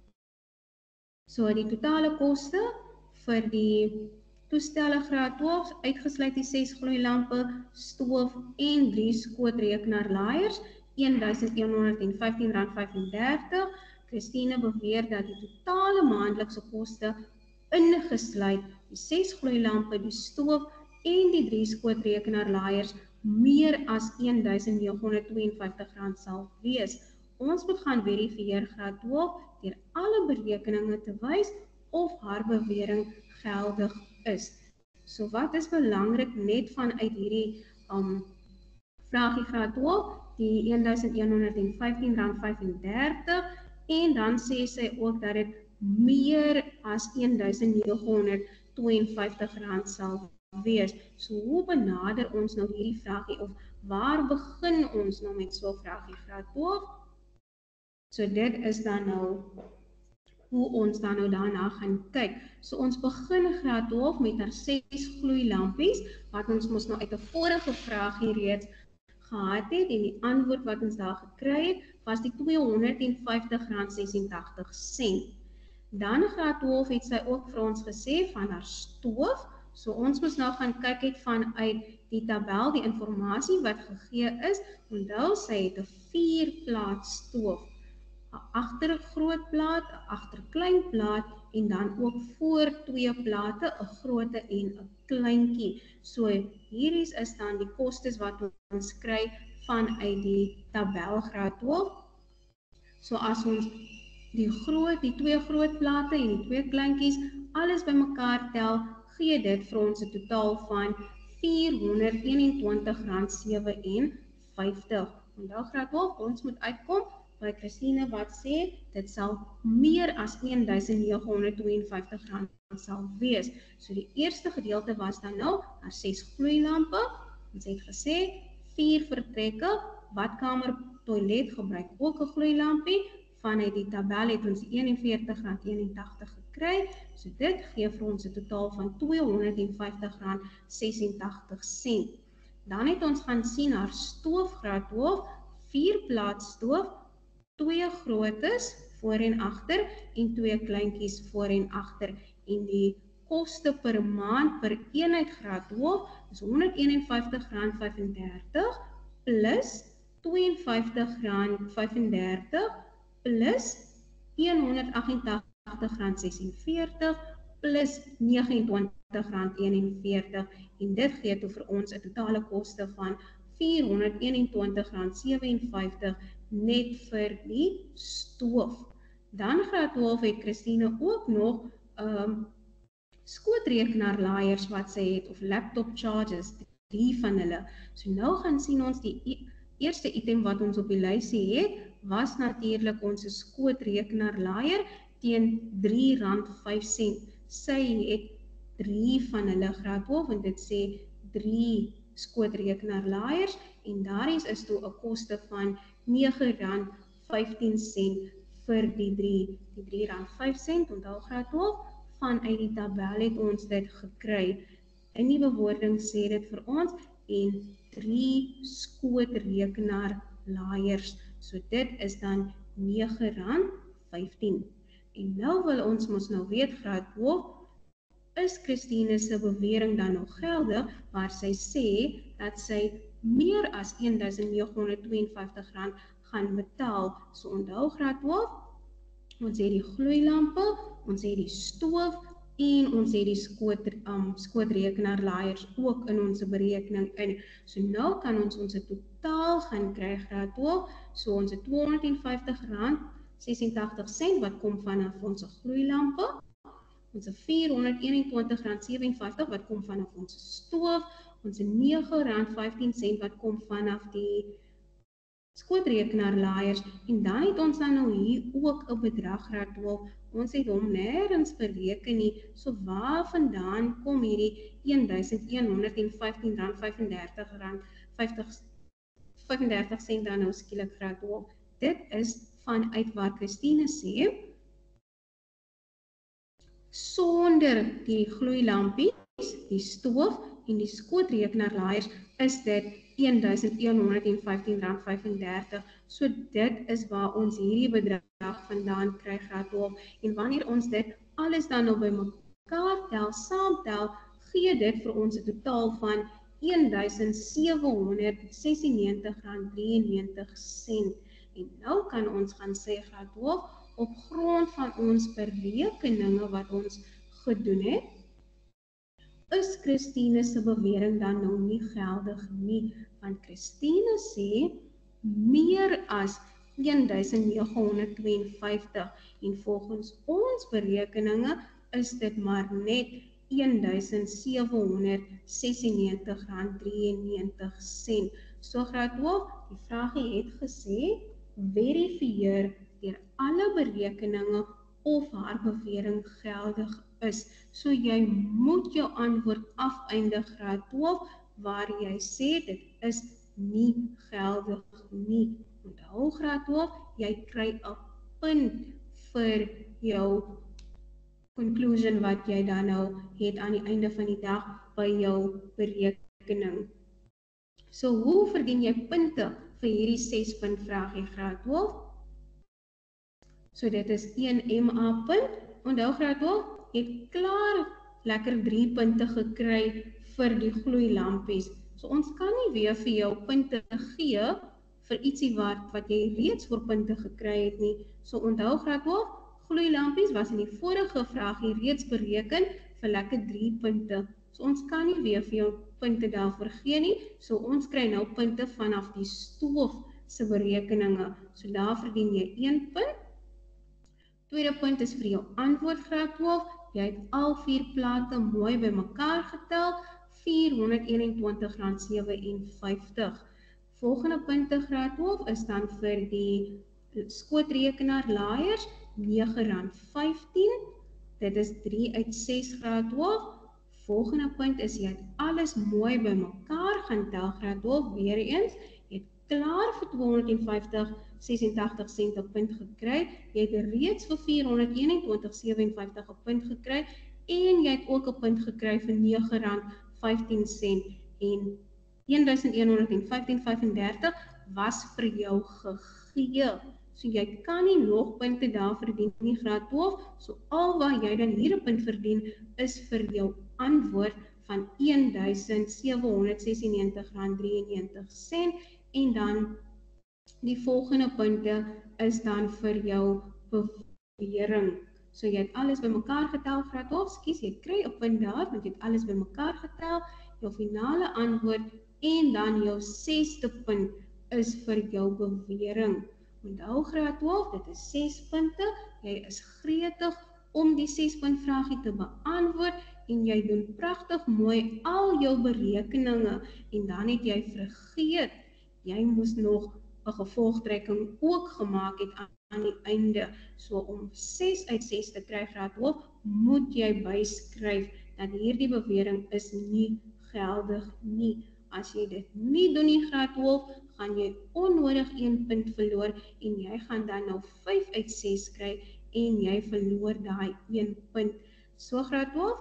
A: So die totale koste vir die toestelle graad twaalf, uitgesluit die ses gloeilampe, stoof en drie skootrekenaarlaaiers, een duisend een honderd vyftien rand vyfendertig. Christine beweer dat die totale maandelikse koste ingesluit die ses gloeilampe, die stoof en die drie skootrekenaarlaaiers meer as een duisend nege honderd tweeënvyftig rand sal wees. Ons moet gaan verifieer graad twaalf deur alle berekeninge te wys of haar bewering geldig is. So wat is belangrik net vanuit hierdie um, vraagie graad twaalf, die een duisend een honderd vyftien rand vyfendertig, en dan sê sy ook dat dit meer as een duisend nege honderd tweeënvyftig rand sal wees. So hoe benader ons nou hierdie vraagie, of waar begin ons nou met so 'n vraagie graad twaalf? So dit is dan nou hoe ons dan nou daarna gaan kyk. So ons begin graad twaalf met haar ses gloeilampies, wat ons mos nou uit 'n vorige vraagie reeds gehad het, en die antwoord wat ons daar gekry het, was die tweehonderdvyftig rand sesentagtig sent. Dan graad twaalf het sy ook vir ons gesê van haar stoof, so ons moet nou gaan kyk het vanuit die tabel, die informasie wat gegee is. Onthou, sy het 'n vier plaat stoof, 'n agter 'n groot plaat, 'n agter klein plaat, en dan ook voor twee plate, 'n groote en 'n kleintjie. So hierdie is dan die kostes wat ons kry vanuit die tabel graad twaalf. So as ons die groot, die twee groot plate en die twee kleintjies alles bymekaar tel, gee dit vir ons 'n totaal van vierhonderd eenentwintig rand sewenvyftig. Onthou graad twaalf, ons moet uitkom by Christine wat sê, dit sal meer as een duisend nege honderd twee en vyftig rand sal wees. So die eerste gedeelte was dan nou, daar ses gloeilampe, ons het gesê, vier vertrekke, badkamer, toilet gebruik ook 'n gloeilampie, vanuit die tabel het ons een en veertig rand eenentagtig gekry, so dit gee vir ons 'n totaal van tweehonderd en vyftig rand sesentagtig sent. Dan het ons gaan sien haar stoof graad twaalf, vier plaas stoof, twee grootes voor en agter en twee kleintjies voor en agter. En die koste per maand per eenheid graad twaalf is honderd een en vyftig rand vyfendertig plus twee en vyftig rand vyfendertig plus honderd agt en tagtig rand sesenveertig plus nege en twintig rand eenenveertig en dit gee toe vir ons 'n totale koste van vierhonderd een en twintig rand sewenvyftig net vir die stoof. Dan graad twaalf het Christine ook nog um, skootrekenaarlaaiers wat sy het, of laptop chargers, drie van hulle. So nou gaan sien ons die e eerste item wat ons op die lysie het, was natuurlik ons skootrekenaarlaaier teen drie rand vyf sent. Sy het drie van hulle graad twaalf en dit sê drie skootrekenaarlaaiers en daar is is toe 'n koste van nege rand vyftien sent vir die drie, die drie rand vyf sent, onthou graad twaalf, vanuit die tabel het ons dit gekry. In die bewoording sê dit vir ons en drie skootrekenaarlaaiers. So dit is dan nege rand vyftien. En nou wil ons mos nou weet graad twaalf, is Christine se bewering dan nog geldig, waar sy sê dat sy meer as een duisend nege honderd twee en vyftig rand gaan betaal. So onthou graad twaalf, ons het die gloeilampe, ons het die stoof en ons het die skoot, um, skootrekenaarlaaiers ook in ons berekening in. So nou kan ons ons totaal gaan kry graad twaalf, so ons het tweehonderd en vyftig rand sesentagtig sent wat kom vanaf ons gloeilampe, ons vierhonderd een en twintig rand sewenvyftig wat kom vanaf ons stoof, ons nege rand vyftien sent wat kom vanaf die skootrekenaarlaaiers en dan het ons dan nou hier ook 'n bedrag graad twaalf. Ons het hom nêrens bereken nie, so waar vandaan kom hierdie een duisend een honderd en vyftien rand vyfendertig rand vyfendertig sent dan nou skielik graad twaalf. Dit is vanuit waar Christine sê, sonder die gloeilampies, die stoof en die skootrekenaarlaaiers is dit een duisend een honderd en vyftien rand vyfendertig. So dit is waar ons hierdie bedrag vandaan kry graad twaalf. En wanneer ons dit alles dan nou by mekaar tel, saamtel, gee dit vir ons 'n totaal van een duisend sewe honderd sesennegentig rand drieënnegentig sent. En nou kan ons gaan sê graad twaalf op grond van ons berekeninge wat ons gedoen het, is Christine se bewering dan nou nie geldig nie, want Christine sê meer as een duisend nege honderd twee en vyftig en volgens ons berekeninge is dit maar net een duisend sewe honderd sesennegentig rand drieënnegentig sent. So graad twaalf, die vraagie het gesê, verifieer deur alle berekeninge of haar bewering geldig is. So jy moet jou antwoord afeindig graad twaalf waar jy sê dit is nie geldig nie. Onthou graad twaalf, jy kry 'n punt vir jou conclusion wat jy dan nou het aan die einde van die dag by jou berekening. So hoe verdien jy punte vir hierdie ses punt vraagie graad twaalf? So dit is een M A punt. Onthou graad twaalf het klaar lekker drie punte gekry vir die gloeilampies. So ons kan nie weer vir jou punte gee vir ietsie wat, wat jy reeds voor punte gekry het nie. So onthou graad twaalf, gloeilampies was in die vorige vraagie reeds bereken vir lekker drie punte. So ons kan nie weer vir jou punte daarvoor gee nie. So ons kry nou punte vanaf die stoof se berekeninge. So daar verdien jy een punt. Tweede punt is vir jou antwoord graad twaalf. Jy het al vier plate mooi by mekaar getel, vierhonderd een en twintig rand sewenvyftig. Volgende punte graad twaalf is dan vir die skootrekenaar laaiers, nege rand vyftien. Dit is drie uit ses graad twaalf. Volgende punt is, jy het alles mooi by mekaar gaan tel, graad twaalf, weer eens, jy het klaar vir tweehonderdvyftig komma sesentagtig sent 'n punt gekry, jy het reeds vir vierhonderdeenentwintig komma sewenvyftig 'n punt gekry, en jy het ook 'n punt gekry vir nege rand vyftien sent, en een duisend een honderd vyftien komma vyfendertig was vir jou gegee. So jy kan nie nog punte daar verdien nie, graad twaalf, so al wat jy dan hier 'n punt verdien, is vir jou antwoord van een duisend sewe honderd sesennegentig komma drieënnegentig sent, en dan die volgende punte is dan vir jou bewering. So jy het alles by mekaar getel, graad twaalf, skies, jy kry 'n punt daar, want jy het alles by mekaar getel, jou finale antwoord, en dan jou sesde punt is vir jou bewering. Onthou graad twaalf, dit is ses punte, jy is gretig om die ses punt vraagie te beantwoord, en jy doen pragtig mooi al jou berekeninge, en dan het jy vergeet, jy moes nog 'n gevolgtrekking ook gemaak het aan, aan die einde. So om ses uit ses te kry, graad twaalf, moet jy byskryf dat hierdie bewering is nie geldig nie. As jy dit nie doen nie, graad twaalf, gaan jy onnodig een punt verloor, en jy gaan dan nou vyf uit ses kry, en jy verloor daai een punt. So graad twaalf,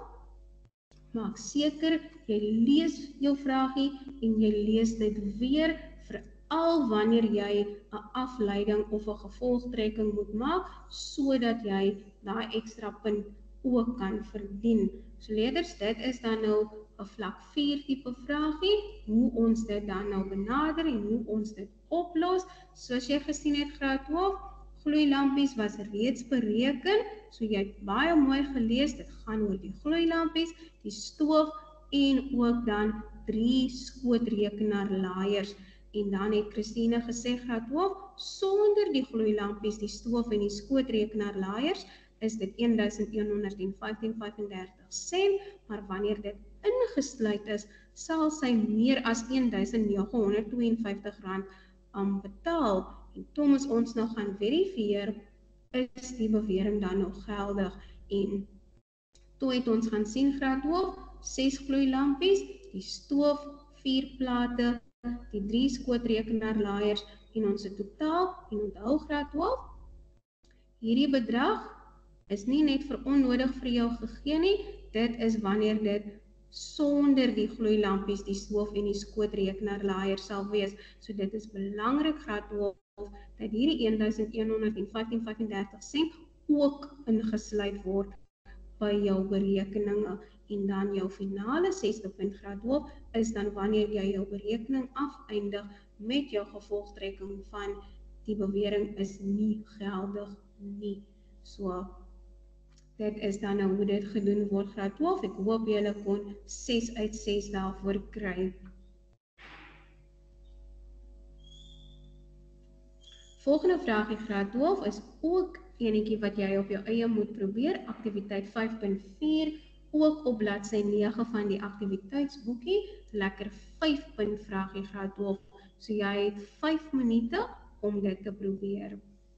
A: maak seker, jy lees jou vraagie, en jy lees dit weer, veral wanneer jy 'n afleiding of 'n gevolgtrekking moet maak, sodat jy daai ekstra punt ook kan verdien. So leerders, dit is dan nou 'n vlak vier tipe vraagie, hoe ons dit dan nou benader en hoe ons dit oplos. Soos jy gesien het, graad twaalf, gloeilampies was reeds bereken, so jy het baie mooi gelees, dit gaan oor die gloeilampies, die stoof en ook dan drie skootrekenaar laaiers. En dan het Christine gesê, graad twaalf, sonder die gloeilampies, die stoof en die skootrekenaar laaiers, is dit een duisend een honderd vyftien komma vyfendertig sent, maar wanneer dit ingesluit is, sal sy meer as een duisend nege honderd tweeënvyftig rand um, betaal. En toe as ons nou gaan verifieer, is die bewering dan nog geldig. En toe het ons gaan sien, graad twaalf, ses gloeilampies, die stoof, vier plate, die drie skootrekenaar laaiers, en ons totaal, en onthou graad twaalf, hierdie bedrag is nie net vir onnodig vir jou gegee nie, dit is wanneer dit sonder die gloeilampies, die stoof en die skootrekenaar laaier sal wees. So dit is belangrik, graad twaalf, dat hierdie een duisend een honderd vyftien komma vyfendertig sent ook ingesluit word by jou berekeninge. En dan jou finale sesde punt, graad twaalf, is dan wanneer jy jou berekening afeindig met jou gevolgtrekking van die bewering is nie geldig nie. So, dit is dan nou hoe dit gedoen word, graad twaalf. Ek hoop julle kon ses uit ses daarvoor kry. Volgende vraagie, graad twaalf, is ook enetjie wat jy op jou eie moet probeer, aktiwiteit vyf punt vier, ook op bladsy nege van die aktiwiteitsboekie, lekker vyf punt vraagie, graad twaalf. So jy het vyf minute om dit te probeer.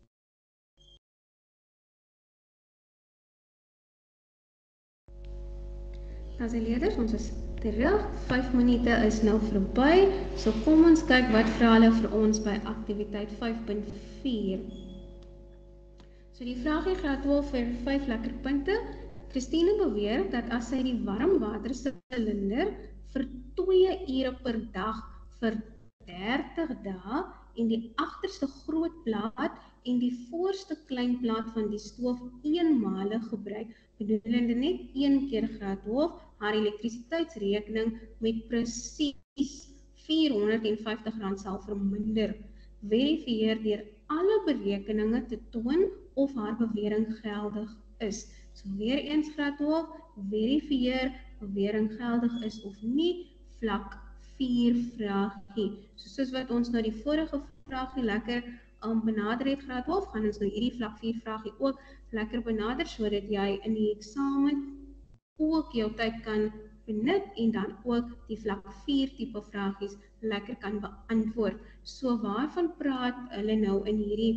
A: As die leerders, ons is terug, vyf minute is nou verby, so kom ons kyk wat vra hulle vir ons by aktiwiteit vyf punt vier. So die vraagie, graad twaalf, vir vyf lekker punte. Christine beweer dat as sy die warmwatersilinder vir twee ure per dag vir dertig dae en die agterste groot plaat en die voorste klein plaat van die stoof eenmalig gebruik, bedoelende net een keer, graad twaalf, haar elektrisiteitsrekening met presies vierhonderdvyftig rand sal verminder. Verifieer deur alle berekeninge te toon of haar bewering geldig is. So weer eens, graad twaalf, verifieer bewering geldig is of nie, vlak vier vraagie. So soos wat ons nou die vorige vraagie lekker um, benader het, graad twaalf, gaan ons nou hierdie vlak vier vraagie ook lekker benader, sodat jy in die eksamen ook jou tyd kan benut en dan ook die vlak vier tipe vraagies lekker kan beantwoord. So waarvan praat hulle nou in hierdie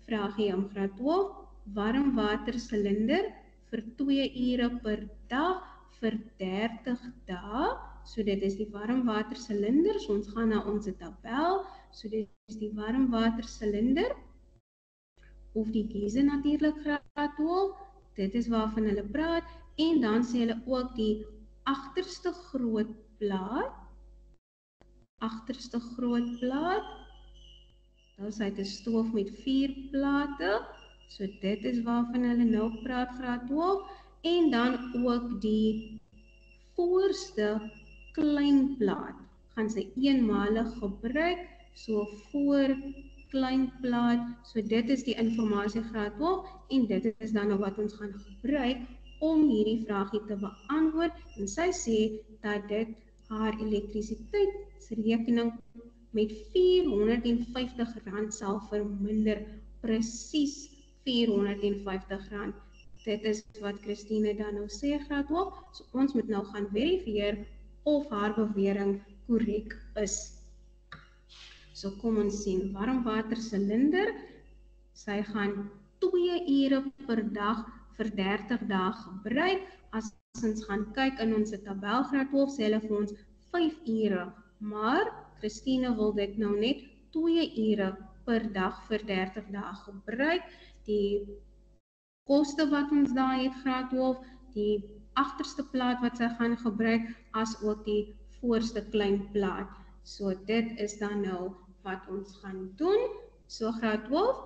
A: Vragie om graad twaalf, warm water silinder vir twee ure per dag vir dertig dae. So dit is die warm water silinder, so ons gaan na ons tabel, so dit is die warm water silinder, of die geyser natuurlik graad twaalf, dit is waarvan hulle praat, en dan sê hulle ook die agterste groot plaat, agterste groot plaat, nou is dit 'n stoof met vier plate, so dit is waarvan hulle nou praat graad twaalf, en dan ook die voorste klein plaat, gaan sy eenmalig gebruik, so voor klein plaat, so dit is die informasie graad twaalf, en dit is dan nou wat ons gaan gebruik, om hierdie vraagie te beantwoord, en sy sê dat dit haar elektrisiteitsrekening met vierhonderd en vyftig rand sal verminder, presies vierhonderd en vyftig rand. Dit is wat Christine dan nou sê graad twaalf, so ons moet nou gaan verifieer of haar bewering korrek is. So kom ons sien, warmwater silinder, sy gaan twee ure per dag vir dertig dae gebruik. As ons gaan kyk in ons tabel graad twaalf, sê hulle vir ons vyf ure, maar Christine wil dit nou net twee ure per dag vir dertig dae gebruik. Die koste wat ons daar het graad twaalf, die agterste plaat wat sy gaan gebruik, as ook die voorste klein plaat. So dit is dan nou wat ons gaan doen. So graad twaalf,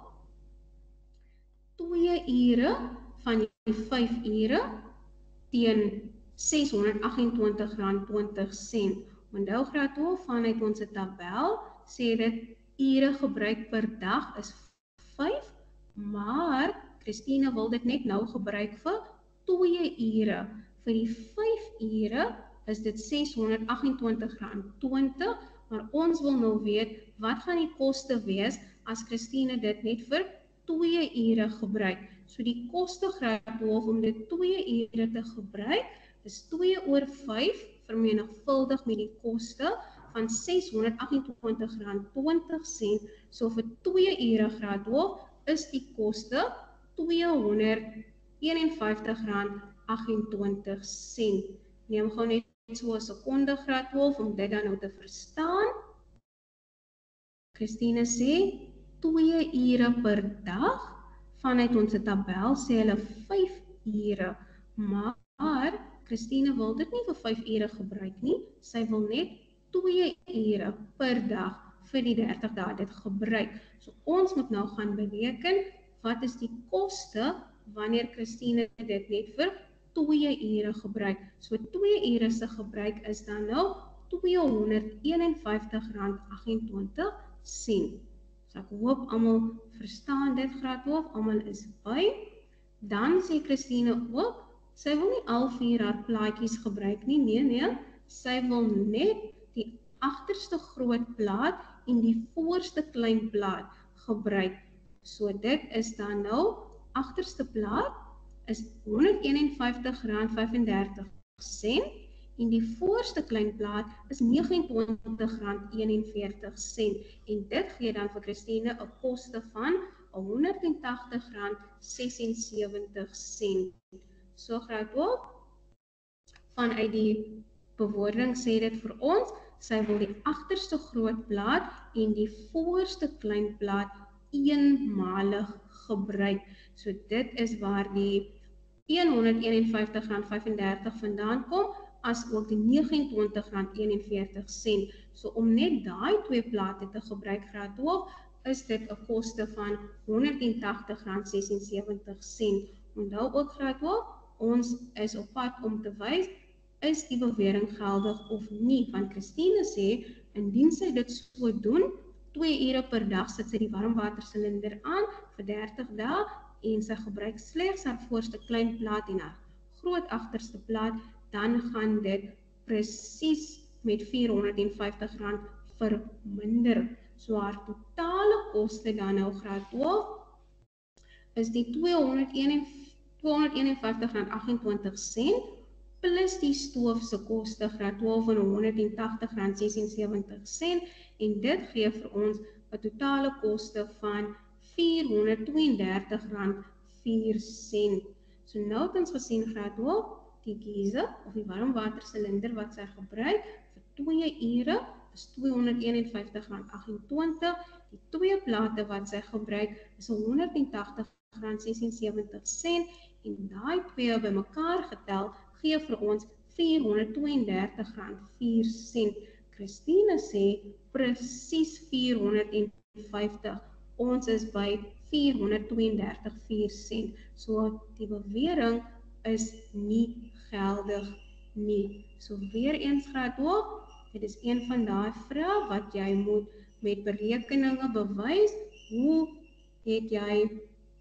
A: twee ure van die vyf ure teen seshonderd agt en twintig rand twintig sent. Onthou graad twaalf, vanuit ons tabel sê dit ure gebruik per dag is vyf, maar Christine wil dit net nou gebruik vir twee ure. Vir die vyf ure is dit seshonderd agt en twintig rand twintig, maar ons wil nou weet, wat gaan die koste wees as Christine dit net vir twee ure gebruik. So die koste graad twaalf om dit twee ure te gebruik, is twee oor vyf vermenigvuldig met die koste van seshonderd agt en twintig rand twintig sent. So vir twee ure graad twaalf is die koste tweehonderd een en vyftig rand agt en twintig sent. Neem gou net so 'n sekonde graad twaalf om dit dan nou te verstaan. Christine sê twee ure per dag, vanuit ons tabel sê hulle vyf ure, maar Christine wil dit nie vir vyf ure gebruik nie, sy wil net twee ure per dag vir die dertig dae dit gebruik. So ons moet nou gaan bereken, wat is die koste wanneer Christine dit net vir twee ure gebruik. So twee ure se gebruik is dan nou tweehonderd een en vyftig rand agt en twintig sent. So ek hoop almal verstaan dit graad twaalf, almal is by. Dan sê Christine ook, sy wil nie al vier haar plaatjies gebruik nie, nee nee, sy wil net die agterste groot plaat en die voorste klein plaat gebruik. So dit is dan nou, agterste plaat is honderd een en vyftig rand vyf-en-dertig sent en die voorste klein plaat is vyf agt nege rand een en veertig sent en dit gee dan vir Christine 'n koste van honderd en tagtig rand ses en sewentig sent. So graad twaalf, vanuit die bewoording sê dit vir ons, sy wil die agterste groot plaat en die voorste klein plaat eenmalig gebruik. So dit is waar die honderd een en vyftig rand vyf-en-dertig vandaan kom, as ook die vyf agt nege rand een en veertig sent. So om net daai twee plate te gebruik graad twaalf, is dit 'n koste van honderd en tagtig rand ses en sewentig sent. Onthou ook graad twaalf, ons is op pad om te wys, is die bewering geldig of nie, want Christine sê, indien sy dit so doen, twee ure per dag sit sy die warmwatersilinder aan vir dertig dae en sy gebruik slegs haar voorste klein plaat en haar groot agterste plaat, dan gaan dit presies met vierhonderd en vyftig rand verminder. So haar totale koste dan nou graad twaalf is die tweehonderd een en vyftig rand agt en twintig sent plus die stoof se koste graad twaalf van honderd en tagtig rand ses en sewentig sent en dit gee vir ons 'n totale koste van vierhonderdtweeëndertig rand vier sent. So nou het ons gesien graad twaalf, die geyser of die warmwatersilinder wat sy gebruik vir twee ure is tweehonderdeenenvyftig rand agt-en-twintig. Die twee plate wat sy gebruik is honderdtagtig rand sesensewentig sent en daai twee bymekaar getel gee vir ons vierhonderdtweeëndertig rand vier sent. Christine sê presies vierhonderdvyftig. Ons is by vierhonderdtweeëndertig rand vier sent. So die bewering is nie geldig nie. So weer eens graad twaalf, dit is een van daai vrae wat jy moet met berekeninge bewys. Hoe het jy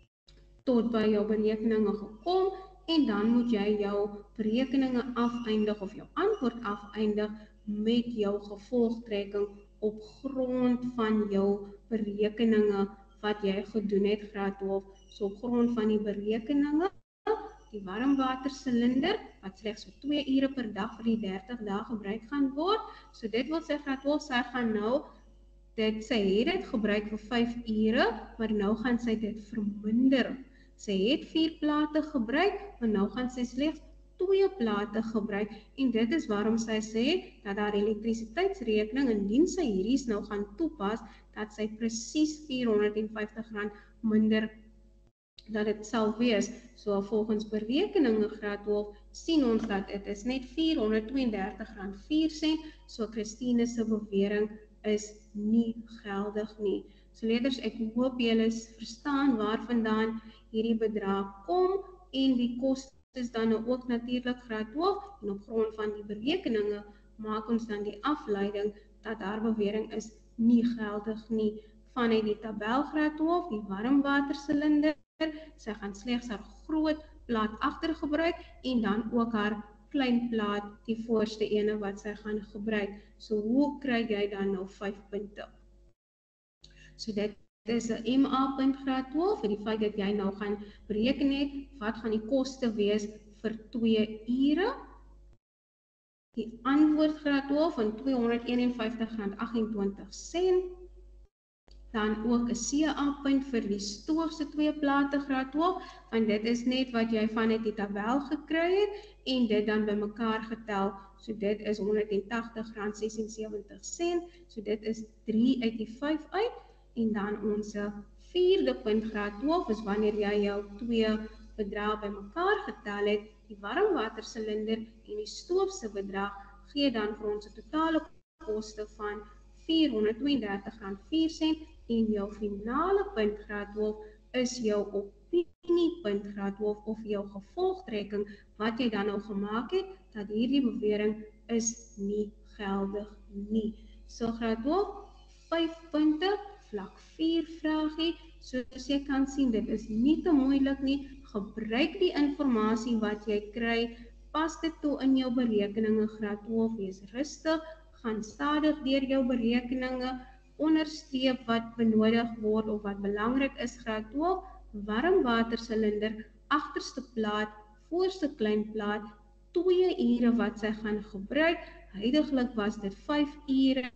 A: tot by jou berekeninge gekom? En dan moet jy jou berekeninge afeindig of jou antwoord afeindig met jou gevolgtrekking op grond van jou berekeninge wat jy gedoen het graad twaalf. So op grond van die berekeninge, die warmwatersilinder wat slegs vir twee ure per dag vir die dertig dae gebruik gaan word. So dit wil sê graad twaalf, sy gaan nou dit sy het dit gebruik vir vyf ure, maar nou gaan sy dit verminder. Sy het vier plate gebruik, maar nou gaan sy slegs twee plate gebruik en dit is waarom sy sê dat haar elektrisiteitsrekening, indien sy hierdie nou gaan toepas, dat sy presies vierhonderdvyftig rand minder dat dit sal wees. So volgens berekeninge graad twaalf sien ons dat dit is net vierhonderdtweeëndertig rand vier sent, so Christine se bewering is nie geldig nie. So leerders, ek hoop julle verstaan waarvandaan hierdie bedrag kom en die kostes dan nou ook natuurlik graad twaalf en op grond van die berekeninge maak ons dan die afleiding dat haar bewering is nie geldig nie. Vanuit die tabel graad twaalf, die warmwatersilinder, sy gaan slegs haar groot plaat agter gebruik en dan ook haar klein plaat, die voorste ene wat sy gaan gebruik. So hoe kry jy dan nou vyf punte? So dit is 'n M A punt graad twaalf vir die feit dat jy nou gaan bereken het wat gaan die koste wees vir twee ure. Die antwoord graad twaalf van tweehonderdeenenvyftig rand agt-en-twintig sent. Dan ook 'n C A punt vir die stoof se twee plate graad twaalf, want dit is net wat jy vanuit die tabel gekry het en dit dan bymekaar getel. So dit is honderdtagtig rand sesensewentig sent. So dit is drie uit die vyf uit. En dan ons vierde punt graad twaalf is wanneer jy jou twee bedrae bymekaar getel het, die warmwatersilinder en die stoof se bedrag gee dan vir ons 'n totale koste van vierhonderdtweeëndertig rand vier sent en jou finale punt graad twaalf is jou opiniepunt graad twaalf of jou gevolgtrekking wat jy dan nou gemaak het dat hierdie bewering is nie geldig nie. So graad twaalf, vyf punte, vlak vier vraagie, soos jy kan sien, dit is nie te moeilik nie, gebruik die inligting wat jy kry, pas dit toe in jou berekeninge graad twaalf, wees rustig, gaan stadig deur jou berekeninge, onderstreep wat benodig word of wat belangrik is graad twaalf, warmwatersilinder, agterste plaat, voorste klein plaat, twee ure wat sy gaan gebruik, huidiglik was dit vyf ure,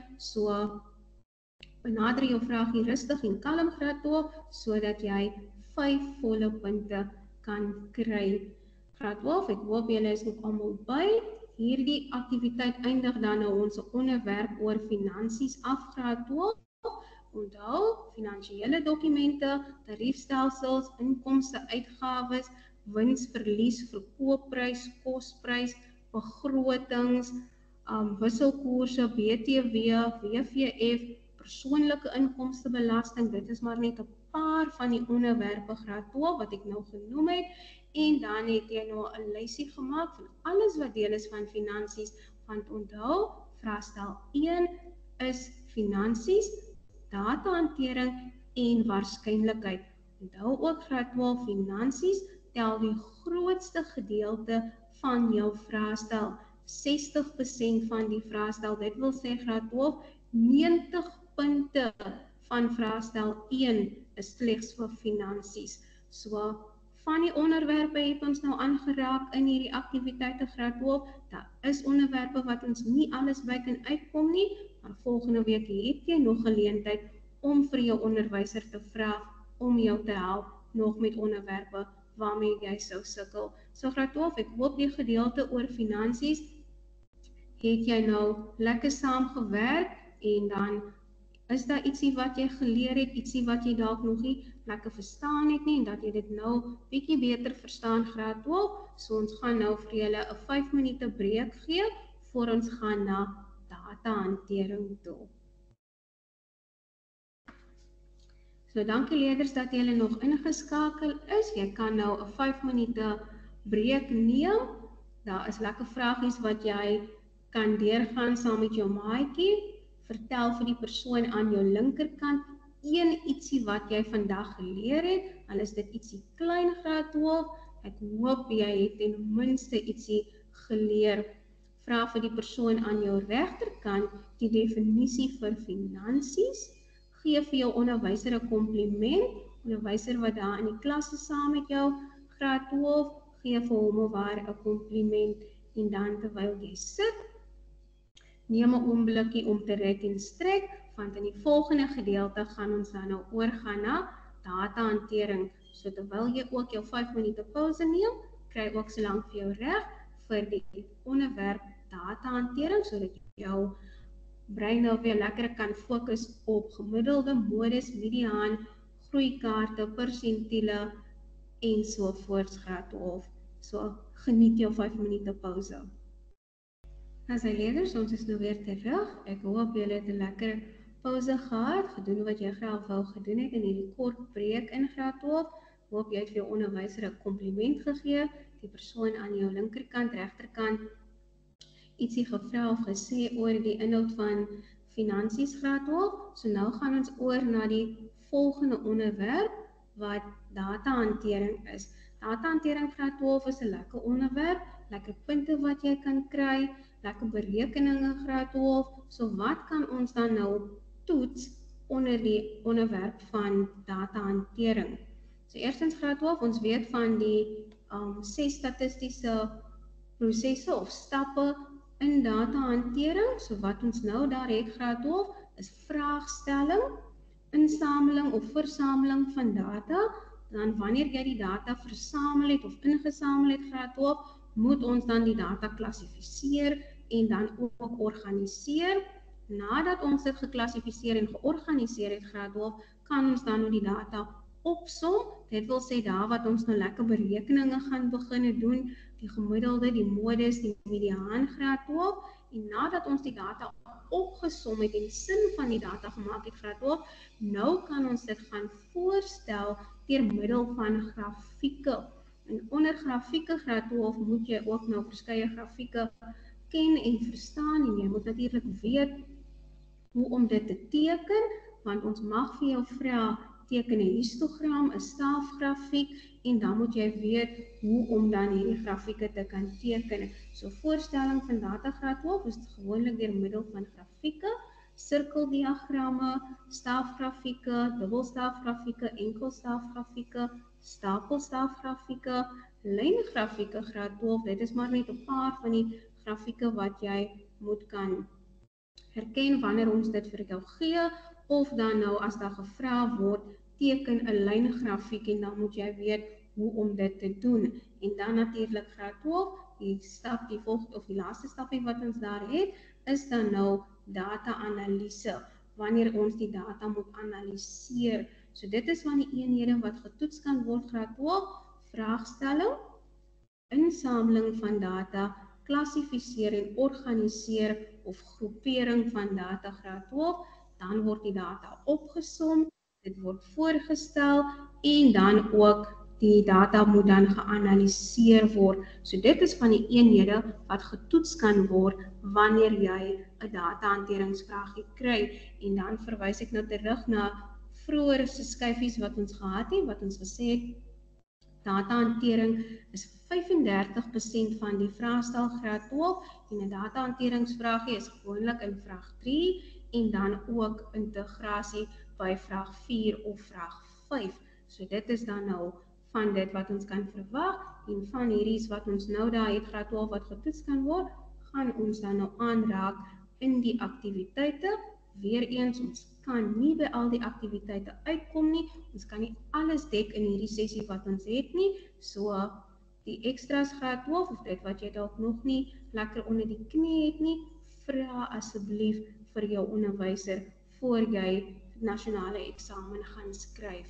A: so benader jou vraagie rustig en kalm graad twaalf, sodat jy vyf volle punte kan kry. Graad twaalf, ek hoop julle is nog almal by. Hierdie aktiwiteit eindig dan nou ons onderwerp oor finansies af graad twaalf. Onthou, finansiële dokumente, tariefstelsels, inkomste, uitgawes, wins, verlies, verkoopprys, kosprys, begrotings, um, wisselkoerse, B T W, W V F, persoonlike inkomstebelasting, dit is maar net 'n paar van die onderwerpe graad twaalf wat ek nou genoem het, en dan het jy nou 'n lysie gemaak van alles wat deel is van finansies, want onthou, vraestel een is finansies, datahantering en waarskynlikheid. Onthou ook graad twaalf finansies tel die grootste gedeelte van jou vraestel, sestig persent van die vraestel, dit wil sê graad twaalf, negentig punte van vraestel een is slegs vir finansies. So, van die onderwerpe het ons nou aangeraak in hierdie aktiwiteite graad twaalf, daar is onderwerpe wat ons nie alles by kan uitkom nie, maar volgende week het jy nog geleentheid om vir jou onderwyser te vra om jou te help nog met onderwerpe waarmee jy sou sukkel. So graad twaalf, ek hoop die gedeelte oor finansies het jy nou lekker saamgewerk en dan is daar ietsie wat jy geleer het, ietsie wat jy dalk nog nie lekker verstaan het nie en dat jy dit nou bietjie beter verstaan graad twaalf. So ons gaan nou vir julle 'n vyf minute breek gee voor ons gaan na datahantering toe. So dankie leerders dat julle nog ingeskakel is. Jy kan nou 'n vyf minute breek neem. Daar is lekker vragies wat jy kan deurgaan saam met jou maatjie. Vertel vir die persoon aan jou linkerkant een ietsie wat jy vandag geleer het. Al is dit ietsie klein graad twaalf. Ek hoop jy het ten minste ietsie geleer. Vra vir die persoon aan jou regterkant die definisie vir finansies. Gee vir jou onderwyser 'n kompliment. Onderwyser wat daar in die klas is saam met jou graad twaalf, gee vir hom of haar 'n kompliment en dan terwyl jy sit, neem 'n oombliekie om te rek en strek, want in die volgende gedeelte gaan ons dan nou oorgaan na datahantering. So terwyl jy ook jou vyf minute pause neem, kry ook so lank vir jou reg vir die onderwerp datahantering, sodat jou brein nou weer lekker kan fokus op gemiddelde, modus, mediaan, groeikaarte, persentiele en so voorts graad twaalf. So geniet jou vyf minute pause. As hy leerders, ons is nou weer terug. Ek hoop julle het 'n lekker pause gehad, gedoen wat jy graag wou gedoen het in hierdie kort breek in graad twaalf. Hoop jy het vir jou onderwyser 'n kompliment gegee, die persoon aan jou linkerkant, regterkant ietsie gevra of gesê oor die inhoud van finansies graad twaalf. So nou gaan ons oor na die volgende onderwerp wat datahantering is. Datahantering graad twaalf is 'n lekker onderwerp, lekker punte wat jy kan kry, lekker berekeninge graad twaalf. So wat kan ons dan nou toets onder die onderwerp van datahantering? So eerstens graad twaalf, ons weet van die um, ses statistiese prosesse of stappe in datahantering. So wat ons nou daar het graad twaalf is vraagstelling, insameling of versameling van data. Dan wanneer jy die data versamel het of ingesamel het graad twaalf, moet ons dan die data klassifiseer en dan ook organiseer. Nadat ons dit geklassifiseer en georganiseer het graad twaalf, kan ons dan nou die data opsom. Dit wil sê daar wat ons nou lekker berekeninge gaan begin doen, die gemiddelde, die modus, die mediaan graad twaalf. En nadat ons die data opgesom het en die sin van die data gemaak het graad twaalf, nou kan ons dit gaan voorstel deur middel van grafieke. En onder grafieke graad twaalf moet jy ook nou verskeie grafieke ken en verstaan en jy moet natuurlik weet hoe om dit te teken, want ons mag vir jou vra teken 'n histogram, 'n staafgrafiek en dan moet jy weet hoe om dan hierdie grafieke te kan teken. So voorstelling van data graad twaalf is gewoonlik deur middel van grafieke, sirkeldiagramme, staafgrafieke, dubbelstaafgrafieke, enkelstaafgrafieke, stapelstaafgrafieke, lyngrafieke graad twaalf. Dit is maar net 'n paar van die grafieke wat jy moet kan herken wanneer ons dit vir jou gee, of dan nou as daar gevra word, teken 'n lyngrafiek en dan moet jy weet hoe om dit te doen. En dan natuurlik graad twaalf, die stap, die volgende of die laaste stapie wat ons daar het, is dan nou data-analise, wanneer ons die data moet analiseer. So dit is van die eenhede wat getoets kan word graad twaalf, vraagstelling, insameling van data, klassifiseer en organiseer of groepering van data graad twaalf, dan word die data opgesom, dit word voorgestel en dan ook die data moet dan geanalyseer word. So dit is van die eenhede wat getoets kan word wanneer jy 'n datahanteringsvraagie kry. En dan verwys ek nou terug na vroeër se skyfies wat ons gehad het, wat ons gesê het, datahantering is vyf en dertig persent van die vraagstel graad twaalf en 'n datahanteringsvraagie is gewoonlik in vraag drie en dan ook integrasie by vraag vier of vraag vyf. So dit is dan nou van dit wat ons kan verwag en van hierdie wat ons nou daar het graad twaalf wat getoets kan word, gaan ons dan nou aanraak in die aktiwiteite. Weereens, ons kan nie by al die aktiwiteite uitkom nie. Ons kan nie alles dek in hierdie sessie wat ons het nie. So die extras graad twaalf of dit wat jy dalk nog nie lekker onder die knie het nie, vra asseblief vir jou onderwyser voor jy nasionale eksamen gaan skryf.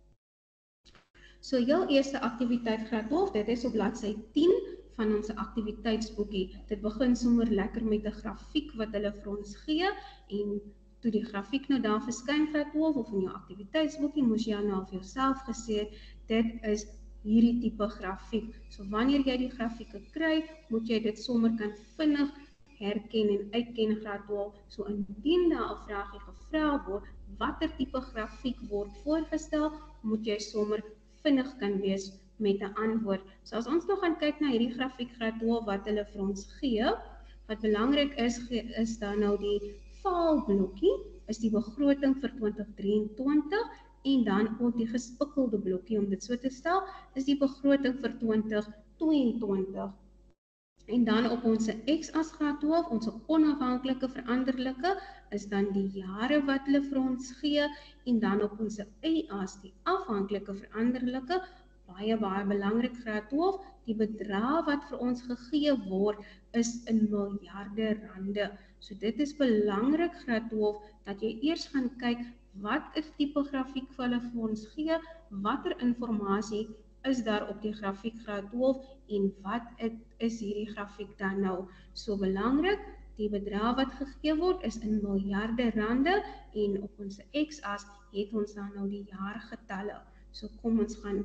A: So jou eerste aktiwiteit graad twaalf, dit is op bladsy tien van ons aktiwiteitsboekie. Dit begin sommer lekker met 'n grafiek wat hulle vir ons gee en toe die grafiek nou daar verskyn graad twaalf of in jou aktiwiteitsboekie, moes jy nou vir jouself gesê het, dit is hierdie tipe grafiek. So wanneer jy die grafieke kry, moet jy dit sommer kan vinnig herken en uitken graad twaalf. So indien daar 'n vraagie gevra word, watter tipe grafiek word voorgestel, moet jy sommer vinnig kan wees met 'n antwoord. So as ons nog gaan kyk na hierdie grafiek graad twaalf wat hulle vir ons gee, wat belangrik is, is dan nou die faalblokkie, is die begroting vir twintig drieëntwintig en dan ook die gespikkelde blokkie, om dit so te stel, is die begroting vir twintig tweeëntwintig. En dan op ons x-as graad twaalf, ons onafhanklike veranderlike, is dan die jare wat hulle vir ons gee, en dan op ons y-as, die afhanklike veranderlike, baie, baie belangrik graad twaalf, die bedrag wat vir ons gegee word, is in miljarde rande. So dit is belangrik graad twaalf, dat jy eers gaan kyk, wat is die grafiek wat hulle vir ons gee, watter informasie is daar op die grafiek graad twaalf, en wat is hierdie grafiek dan nou? So belangrik, die bedrag wat gegee word, is in miljarde rande, en op ons x-as het ons dan nou die jaargetalle. So kom ons gaan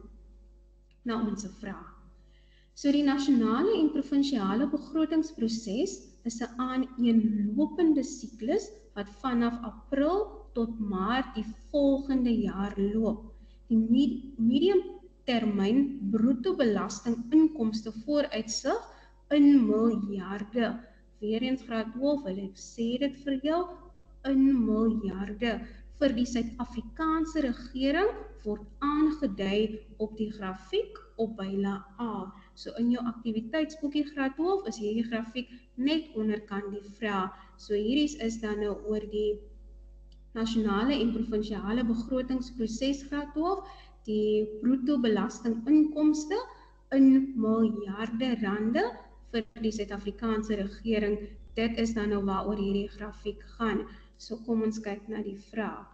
A: na ons vraag. So die nasionale en provinsiale begrotingsproses is 'n aaneenlopende siklus wat vanaf April tot Maart die volgende jaar loop. Die mediumtermyn bruto belastinginkomste vooruitsig in miljarde. Weereens graad twaalf, hulle sê dit vir jou, in miljarde. Vir die Suid-Afrikaanse regering word aangedui op die grafiek op byla A. So in jou aktiwiteitsboekie graad twaalf is hierdie grafiek net onderkant die vraag. So hierdie is dan nou oor die nasionale en provinsiale begrotingsproses graad twaalf, die bruto belastinginkomste in miljarde rande vir die Suid-Afrikaanse regering. Dit is dan nou waaroor hierdie grafiek gaan. So kom ons kyk na die vraag.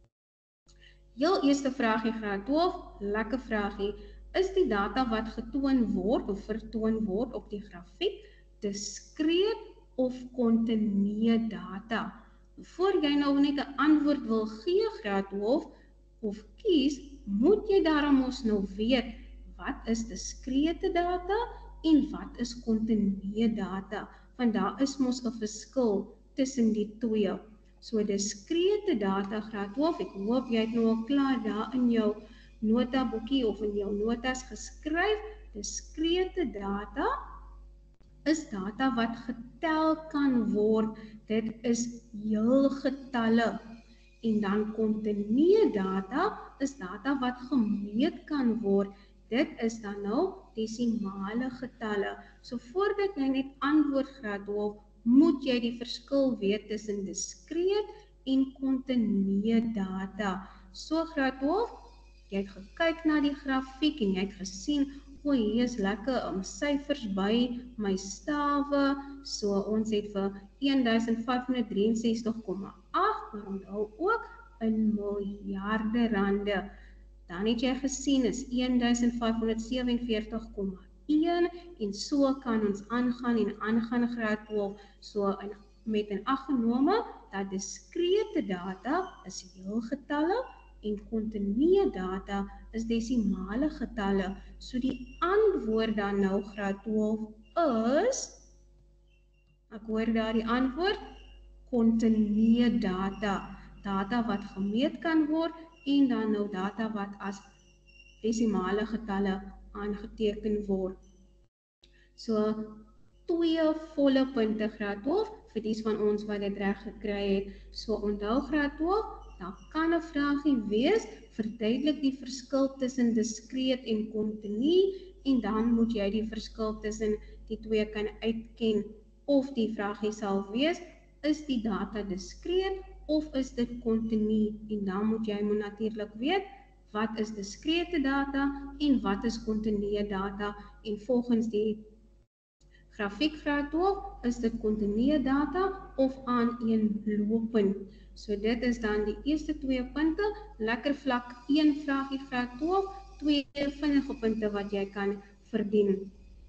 A: Jou eerste vraagie graad twaalf, lekker vraagie, is die data wat getoon word of vertoon word op die grafiek diskreet of kontinue data? Voor jy nou net 'n antwoord wil gee graad twaalf of kies, moet jy daarom ons nou weet, wat is diskrete data en wat is kontinue data? Want daar is mos 'n verskil tussen die twee. So diskrete data graad twaalf, ek hoop jy het nou al klaar daar in jou notaboekie of in jou notas geskryf. Diskrete data is data wat getel kan word. Dit is heel getalle. En dan kontinue data is data wat gemeet kan word. Dit is dan nou desimale getalle. So voordat jy net antwoord graad twaalf, moet jy die verskil weet tussen diskreet en kontinue data. So graad twaalf, jy het gekyk na die grafiek en jy het gesien, o, hier is lekker um, syfers by my stawe. So ons het vir een duisend vyf honderd ses drie ses komma agt, maar onthou ook in miljarde rande. Dan het jy gesien is een duisend vyf honderd vyf sewe vier komma een en so kan ons aangaan en aangaan graad twaalf. So in, met in ag genome dat diskrete data is heel getalle en kontinue data is desimale getalle. So die antwoord dan nou graad twaalf is, ek hoor daar die antwoord, kontinue data. Data wat gemeet kan word en dan nou data wat as desimale getalle aangeteken word. So twee volle punte graad twaalf vir die van ons wat dit reg gekry het. So onthou graad twaalf, daar kan 'n vraagie wees, verduidelik die verskil tussen diskreet en kontinu en dan moet jy die verskil tussen die twee kan uitken of die vraagie sal wees, is die data diskreet of is dit kontinu? En dan moet jy moet natuurlik weet wat is diskrete data en wat is kontinue data, en volgens die grafiek graad twaalf is dit kontinue data of aaneenlopend. So dit is dan die eerste twee punte, lekker vlak een vraagie graad twaalf, twee vinnige punte wat jy kan verdien.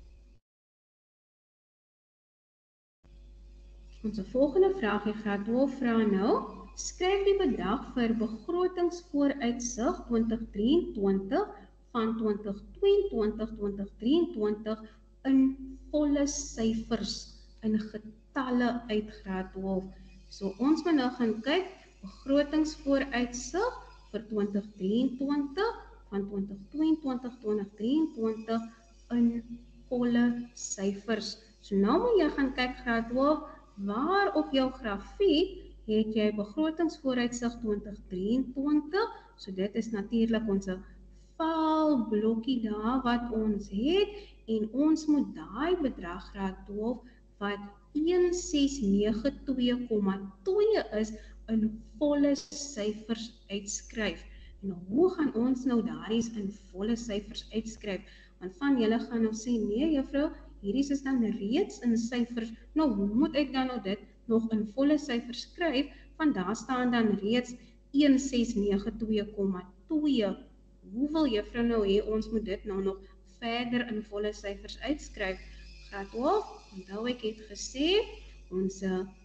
A: Onze volgende vraagie graad twaalf vra nou, skryf die bedrag vir begrotingsvooruitsig twintig drieëntwintig van twintig tweeëntwintig tot twintig drieëntwintig in volle syfers, in getalle uit graad twaalf. So ons moet nou gaan kyk, begrotingsvooruitsig vir twintig drieëntwintig van twintig tweeëntwintig tot twintig drieëntwintig in volle syfers. So nou moet jy gaan kyk graad twaalf, waar op jou grafiek het jy begrotingsvooruitsig twintig drieëntwintig, so dit is natuurlik ons val blokkie daar wat ons het, en ons moet daai bedrag graad twaalf wat een ses nege twee komma twee is in volle syfers uitskryf. En hoe gaan ons nou daardie in volle syfers uitskryf? Want van julle gaan nou sê, nee juffrou, hierdie is dan reeds in syfers, nou hoe moet ek dan nou dit nog in volle syfers skryf, want daar staan dan reeds een ses nege twee komma twee. Hoe wil juffrou nou hê ons moet dit nou nog verder in volle syfers uitskryf? Graad twaalf, onthou ek het gesê, ons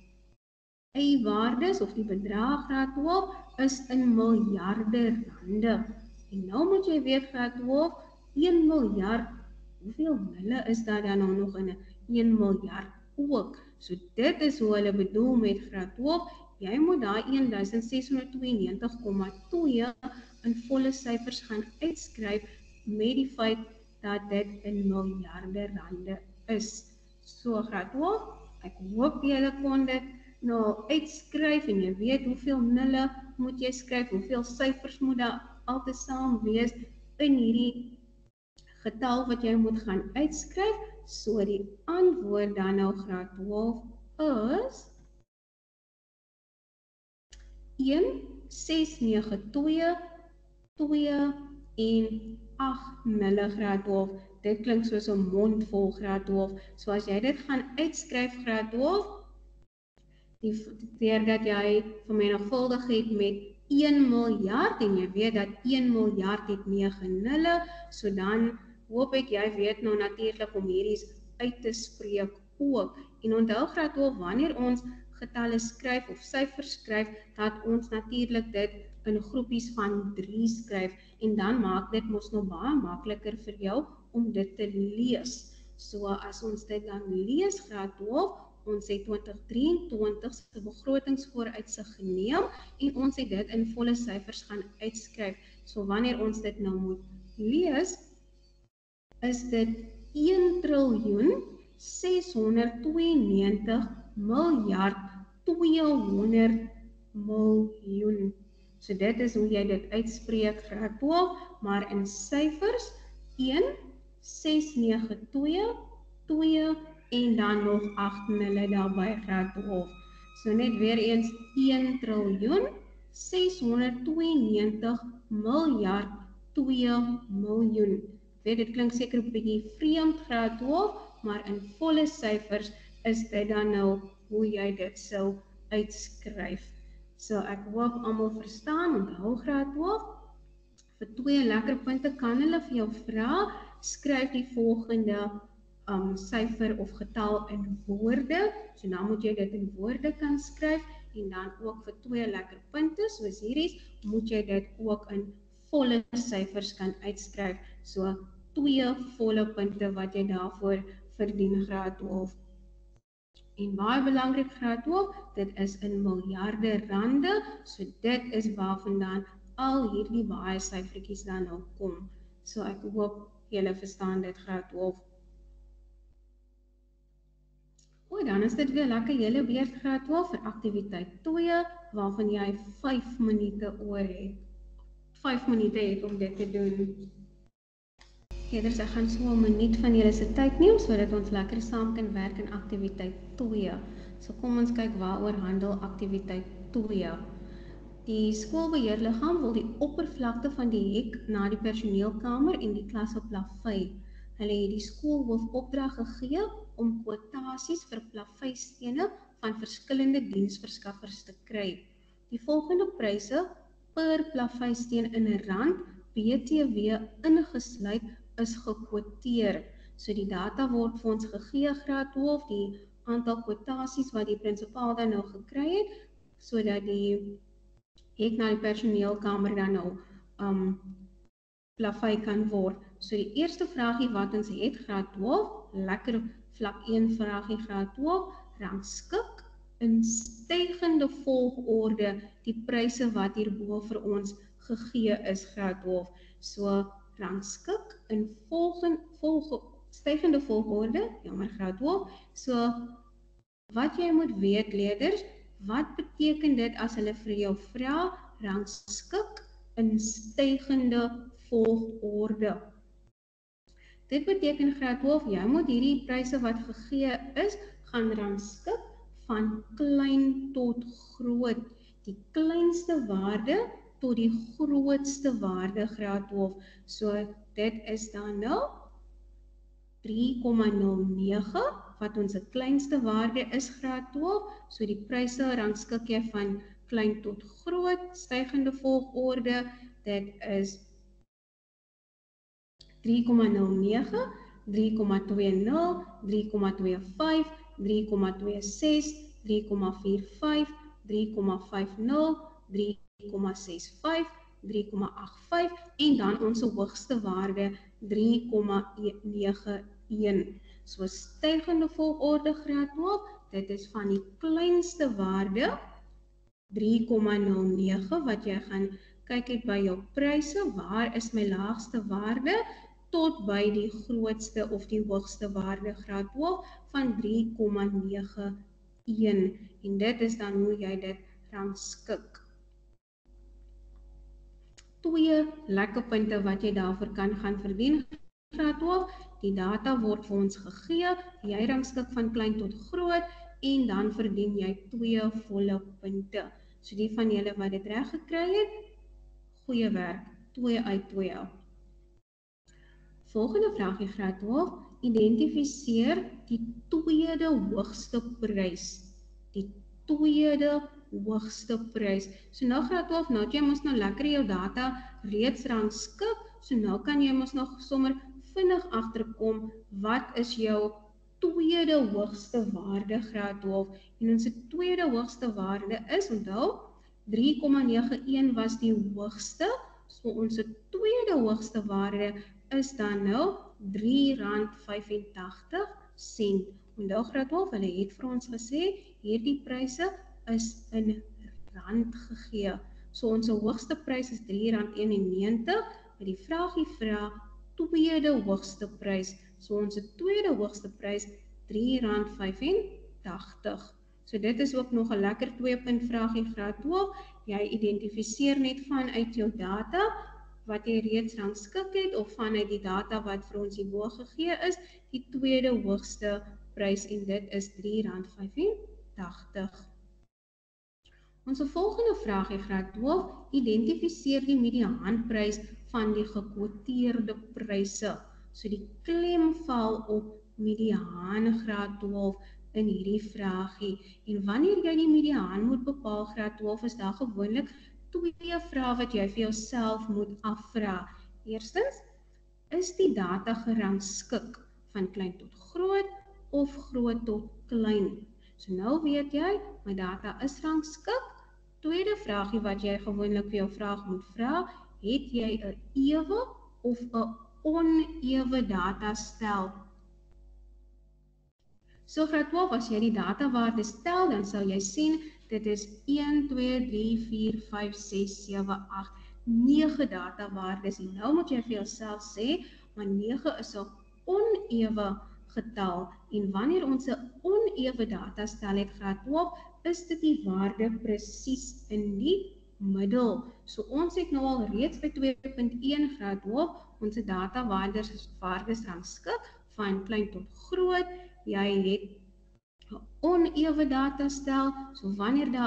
A: y-waardes of die bedrag graad twaalf is in miljarde rande. En nou moet jy weet graad twaalf, een miljard, hoeveel nulle is daar dan nou nog in een miljard ook? So dit is hoe hulle bedoel met graad twaalf, jy moet daar een duisend ses honderd tweeënnegentig komma twee in volle syfers gaan uitskryf met die feit dat dit in miljarde rande is. So graad twaalf, ek hoop julle kon dit nou uitskryf en jy weet hoeveel nulle moet jy skryf, hoeveel syfers moet daar altesaam wees in hierdie getal wat jy moet gaan uitskryf. So die antwoord dan nou graad twaalf is een ses nege twee twee en agt nulle graad twaalf. Dit klink soos 'n mond vol graad twaalf. So as jy dit gaan uitskryf graad twaalf, die keer dat jy vermenigvuldig het met een miljard en jy weet dat een miljard het nege nulle, so dan hoop ek jy weet nou natuurlik om hierdie uit te spreek ook. En onthou graad twaalf, wanneer ons getalle skryf of syfers skryf, dat ons natuurlik dit in groepies van drie skryf, en dan maak dit mos nou baie makliker vir jou om dit te lees. So as ons dit dan lees graad twaalf, ons het twintig drieëntwintig se begrotingsvooruitsig geneem en ons het dit in volle syfers gaan uitskryf. So wanneer ons dit nou moet lees, is dit een triljoen ses honderd tweeënnegentig miljard tweehonderd miljoen. So dit is hoe jy dit uitspreek graad twaalf, maar in syfers een ses nege twee twee en dan nog agt nulle daarby graad twaalf. So net weer eens een triljoen ses honderd tweeënnegentig miljard twee miljoen. Weet, dit klink seker 'n bietjie vreemd graad twaalf, maar in volle syfers is dit dan nou hoe jy dit sou uitskryf. So ek hoop almal verstaan, onthou graad twaalf. Vir twee lekker punte kan hulle vir jou vra, skryf die volgende um, syfer of getal in woorde. So dan moet jy dit in woorde kan skryf, en dan ook vir twee lekker punte, soos hierdie, moet jy dit ook in volle syfers kan uitskryf. So twee volle punte wat jy daarvoor verdien graad twaalf. En baie belangrik graad twaalf, dit is in miljarde rande, so dit is waarvandaan al hierdie baie syfertjies dan nou kom. So ek hoop julle verstaan dit graad twaalf. O, dan is dit weer lekker julle beurt graad twaalf vir aktiwiteit twee, waarvan jy vyf minute oor het. vyf minute het om dit te doen. Keders, ek gaan so 'n minuut van julle se tyd neem, sodat ons lekker saam kan werk in aktiwiteit twee. So kom ons kyk waaroor handel aktiwiteit twee. Die skoolbeheerliggaam wil die oppervlakte van die hek na die personeelkamer en die klas op plavei. Hulle het die skoolhoof opdrag gegee om kwotasies vir plaveistene van verskillende diensverskaffers te kry. Die volgende pryse per plaveisteen in 'n rand, B T W ingesluit, is gekwoteer. So die data word vir ons gegee, graad twaalf, die aantal kwotasies wat die prinsipaal dan nou gekry het, sodat die hek na die personeelkamer dan nou um, plavei kan word. So die eerste vraagie wat ons het, graad twaalf, lekker vlak een vraagie graad twaalf, rangskik in stygende volgorde die pryse wat hierbo vir ons gegee is, graad twaalf. So rangskik in volgen, volge, stygende volgorde, jammer graad twaalf. So wat jy moet weet, leerders, wat beteken dit as hulle vir jou vra, rangskik in stygende volgorde? Dit beteken graad twaalf, jy moet hierdie pryse wat gegee is, gaan rangskik van klein tot groot. Die kleinste waarde tot die grootste waarde, graad twaalf. So dit is dan nou drie komma nul nege, wat ons kleinste waarde is, graad twaalf. So die pryse rangskik jy van klein tot groot, stygende volgorde. Dit is drie komma nul nege, drie komma twee nul, drie komma twee vyf, drie komma twee ses, drie komma vier vyf, drie komma vyf nul, drie komma ses vyf, drie komma agt vyf en dan ons hoogste waarde drie komma nege een. So stygende volgorde, graad twaalf, dit is van die kleinste waarde drie komma nul nege wat jy gaan kyk het by jou pryse, waar is my laagste waarde, tot by die grootste of die hoogste waarde, graad twaalf, van drie komma nege een. En dit is dan hoe jy dit rangskik. Twee lekker punte wat jy daarvoor kan gaan verdien, graad twaalf, die data word vir ons gegee, jy rangskik van klein tot groot, en dan verdien jy twee volle punte. So die van julle wat dit reg gekry het, goeie werk, twee uit twee. Volgende vraagie, graad twaalf, identifiseer die tweede hoogste prys. Die tweede hoogste prys. So nou graad twaalf, nou het jy mos nou lekker jou data reeds rangskik, so nou kan jy mos nog sommer vinnig agterkom, wat is jou tweede hoogste waarde, graad twaalf, en ons tweede hoogste waarde is, onthou, drie komma nege een was die hoogste, so ons tweede hoogste waarde is dan nou drie rand vyfentagtig sent. Onthou graad twaalf, hulle het vir ons gesê, hierdie pryse is in rand gegee. So ons hoogste prys is drie rand eenennegentig, met die vraagie vra tweede hoogste prys. So ons tweede hoogste prys drie rand vyfentagtig. So dit is ook nog 'n lekker twee punt vraagie graad twaalf. Jy identifiseer net vanuit jou data wat jy reeds rangskik het of vanuit die data wat vir ons hierbo gegee is, die tweede hoogste prys en dit is drie rand vyfentagtig. Ons volgende vraagie graad twaalf, identifiseer die mediaanprys van die gekwoteerde pryse. So die klem val op mediaan graad twaalf in hierdie vraagie. En wanneer jy die mediaan moet bepaal, graad twaalf, is daar gewoonlik twee vrae wat jy vir jouself moet afvra. Eerstens, is die data gerangskik van klein tot groot of groot tot klein? So nou weet jy, my data is rangskik. Tweede vraagie wat jy gewoonlik vir jou vraag moet vra, het jy 'n ewe of 'n onewe datastel? So graad twaalf, as jy die datawaarde stel, dan sal jy sien, dit is een, twee, drie, vier, vyf, ses, sewe, agt, nege datawaardes. En nou moet jy vir jouself sê, maar nege is 'n onewe getal. En wanneer ons 'n onewe datastel het, graad twaalf, is dit die waarde presies in die middel. So ons het nou al reeds by twee punt een graad twaalf, ons datawaardes waardes rangskik van klein tot groot. Jy het 'n onewe datastel, so wanneer daar 'n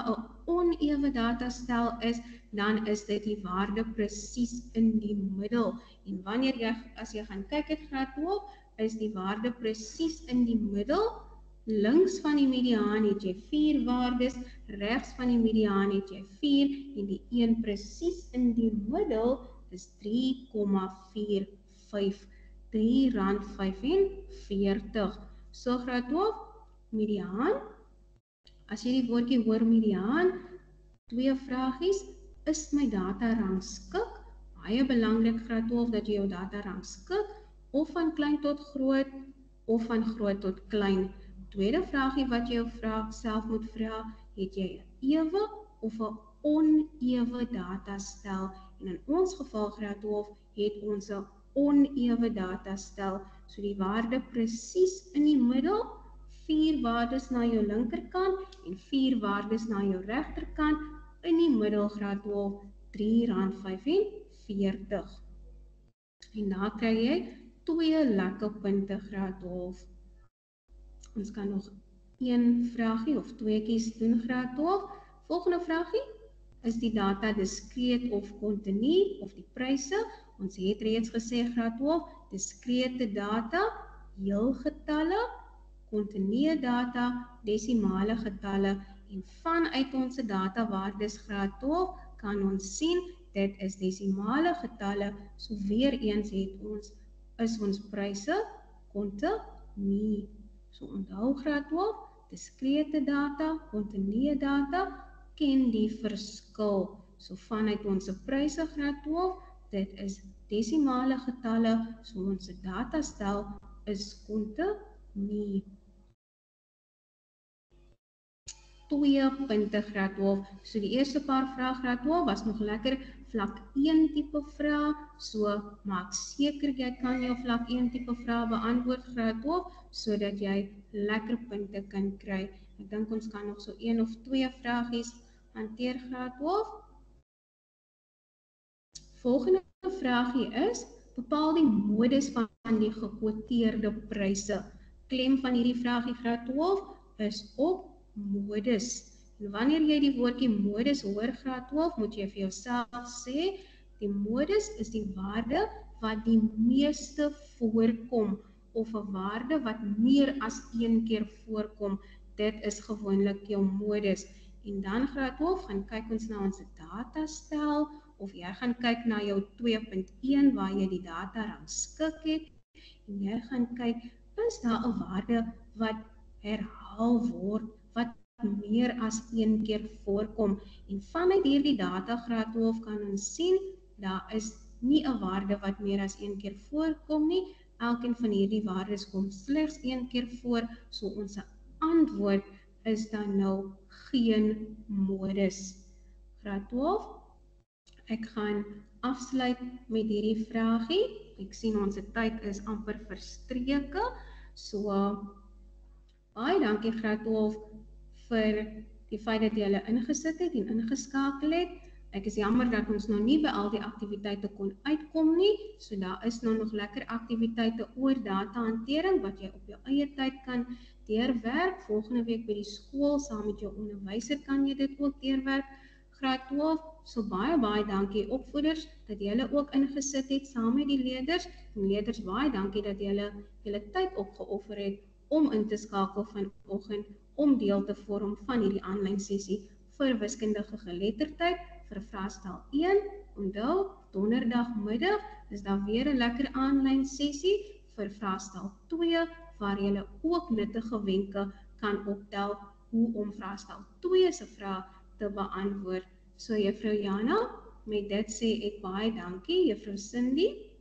A: onewe datastel is, dan is dit die waarde presies in die middel. En wanneer jy, as jy gaan kyk het graad twaalf, is die waarde presies in die middel. Links van die mediaan het jy vier waardes, regs van die mediaan het jy vier, en die een presies in die middel is drie komma vyf vyf, drie rand vyfenveertig. So graad twaalf, mediaan. As jy die woordjie hoor mediaan, twee vragies, is my data rangskik? Baie belangrik graad twaalf dat jy jou data rangskik, of van klein tot groot, of van groot tot klein. Tweede vragie wat jy jou vraag self moet vra, het jy 'n ewe of 'n onewe datastel? En in ons geval graad twaalf het ons 'n onewe datastel, so die waarde presies in die middel, vier waardes na jou linkerkant en vier waardes na jou regterkant, in die middel graad twaalf, drie rand vyfenveertig. En daar kry jy twee lekker punte graad twaalf. Ons kan nog een vragie of tweekies doen graad twaalf. Volgende vragie, is die data diskreet of kontinu of die pryse? Ons het reeds gesê graad twaalf, diskrete data, heelgetalle, kontinu data, desimale getalle, en vanuit ons datawaardes graad twaalf kan ons sien, dit is desimale getalle, so weer eens het ons, is ons pryse kontinu. So onthou graad twaalf, diskrete data, kontinu data, ken die verskil. So vanuit ons pryse graad twaalf, dit is desimale getalle, so ons datastel is kontinu. Twee punte graad twaalf. So die eerste paar vrae graad twaalf was nog lekker vlak een tipe vrae, so maak seker jy kan jou vlak een tipe vrae beantwoord graad twaalf, sodat jy lekker punte kan kry. Ek dink ons kan nog so een of twee vragies hanteer graad twaalf. Volgende vragie is, bepaal die modus van die gekwoteerde pryse. Klem van hierdie vragie graad twaalf is op modus. En wanneer jy die woordjie modus hoor graad twaalf, moet jy vir jouself sê, die modus is die waarde wat die meeste voorkom, of 'n waarde wat meer as een keer voorkom. Dit is gewoonlik jou modus. En dan graad twaalf gaan kyk ons na ons datastel, of jy gaan kyk na jou twee punt een waar jy die data rangskik het, en jy gaan kyk, is daar 'n waarde wat herhaal word, wat meer as een keer voorkom. En vanuit hierdie data graad twaalf kan ons sien, daar is nie 'n waarde wat meer as een keer voorkom nie. Elkeen van hierdie waardes kom slegs een keer voor, so ons antwoord is dan nou geen modus. Graad twaalf, ek gaan afsluit met hierdie vragie. Ek sien ons tyd is amper verstreke, so baie dankie graad twaalf vir die feit dat jy hulle ingesit het en ingeskakel het. Ek is jammer dat ons nou nie by al die aktiwiteite kon uitkom nie, so daar is nou nog lekker aktiwiteite oor datahantering wat jy op jou eie tyd kan deurwerk. Volgende week by die skool saam met jou onderwyser kan jy dit ook deurwerk. Graad twaalf, so baie baie dankie opvoeders dat julle ook ingesit het saam met die leerders. En leerders, baie dankie dat julle julle tyd opgeoffer het om in te skakel vanoggend om deel te vorm van hierdie aanlyn sessie vir wiskundige geletterdheid vir vraestel een. Onthou, donderdagmiddag is daar weer 'n lekker aanlyn sessie vir vraestel twee, waar jy ook nuttige wenke kan optel hoe om vraestel twee se vrae te beantwoord. So juffrou Jana, met dit sê ek baie dankie, juffrou Cindy.